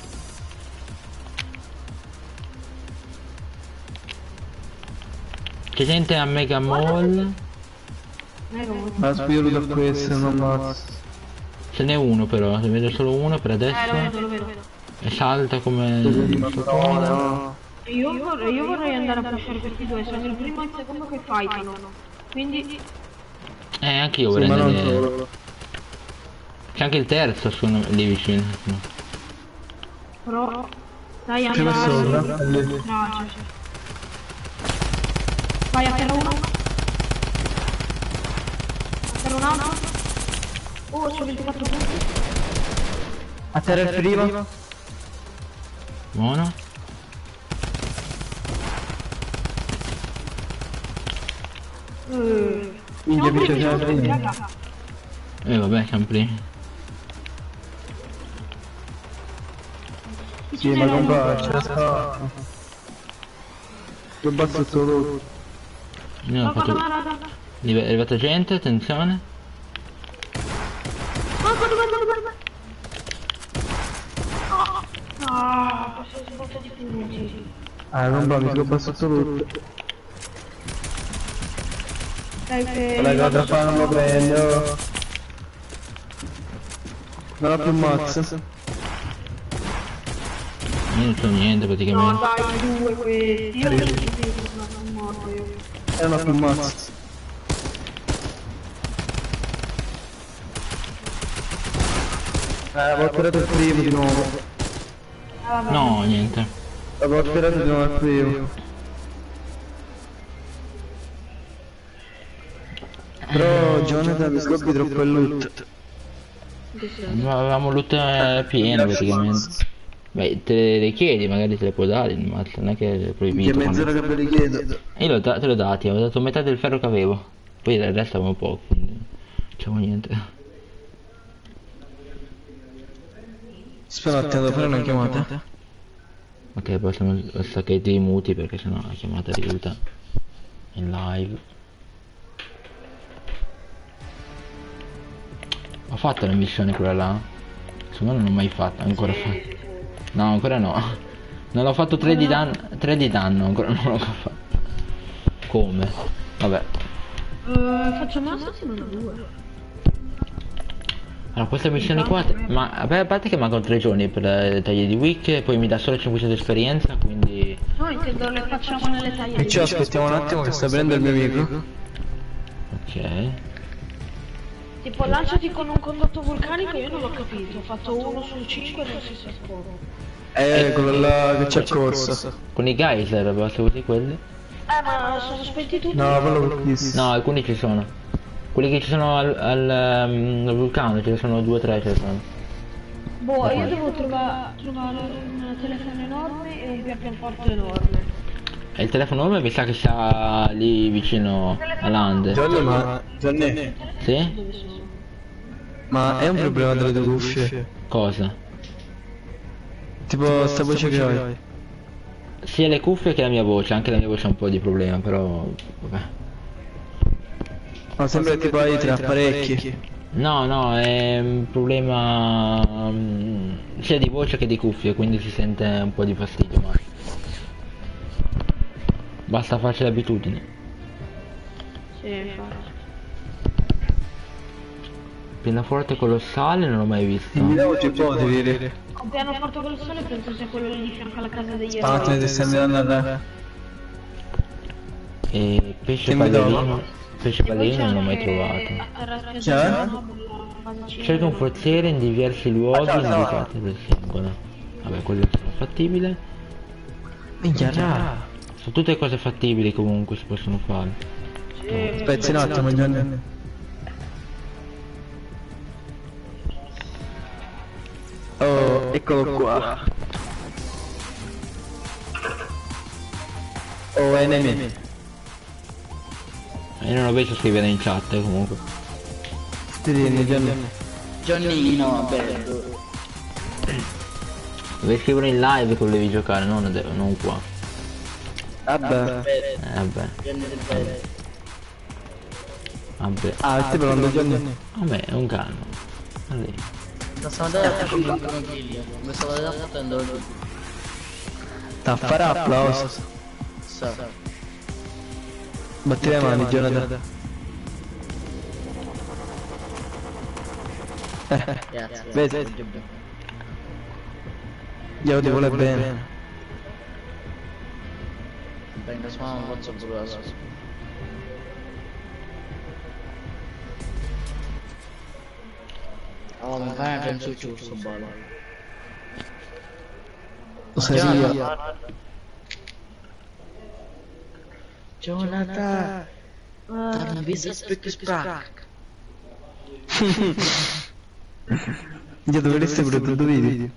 S1: C'è gente a Mega Mall.
S5: Ma spiro da questo, non ammazzo.
S1: Ce n'è uno però, ne vedo solo uno per adesso.
S2: Lo vedo.
S1: E salta come...
S5: No.
S2: Io vorrei andare a pushare questi due, sono il primo e il secondo che fightano. Quindi...
S1: anche io
S5: Sì,
S1: vorrei
S5: ma non
S1: andare...
S5: solo.
S1: C'è anche il terzo sono lì vicino.
S2: Però... Dai,
S5: C'è sopra.
S2: andare... Vai a terra uno. A terra un altro. Oh, c'ho 24 punti.
S5: A terra il primo.
S1: Buono.
S5: Minchia, mi c'è già il primo.
S2: Raga.
S1: Vabbè, siamo primi.
S5: Sì, ma compa, c'è la spada. Io basso solo.
S1: Io ho fatto... È arrivata gente, attenzione.
S2: Ah, posso sbotta di punti.
S5: Compa, mi sono basso solo.
S2: Dai che...
S5: La cosa fa non lo prendo. Non ho più mazzo.
S1: Io non so niente
S2: No,
S1: praticamente.
S2: dai, due questi. Io sono morto io.
S5: Non ho più mazzo. Avevo tirato il primo di nuovo.
S1: No, niente.
S5: Avevo tirato di nuovo il primo. Però Jonathan mi scopri troppo il loot.
S1: Ma avevamo loot pieno praticamente. Beh, te le chiedi, magari te le può dare, ma non è che è
S5: Che
S1: proibito.
S5: mezz'ora che ve li chiedo.
S1: Io te l'ho dati, avevo dato metà del ferro che avevo. Poi il resto avevo poco, quindi non c'avevo niente.
S5: Spero attendo a fare una chiamata.
S1: Ok, possiamo stacchetti i muti perché sennò la chiamata risulta in live. Ho fatto la missione quella là? Secondo me non l'ho mai fatta, ancora fatto. No, ancora no. Non l'ho fatto 3 di danno, 3 di danno, ancora non l'ho fatto. Come? Vabbè.
S2: Facciamo la settimana 2.
S1: Allora questa missione qua, ma a parte che mancano 3 giorni per tagli di week e poi mi dà solo 500 di esperienza, quindi...
S2: Noi intendo le facciamo nelle taglie.
S5: E ci aspettiamo un attimo che sta prendendo il mio amico.
S1: Ok.
S2: Tipo lanciati con un condotto vulcanico, io non l'ho capito. Ho fatto 1 su 5 e non si sa come.
S5: Quello là che c'è corsa.
S1: Con i geyser, basta così quelli?
S2: Ma sono spenti tutti?
S5: No, quello che chiesto.
S1: No, alcuni ci sono. Quelli che ci sono al vulcano, ce ne sono 2 o 3 ce ne sono.
S2: Boh, io devo trovare un telefono enorme e un pianoforte enorme.
S1: E il telefono nuovo mi sa che sta lì vicino all'Ande.
S5: Gianni, ma... Gianni,
S1: Sì?
S5: ma è un problema delle tue cuffie?
S1: Cosa?
S5: Tipo, sta voce che hai?
S1: Sia le cuffie che la mia voce, anche la mia voce ha un po' di problema, però... vabbè.
S5: Ma sembra tipo hai tre apparecchi.
S1: No, no, è un problema sia di voce che di cuffie, quindi si sente un po' di fastidio, ma basta farci l'abitudine.
S2: Sì, infatti.
S1: Pianoforte colossale non l'ho mai visto.
S5: Mi devo ci può dire.
S2: Un pianoforte col sole penso sia quello lì di fianco alla casa degli
S5: Spatole
S2: eroi.
S5: che stanno andando a re.
S1: E pesce
S5: Che mi
S1: ballerino, pesce
S2: E poi
S1: ballerino
S2: c'è
S1: non l'ho mai
S2: anche
S1: trovato.
S2: a terra
S5: C'è?
S2: spiaggiata, no, bella base cinese.
S1: Cerca un forziere in diversi luoghi indicati per singolo. Vabbè, quello è fattibile.
S5: Minchia, ra.
S1: Sono tutte cose fattibili comunque si possono fare.
S2: Sì,
S5: Spezzi un attimo, Gianni. Oh, eccolo qua. Oh, enemy.
S1: Io non l'ho visto scrivere in chat comunque.
S5: Ti tieni, Gianni.
S4: Gianni, no, bello.
S1: Devi scrivere in live che volevi giocare, non qua.
S5: Vabbè.
S1: Vabbè,
S4: Gianni del bello.
S1: vabbè.
S5: Ah, stai parlando, Gianni?
S1: Vabbè, è un calmo. Allora.
S4: La stamattina ho fatto un consiglio. Mi stavo facendo il
S5: Da fare applauso. Batti le mani, Jonathan.
S4: Grazie.
S5: Vedi? Io ti vuole bene.
S4: Venga, suona un pozzo burroso. Oh, mi fai anche un ciuccio sto ballo.
S5: Lo sai io.
S4: Jonathan! Torna vista specchio sprack.
S5: Io dovresti pure tutto video.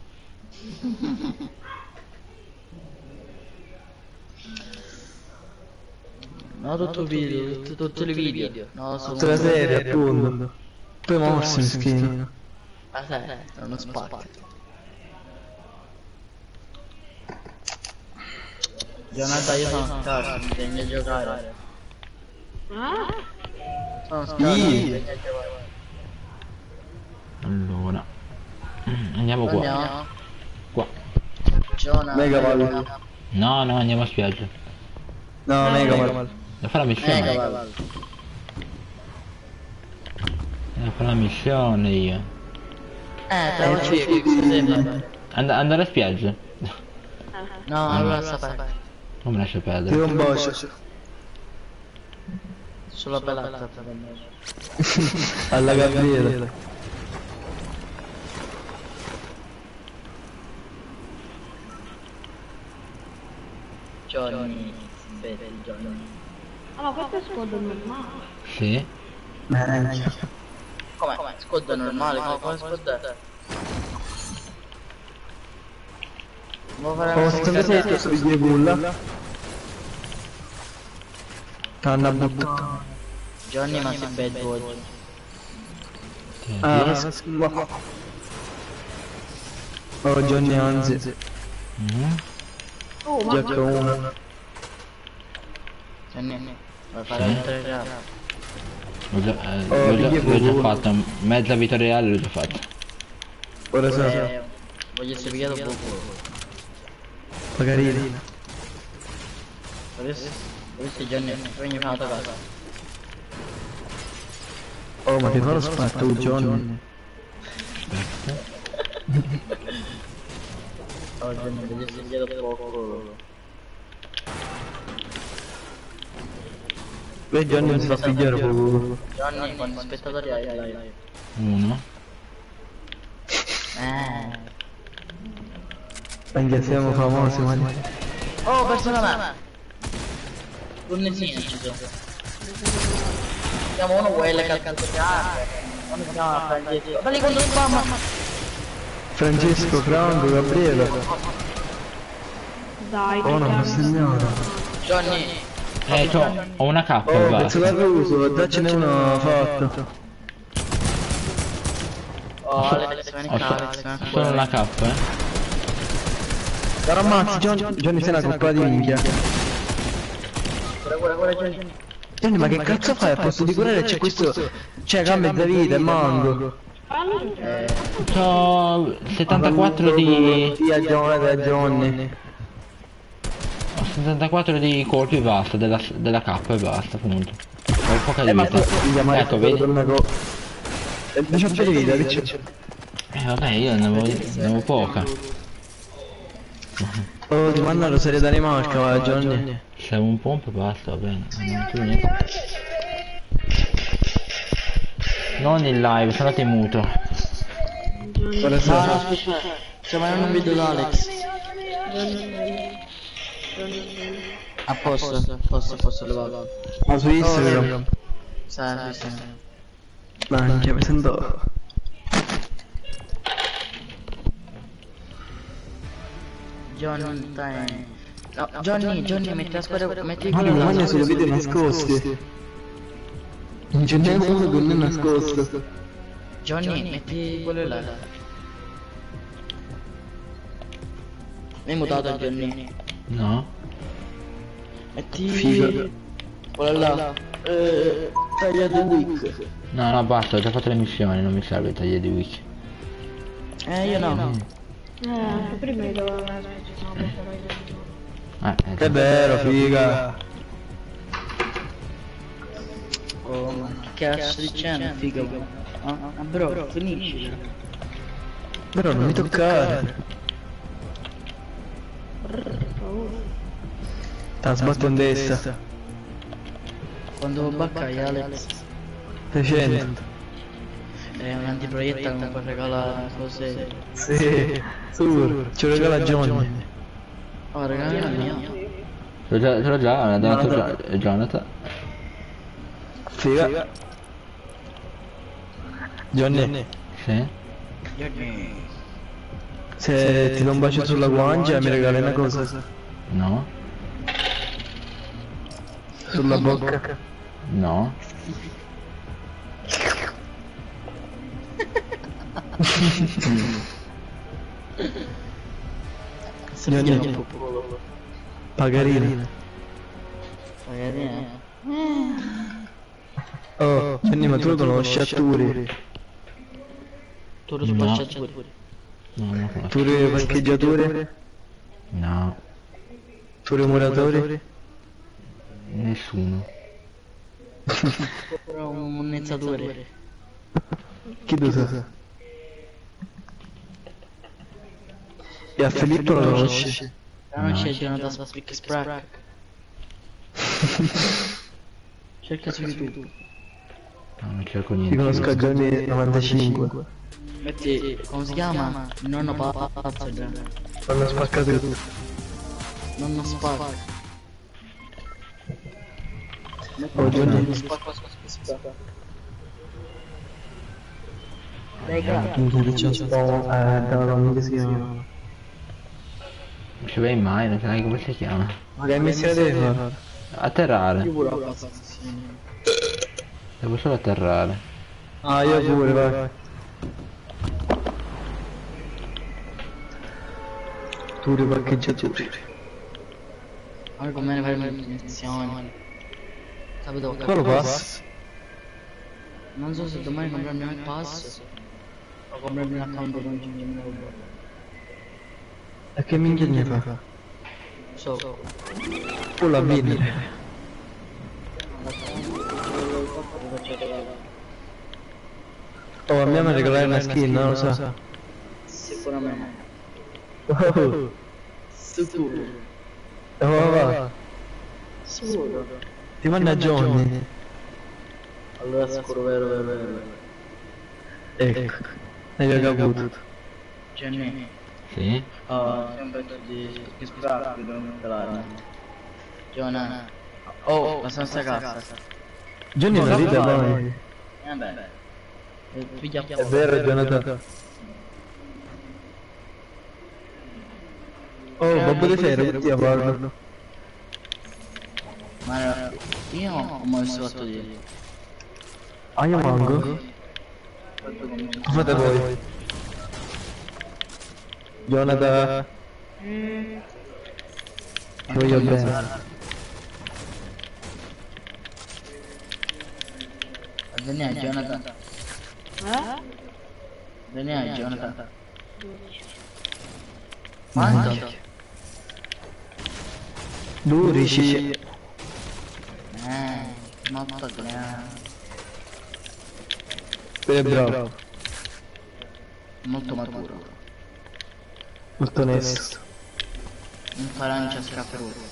S4: No, tutto il video, tutti i video. No, solo
S5: Tutta la serie, appunto. Poi morsi mischino.
S4: Ah, sai, è uno spacco. Jonathan, io sono scarso, mi segno a giocare.
S2: Ah?
S4: Sono scarso, mi
S5: Ih.
S4: segno a giocare.
S1: Allora. Andiamo qua.
S4: Andiamo.
S1: Qua.
S4: Jonathan.
S5: Mega Val.
S1: No, no, andiamo a spiaggia.
S5: No, Mega Val.
S1: Devo fare la missione.
S4: Mega Val.
S1: Devo fare la missione io.
S4: Te la faccio io, che sembra.
S1: Andare a spiaggia.
S4: No, allora sapere.
S1: Non mi lascia
S5: Ti
S1: perdere.
S5: do un bacio.
S4: Sulla pelata per me.
S5: Alla Gabriele.
S4: Johnny, vedi Johnny.
S2: Ah, ma questo è scudo normale.
S1: Sì.
S4: Come? Scudo normale, come scudo è? Devo fare
S5: Come
S4: una
S5: secondo te questo video bulla? Canna buttata.
S4: Johnny ma sei bad boy.
S5: Ah, oh, Johnny Anzi.
S1: Mm.
S2: Oh, ma
S5: Gioca uno.
S4: Johnny, vuoi fare un 3 reale?
S1: L'ho già fatto. Mezza vittoria reale l'ho già fatta.
S5: Ora so.
S4: Voglio essere pigliato poco.
S5: Magari.
S4: Adesso Johnny, ogni fatto casa.
S5: Oh, ma che fa lo spatto, Johnny?
S4: Oh Johnny, voglio essere pigliato poco.
S5: Beh, Johnny non si fa pigliare poco.
S4: Johnny, quanti spettatori hai live?
S1: Uno.
S5: Anche siamo famosi, ma...
S4: Oh, persona me! Connesina ci sono. Siamo uno quelle che ha calciato. Uno si chiama Francesco. Dai quando spamma!
S5: Francesco, Franco, Gabriele.
S2: dai,
S5: Oh no,
S2: dai.
S5: signora.
S6: Johnny.
S1: Ho una K,
S5: Oh,
S1: basta.
S5: pezzo da uso, daccene uno fatto.
S6: Oh, Alex, vieni qua, Alex, vieni qua.
S1: Solo una K,
S5: Però ammazzi, Johnny sei una coppa di minchia.
S6: Guarda, Johnny.
S5: Johnny, ma che cazzo fai? A posto di curare c'è questo... C'è cambia da vita, è manco.
S1: C'ho 74 di...
S5: Sì, a Johnny.
S1: Ho 74 di colpi e basta, della K e basta, appunto. Ho poca di vita. Ecco, vedi?
S5: Lascia di vita, dice.
S1: Vabbè, io ne avevo poca.
S5: Oh, ti manda la serie Danimarca, va, Johnny.
S1: Se avevo un pompo e basta, va bene. Non più niente. Non in live, sono andato in muto.
S6: No, aspetta. Stiamo vedendo un video da Alex. A posto, levato.
S5: Ma su Instagram.
S6: Sì.
S5: Manchia, mi sento...
S6: Johnny, time. No, Johnny, metti la squadra, metti il
S5: Ma
S6: kill
S5: non
S6: là.
S5: manda solo video nascosti. Non ce n'è uno che non è nascosto.
S6: Johnny, metti quello là. Mi hai mutato Johnny.
S1: No?
S6: Metti...
S5: Figa.
S6: quello là. Tagliate week.
S1: No, basta, ho già fatto le missioni, non mi serve il taglio di wiki.
S6: Io no.
S2: Anche prima io dovevo
S5: È vero, figa.
S6: Oh, ma che cazzo stai dicendo, figa? Bro, finisci.
S5: Però non mi toccare. T'ha sbatto in testa.
S6: Quando baccai Alex
S5: 600.
S6: è un antiproietta che mi puoi regalare cose.
S5: Sì, ci lo regala Johnny.
S6: Oh regali la mia.
S1: Ce l'ho già, l'ha dato Jonathan.
S5: Figa. Johnny,
S1: Sì?
S5: se ti do un bacio sulla guancia mi regali una cosa.
S1: No?
S5: Sulla bocca.
S1: No?
S5: Johnny, pagarina. Oh, Johnny, ma tu lo conosci a Turi?
S6: Tu lo spacciatori.
S1: No, non lo conosco.
S5: Turi parcheggiatori?
S1: No,
S5: Turi muratori?
S1: nessuno.
S6: Però un monnezzatore.
S5: Chi lo sa? E a Filippo lo conosci?
S6: Non c'è Jonathan Speak Sprack. Cerca su YouTube.
S1: No, non cerco
S5: Ti
S1: niente.
S5: conosco a Johnny 95.
S6: Metti, come si chiama? Nonno pazzo già.
S5: Hanno spaccato tutto.
S6: Nonno spacca.
S5: Oh, Johnny.
S6: Nonno spacca.
S5: Che c'è un po'... come si chiama?
S1: Non ci vai mai, non sai neanche come si chiama.
S5: Ma che missione devi fare?
S1: Atterrare.
S6: Io pure ho passato.
S1: Devo solo atterrare.
S5: Ah, io pure, vai. Turi parcheggiatori.
S6: Ora come fare le missioni. Capito?
S5: Qua lo passo?
S6: Non so se domani comprarmi il pass o comprarmi l'account con 5.000 euro.
S5: E che minchia ne fa?
S6: So.
S5: Tu la vedi? Oh, a me mi regalare una skin, non lo so.
S6: Sicuramente.
S5: Oh,
S6: Sicuro.
S5: va.
S6: Sicuro.
S5: Ti manda Johnny.
S6: Allora sicuro, vero.
S5: Ecco, hai caputo.
S6: Jenny.
S1: Sì?
S6: Sempre di spirare, non calare. Giovanna. Oh, la stanza cassa.
S5: Johnny la ride vai.
S6: Vabbè. Piglia
S5: È vero, Jonathan. Oh, Babbo De Ferro, che ti parlo?
S6: Ma io ho messo 8 di...
S5: Ah, io manco. Fate voi. Jonathan. Ti voglio bene.
S6: Vieni a Jonathan. Vieni a Jonathan. Mangia.
S5: Durici.
S6: Molto grande.
S5: È bravo.
S6: Molto maturo.
S5: Molto onesto.
S6: Un farancia scappato.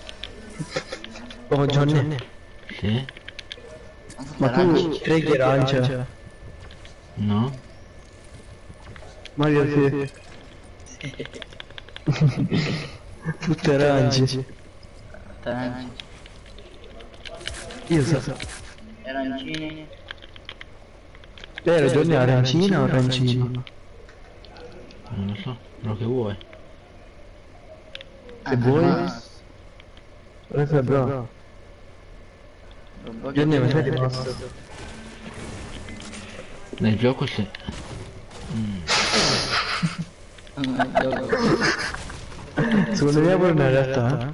S5: Oh Johnny.
S1: Sì?
S5: Ma tu credi che arancia?
S1: No?
S5: Mario sì. Tutte arance.
S6: Arancini.
S5: Io so.
S6: Arancini.
S5: Era Johnny arancina o arancino?
S1: Non lo so, quello che vuoi.
S5: Se vuoi. Questo è bravo. Johnny mi sei rimasto.
S1: Nel gioco sì.
S5: Secondo me pure in realtà.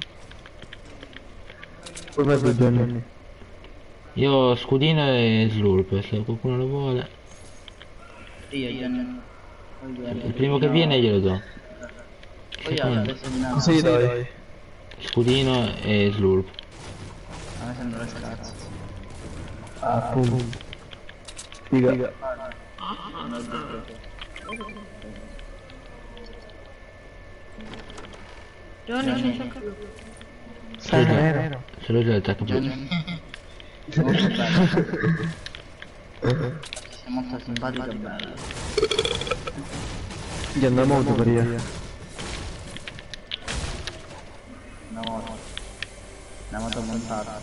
S5: Poi vai per Johnny.
S1: Io ho scudino e slurp, se qualcuno lo vuole.
S6: Io
S1: Il primo che viene glielo do.
S6: adesso
S5: Cosa gli dai?
S1: Scudino e slurp.
S6: a me sembra la scazzo.
S5: Appunto. Figa.
S2: Johnny, c'è il
S5: Sai nero.
S1: Se lo già il attacco più.
S6: Molto bello. Sei molto simpatico e bello.
S5: Gli andiamo auto per io.
S6: Una moto montata.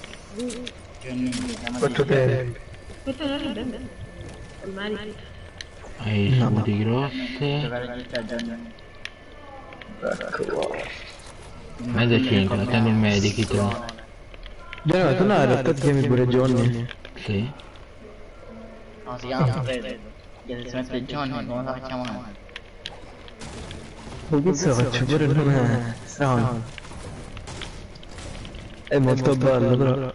S5: Quattro tempi.
S2: Questo non è bene. Ormai.
S1: Hai scudi grosse.
S6: Giocare tutti a Johnny.
S1: Mezzo 5, non tengo il medikit.
S5: Johnny, ma tu no, in realtà ti chiami pure Johnny.
S1: Sì.
S6: No, si chiama Fred. Se si mette Johnny, come la facciamo noi?
S5: Oh, questo faccio pure il nome strano. È molto bello però.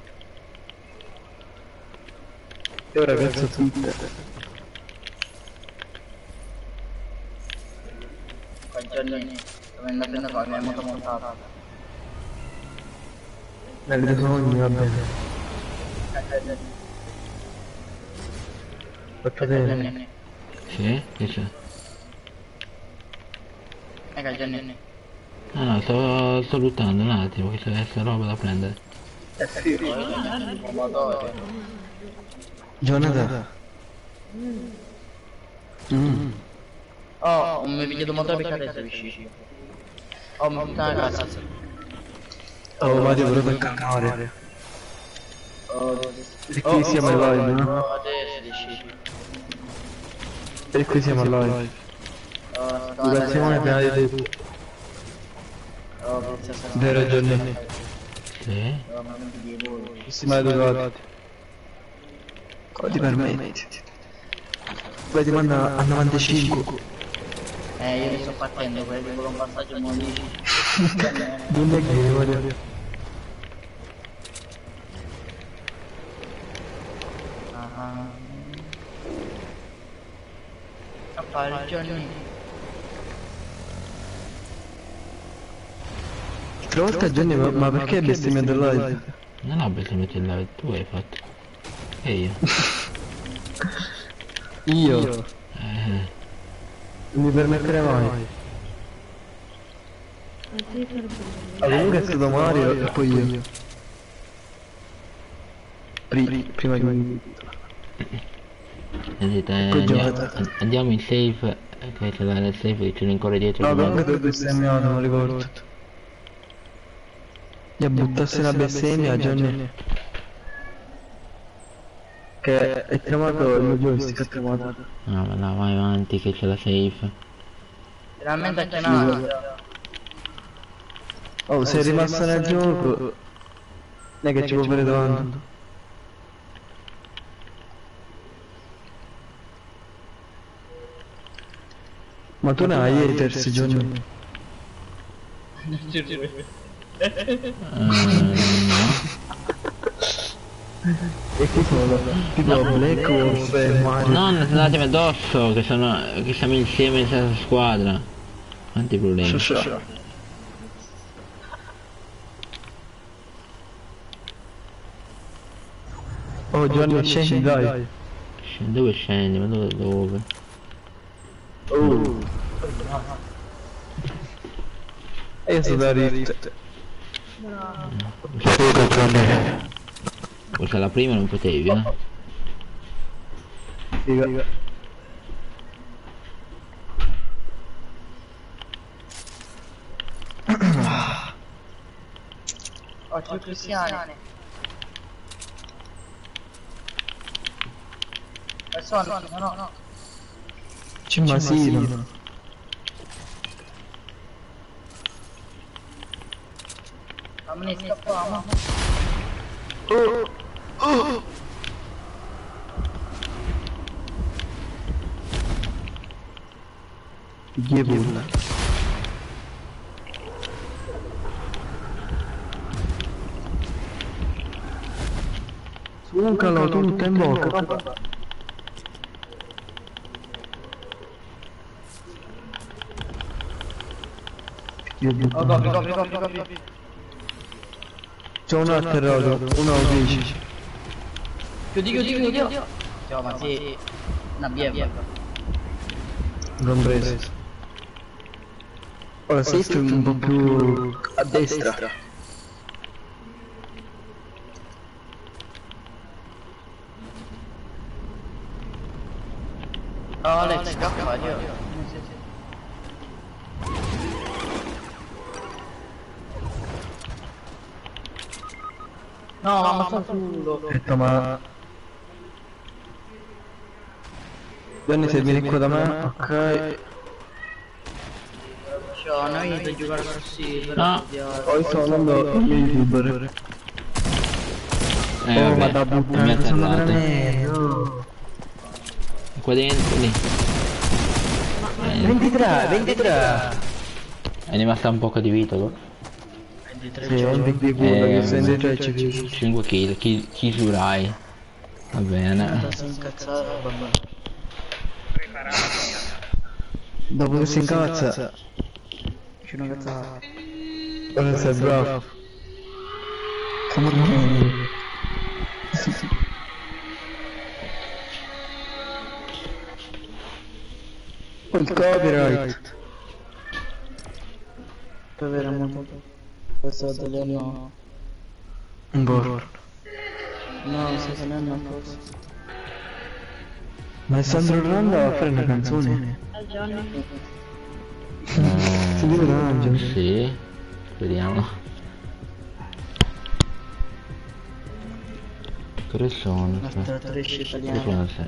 S5: E ora penso Twitter.
S6: Qua Johnny, dove andando con la moto montata.
S5: Nelle tue sogni, va bene. Quattro tempi.
S1: Sì? Che c'è?
S6: Ecco Johnny.
S1: Ah no, sto lottando un attimo, che c'è questa roba da prendere.
S5: Jonathan.
S6: Oh, un mio video di motore per adesso è uscito. Oh, mi puttana la casa.
S5: Oh, Mario, però per cacare.
S6: Oh,
S5: E qui siamo al live, no?
S6: adesso è uscito.
S5: E qui siamo al live.
S6: Oh,
S5: Educazione prima di tutto.
S6: Oh, pezzo
S5: Vero Johnny?
S1: Sì?
S5: Si mai educati. Cosa ti permetti? Poi ti manda a 95.
S6: io li sto partendo, quelli con un passaggio mollici.
S5: Non è che Mario.
S6: Appare Johnny.
S5: L'altra volta Johnny, ma perché bestemmiato il live?
S1: Non ho bestemmiato il live, tu hai fatto. E io?
S5: Io? Non mi permetterei mai. Comunque è stato Mario e poi io. Prima di...
S1: Sentite, andiamo in safe, che c'è nel safe che ce ne ancora dietro.
S5: No, comunque tu hai bestemmiato, non ricordo. Gli ha buttato una bestemmia a Johnny. Che è tremato il mio joystick, è tremato.
S1: No, ma no, vai avanti che c'è la safe.
S6: Finalmente c'è una.
S5: Oh, sei rimasto nel gioco. Non è che ci può fare tanto. Ma tu ne hai haters, Johnny?
S1: No.
S5: E chi sono? Tipo Black Wolf e Mario.
S1: No, non andatemi addosso, che siamo insieme in stessa squadra. Quanti problemi.
S5: Oh Johnny, scendi dai.
S1: Dove scendi? Ma dove?
S5: E io sono da Rift.
S1: Questa la prima non potevi, eh?
S5: Figa.
S6: Occhio cristiani. No.
S5: C'è Masino.
S6: Fammi scappare.
S5: Chi è bulla? Sucalo tutto in bocca.
S6: Copri.
S5: C'è un atterrato, uno dice.
S6: Chiudi. Ciao, ma sì. Una BF.
S5: Non preso. Ora sei un po' più a destra.
S6: No, Alex, scappa, io. No, ma sta culo.
S5: Aspetta, ma... Gianni, se vieni qua da me, ok.
S6: Cioè, noi da giocare così, però...
S1: No.
S5: Poi sto andando in youtuber. Oh, ma da
S1: vabbè, mi ha
S5: buttare, sono
S1: atterrato.
S5: veramente...
S1: Qua dentro, lì.
S5: 23!
S1: È rimasta un poco di vita, no?
S5: Sì, è un big di culo che sei in 3
S1: 5 kill, chi giurai? Va bene.
S6: Sto incazzato, vabbè.
S5: Dopo che si incazza,
S6: C'è una cazzata.
S5: ora sei bravo. Come on. Il copyright.
S6: Poi veramente... Questo delle no...
S5: Un po'.
S6: No, sto tenendo a posto.
S5: Ma Alessandro Rolando va a fare una canzone? Si vede l'angelo.
S1: Sì, speriamo. Che sono?
S6: Una trattrice
S1: Che
S6: italiana.
S1: sono sei?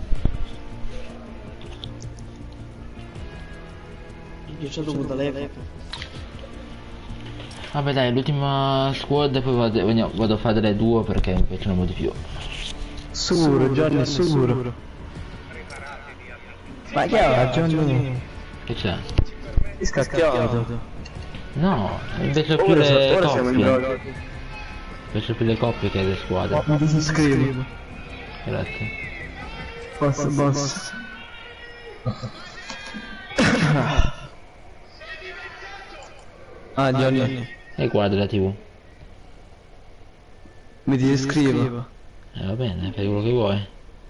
S6: Io ci ho dovuto l'epoca.
S1: Vabbè dai, l'ultima squad e poi vado a fare delle duo perché mi piacciono molto di più.
S5: Sicuro, Gianni, sicuro. Ma che ha, Gianni?
S1: Che c'è?
S5: È scacchiato.
S1: No, invece più le
S5: Ora siamo in
S1: coppie.
S5: brodo.
S1: Invece più le coppie che le squadre.
S5: Mi disiscrivo.
S1: Grazie.
S5: Basta. Ah, Gianni,
S1: E guarda la TV.
S5: mi disiscrivo.
S1: Va bene, fai quello che vuoi.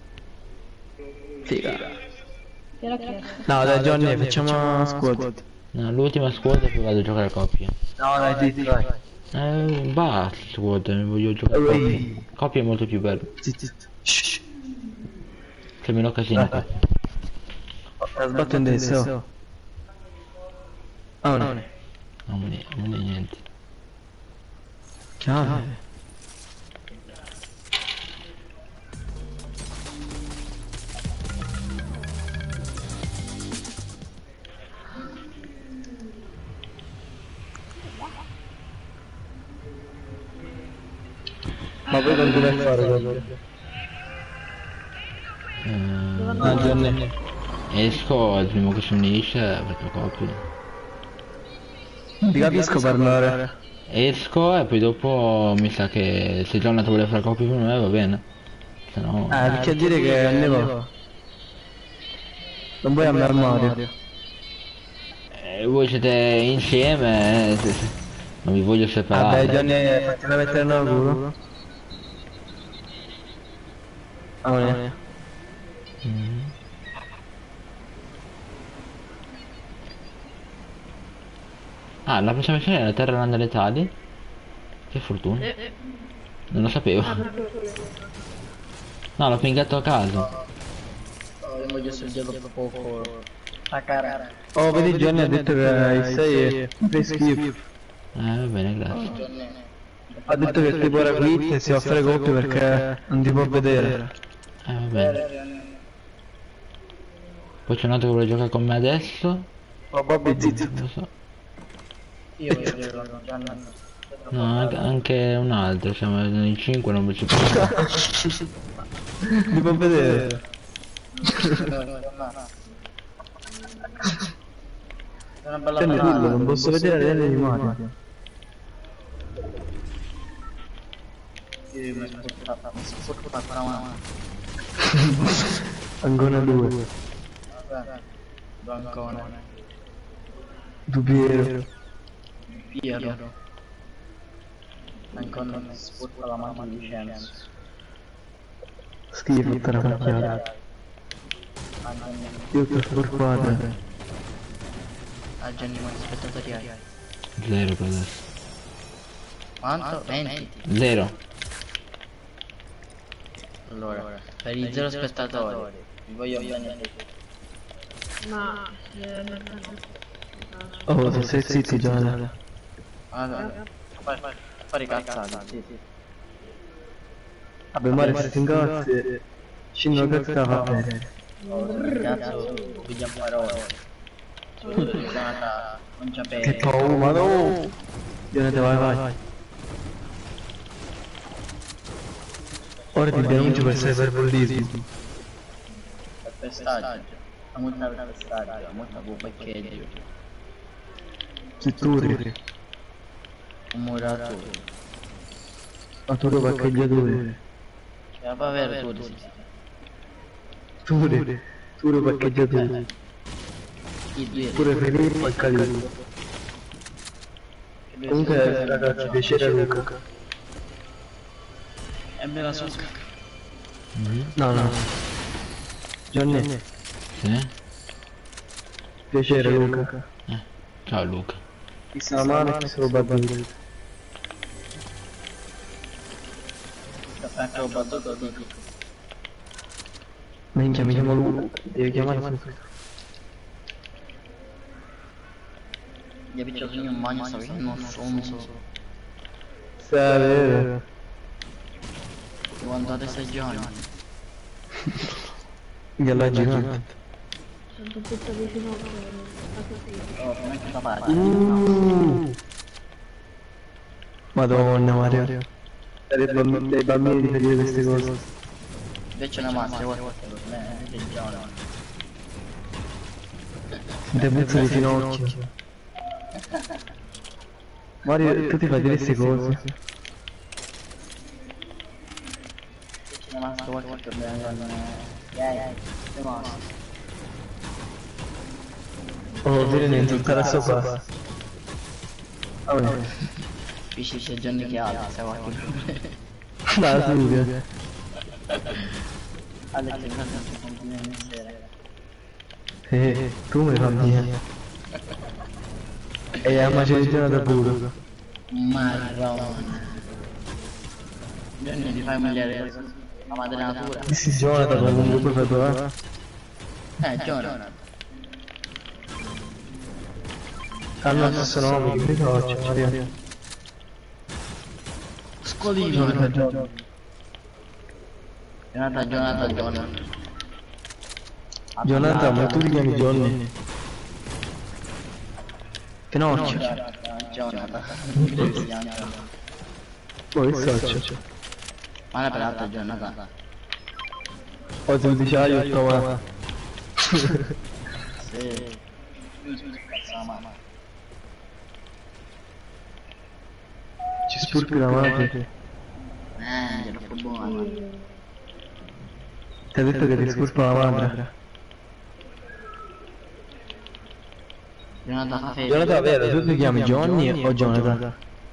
S5: Figa. No, dai, Gianni, facciamo squad.
S1: No, l'ultima squad e poi vado a giocare a coppie.
S5: No, dai, dai.
S1: Basta squad, mi voglio giocare a coppie. Coppie è molto più bello.
S5: Shh.
S1: C'è meno casino a coppie.
S5: Sbatto in destra. Ah, no.
S1: Non è niente.
S5: Chiave. Ma poi continua a fare quello. Ah, Gianni.
S1: Esco al primo che si unisce perché copio.
S5: Ti capisco parlare.
S1: Esco e poi dopo mi sa che se Jonathan vuole fare copia per me va bene. Se no.
S5: Perché a dire che ne va. Non vuoi andare al Mario.
S1: Voi siete insieme, non vi voglio separare.
S5: Vabbè, Gianni, fatti mettere nel culo.
S1: Ah, la prossima missione è la Terra Landa Letali? Che fortuna. Non lo sapevo. No, l'ho pingato a caso.
S6: Voglio studiarlo poco. A cara.
S5: Oh, vedi Gianni ha detto che hai 6 fai schifo.
S1: Va bene, grazie.
S5: Ha detto che tipo era quit e si offre coppie perché non ti può vedere.
S1: Va bene. Poi c'è un altro che vuole giocare con me adesso.
S5: Oh, Bobby, zitto.
S1: Non lo so.
S6: Io voglio Gianni.
S1: No, anche un altro, siamo in 5 non ci può.
S5: Ti può vedere.
S6: È una bella
S5: Gianni,
S6: parata.
S5: non posso vedere le animali.
S6: Io mi sono portato una mano.
S5: Ancora 2.
S6: Vabbè. Bancone.
S5: Dubiero.
S6: Piero. Ancora non si sporca la mano di Vincenzo.
S5: Schifo, per la macchiata. Io ti ho sporcato.
S6: Ah Gianni, quanti spettatori hai?
S1: 0 per adesso.
S6: Quanto? 20?
S1: 0.
S6: Allora, per i 0 spettatori, vi voglio bene.
S2: Ma...
S5: Oh, se sei zitto Gianni.
S6: Allora, fare cazzate, sì, sì.
S5: Vabbè, Mario, se ti ingazzi, scinno che sta fa bene.
S6: Cazzo, pigliamo parole. Non c'è
S5: Che paura, no! Gianni, vai. Ora ti denuncio per cyberbullismo.
S6: Per pestaggio. La multa per pestaggio, la multa per paccheggio.
S5: Zitturi.
S6: Un muratore.
S5: Ma tu lo parcheggiatore.
S6: Ce la può avere tu, sì.
S5: Tu lo parcheggiatore.
S6: I due.
S5: Pure Filippo e Calippo. Comunque ragazzi, piacere Luca.
S6: E me la succa.
S5: No. Gianni,
S1: Sì?
S5: piacere Luca.
S1: Ciao Luca.
S5: Chi sa la mano e chi se lo bambino.
S6: Anche ho battuto dico.
S5: Minchia, mi chiamo Luca. Devi chiamare Luca.
S6: Gli abiti in un bagno, sta venendo un sonzo.
S5: Sta vero.
S6: Devo andare 6 giorni.
S5: Gliela gigante.
S2: Sono tutto vicino
S6: Oh, come che parte?
S5: Madonna Mario. Dai bambini di dire queste cose.
S6: Invece una mazza, guarda, 6 giorni.
S5: Mi puzza di ginocchio. Mario, tu ti fai dire queste cose.
S6: Invece una mazza, guarda, che bene con... che mazza.
S5: Oh, vieni a insultare a sopra. Oh no.
S6: Capisci c'è Gianni che alza, se va che...
S5: Dai, Silvia.
S6: Alex, intanto si continua in sera.
S5: Tu mi fa mia. E a macerigiana da puro.
S6: Marrone. Gianni ti fai umiliare la madre natura.
S5: Sì, Jonathan comunque poi fatto,
S6: Jonathan.
S5: Hanno lo stesso nome, che faccio, Mario.
S6: Scolino. Jonathan.
S5: Jonathan, ma tu ti chiami Johnny? Che noccio?
S6: Jonathan.
S5: Poi che faccio?
S6: Ma per l'altra giornata.
S5: O se lo diceva io sto ma.
S6: Sì.
S5: Ci spurpi la mano. Ti
S6: È troppo buono.
S5: ha detto che ti spurpa la madre.
S6: Jonathan Feto.
S5: Jonathan, vero, tu ti chiami Johnny o Jonathan?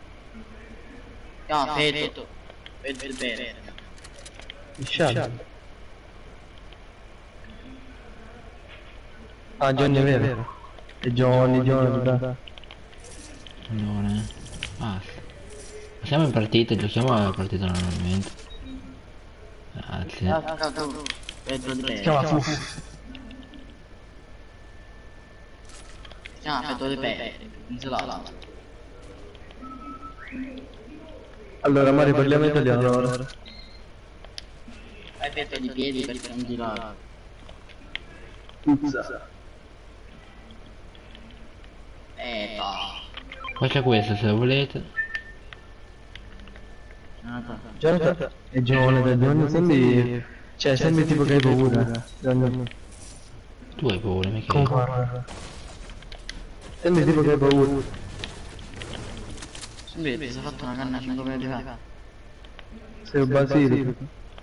S6: No, Feto. Feto il bene.
S5: Sciallo. Ah, Johnny è vero. E Johnny, Jonathan.
S1: Allora, basta. Siamo in partita, giochiamo la partita normalmente. Grazie.
S6: Feto il bene.
S5: Si chiama Fu.
S6: Si chiama Feto il bene. Insalata.
S5: Allora, Mario, parliamo italiano ora.
S6: Hai Feto di piedi perché non girare.
S5: Pizza.
S1: Poi c'è questo se lo volete.
S5: Jonathan e Johnny sembri... Cioè, sembri tipo che hai paura. Johnny.
S1: Tu hai paura, mica
S5: Come
S1: io.
S5: parla? Sembri tipo che hai paura.
S6: Sembri ti sei fatto una canna a 5 minuti fa.
S5: Sei un basilico.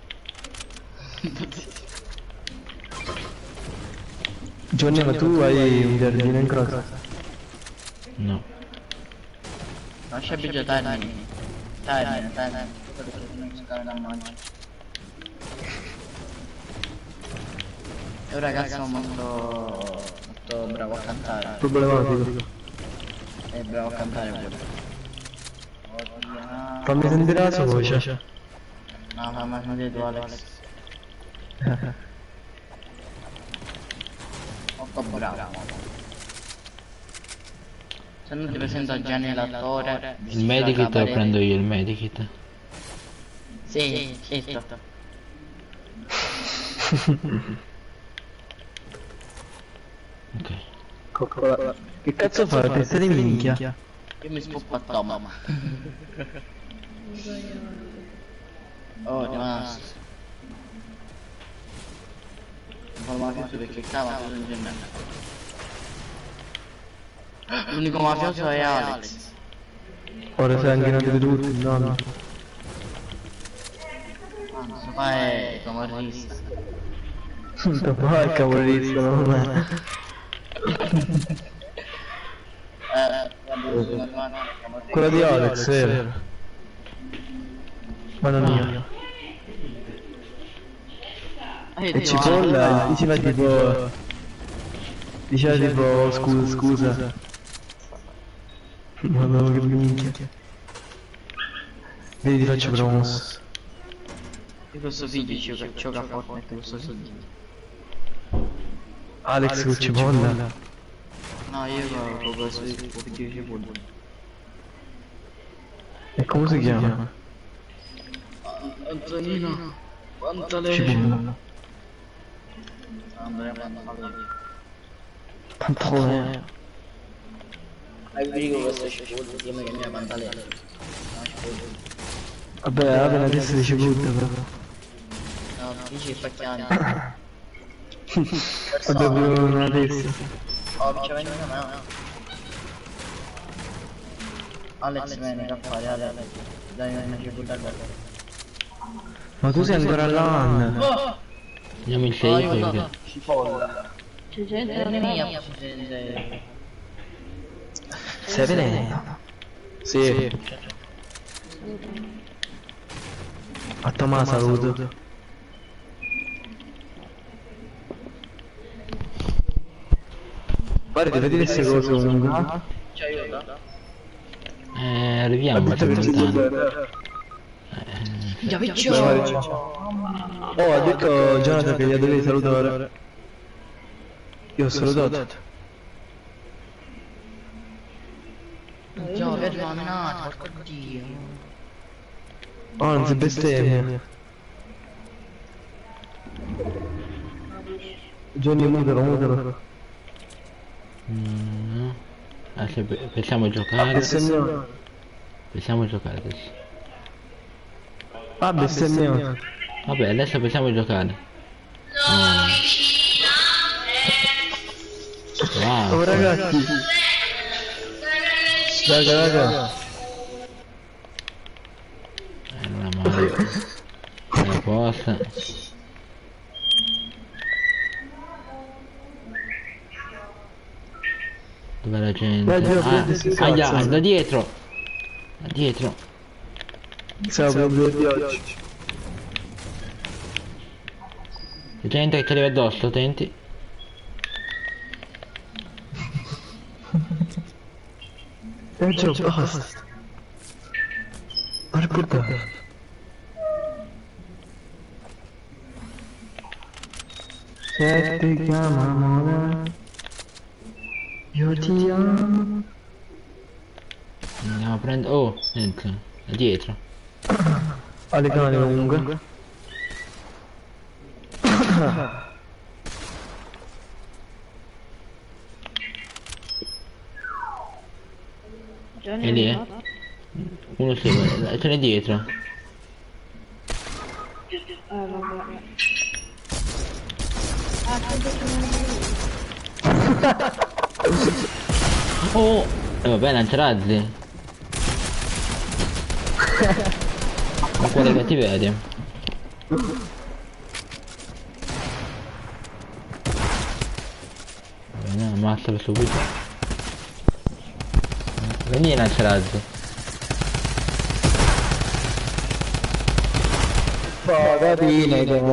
S5: Johnny, ma tu hai un giardino in cross?
S1: No.
S6: Lascia biggio termini. Termine. Perché non giocare da mangiare. È un ragazzo molto bravo a cantare.
S5: Problematico.
S6: È bravo a cantare pure.
S5: Fammi sentire la sua voce.
S6: No, fammi sentire tu, Alex. Molto bravo. Se non ti presento Gianni l'attore.
S1: Il medikit lo prendo io, il medikit.
S6: Sì, certo.
S1: Ok.
S5: Coccola. Che cazzo fa? Testa di minchia.
S6: Io mi spoppo a Tom. Oh, rimasto. Non fa mafioso perché cavolo non c'è niente. L'unico mafioso è Alex.
S5: Ora sei anche di tutti, no?
S6: Questo qua è camorrista.
S5: No, è cavolista, non è. Quello di Alex, vero? Ma non io. E cipolla diceva tipo... Diceva tipo scusa. Madonna che minchia. Vedi, ti faccio promosso.
S6: Io questo figlio gioca a Fortnite questo figlio.
S5: Alex con cipolla.
S6: No, io ho questo figlio di cipolla.
S5: E come si chiama?
S6: Antonino. Quanta lei?
S5: Cipolla.
S6: Andrea Pantalone.
S5: Pantalone.
S6: Hai visto questo cipolla insieme che mia Pantalone?
S5: Vabbè, adesso si butta però.
S6: No, dici pacchiani.
S5: Vabbè, non adesso.
S6: Oh, c'è venuto no. Alex viene a fare, Alex. Dai, non ci buttare.
S5: Ma tu sei ancora là?
S1: Andiamo in safe perché...
S3: C'è gente
S6: Non è
S3: là.
S6: mia, gente.
S5: Stai venendo? Sì. A Tommaso saluto. Guarda, vedi queste cose comunque.
S6: Ci aiuta?
S1: Arriviamo, c'è lontano.
S5: Oh, ha detto Jonathan che gli devi salutare. Io ho salutato.
S6: Già, per mannato, porco dio.
S5: Oh, non si bestemmia. Johnny, mutalo.
S1: No. Se pensiamo a giocare.
S5: Se no...
S1: Pensiamo a giocare adesso.
S5: Ah, bestemmio.
S1: Vabbè, adesso possiamo giocare. Wow.
S5: Oh ragazzi. Raga.
S1: Non è male. È apposta. Dov'è la gente?
S5: Dai, prendi,
S1: Aia, da dietro. Da dietro.
S5: Siamo proprio di oggi.
S1: C'è gente che ti arriva addosso, attenti.
S5: Già, basta. Porca puttana. Se ti chiama amore, io ti amo.
S1: Andiamo a prendere... Oh, niente. Da dietro.
S5: Ha le canne lunghe.
S1: È lì, eh? Uno si... ce n'è dietro.
S2: Vabbè.
S1: Oh! Vabbè, lanciarazzi. Ma quale cattiveria? Vabbè, no, ammazzalo subito. Vieni lanciarazzi.
S5: Patatine che...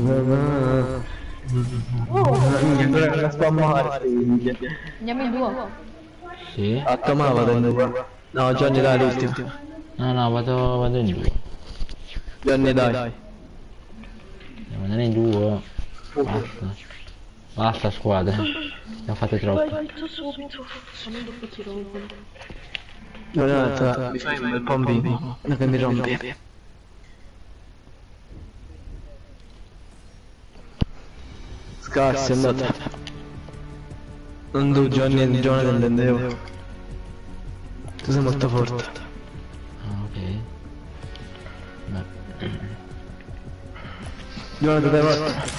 S5: Non spammare.
S3: Andiamo in duo.
S1: Sì?
S5: A Tomà vado in due. No, Johnny dai l'ultimo.
S1: No, vado in due.
S5: Johnny dai.
S1: Devo andare in due. Basta. Basta squadra. Ne ho fatte troppe.
S2: Vai subito. Sono dopo ti rompo.
S5: Jonathan, mi fai un bel pompino. Non che mi rompi. Scarsi è andata. Non tu Johnny e Jonathan tendevo. Tu sei molto forte.
S1: Ah, ok. Beh.
S5: Jonathan dai forte.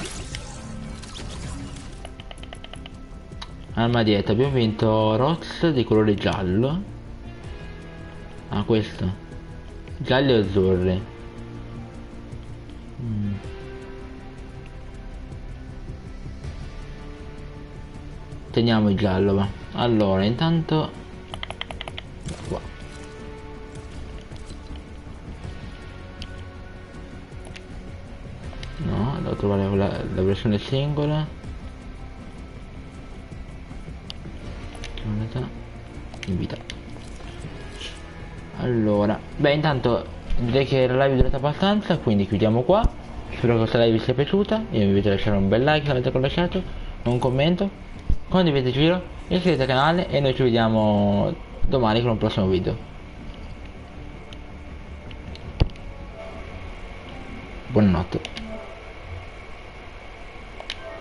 S1: Arma dieta, abbiamo vinto Roz di colore giallo. Ah, questo. Gialli e azzurri. Teniamo il giallo, va. Allora, intanto qua. No, devo trovare la versione singola. Invitato. Allora, beh, intanto direi che la live è durata abbastanza, quindi chiudiamo qua. Spero che questa live vi sia piaciuta. Io vi invito a lasciare un bel like se l'avete ancora lasciato, un commento, condividete il video, iscrivetevi al canale e noi ci vediamo domani con un prossimo video. Buonanotte.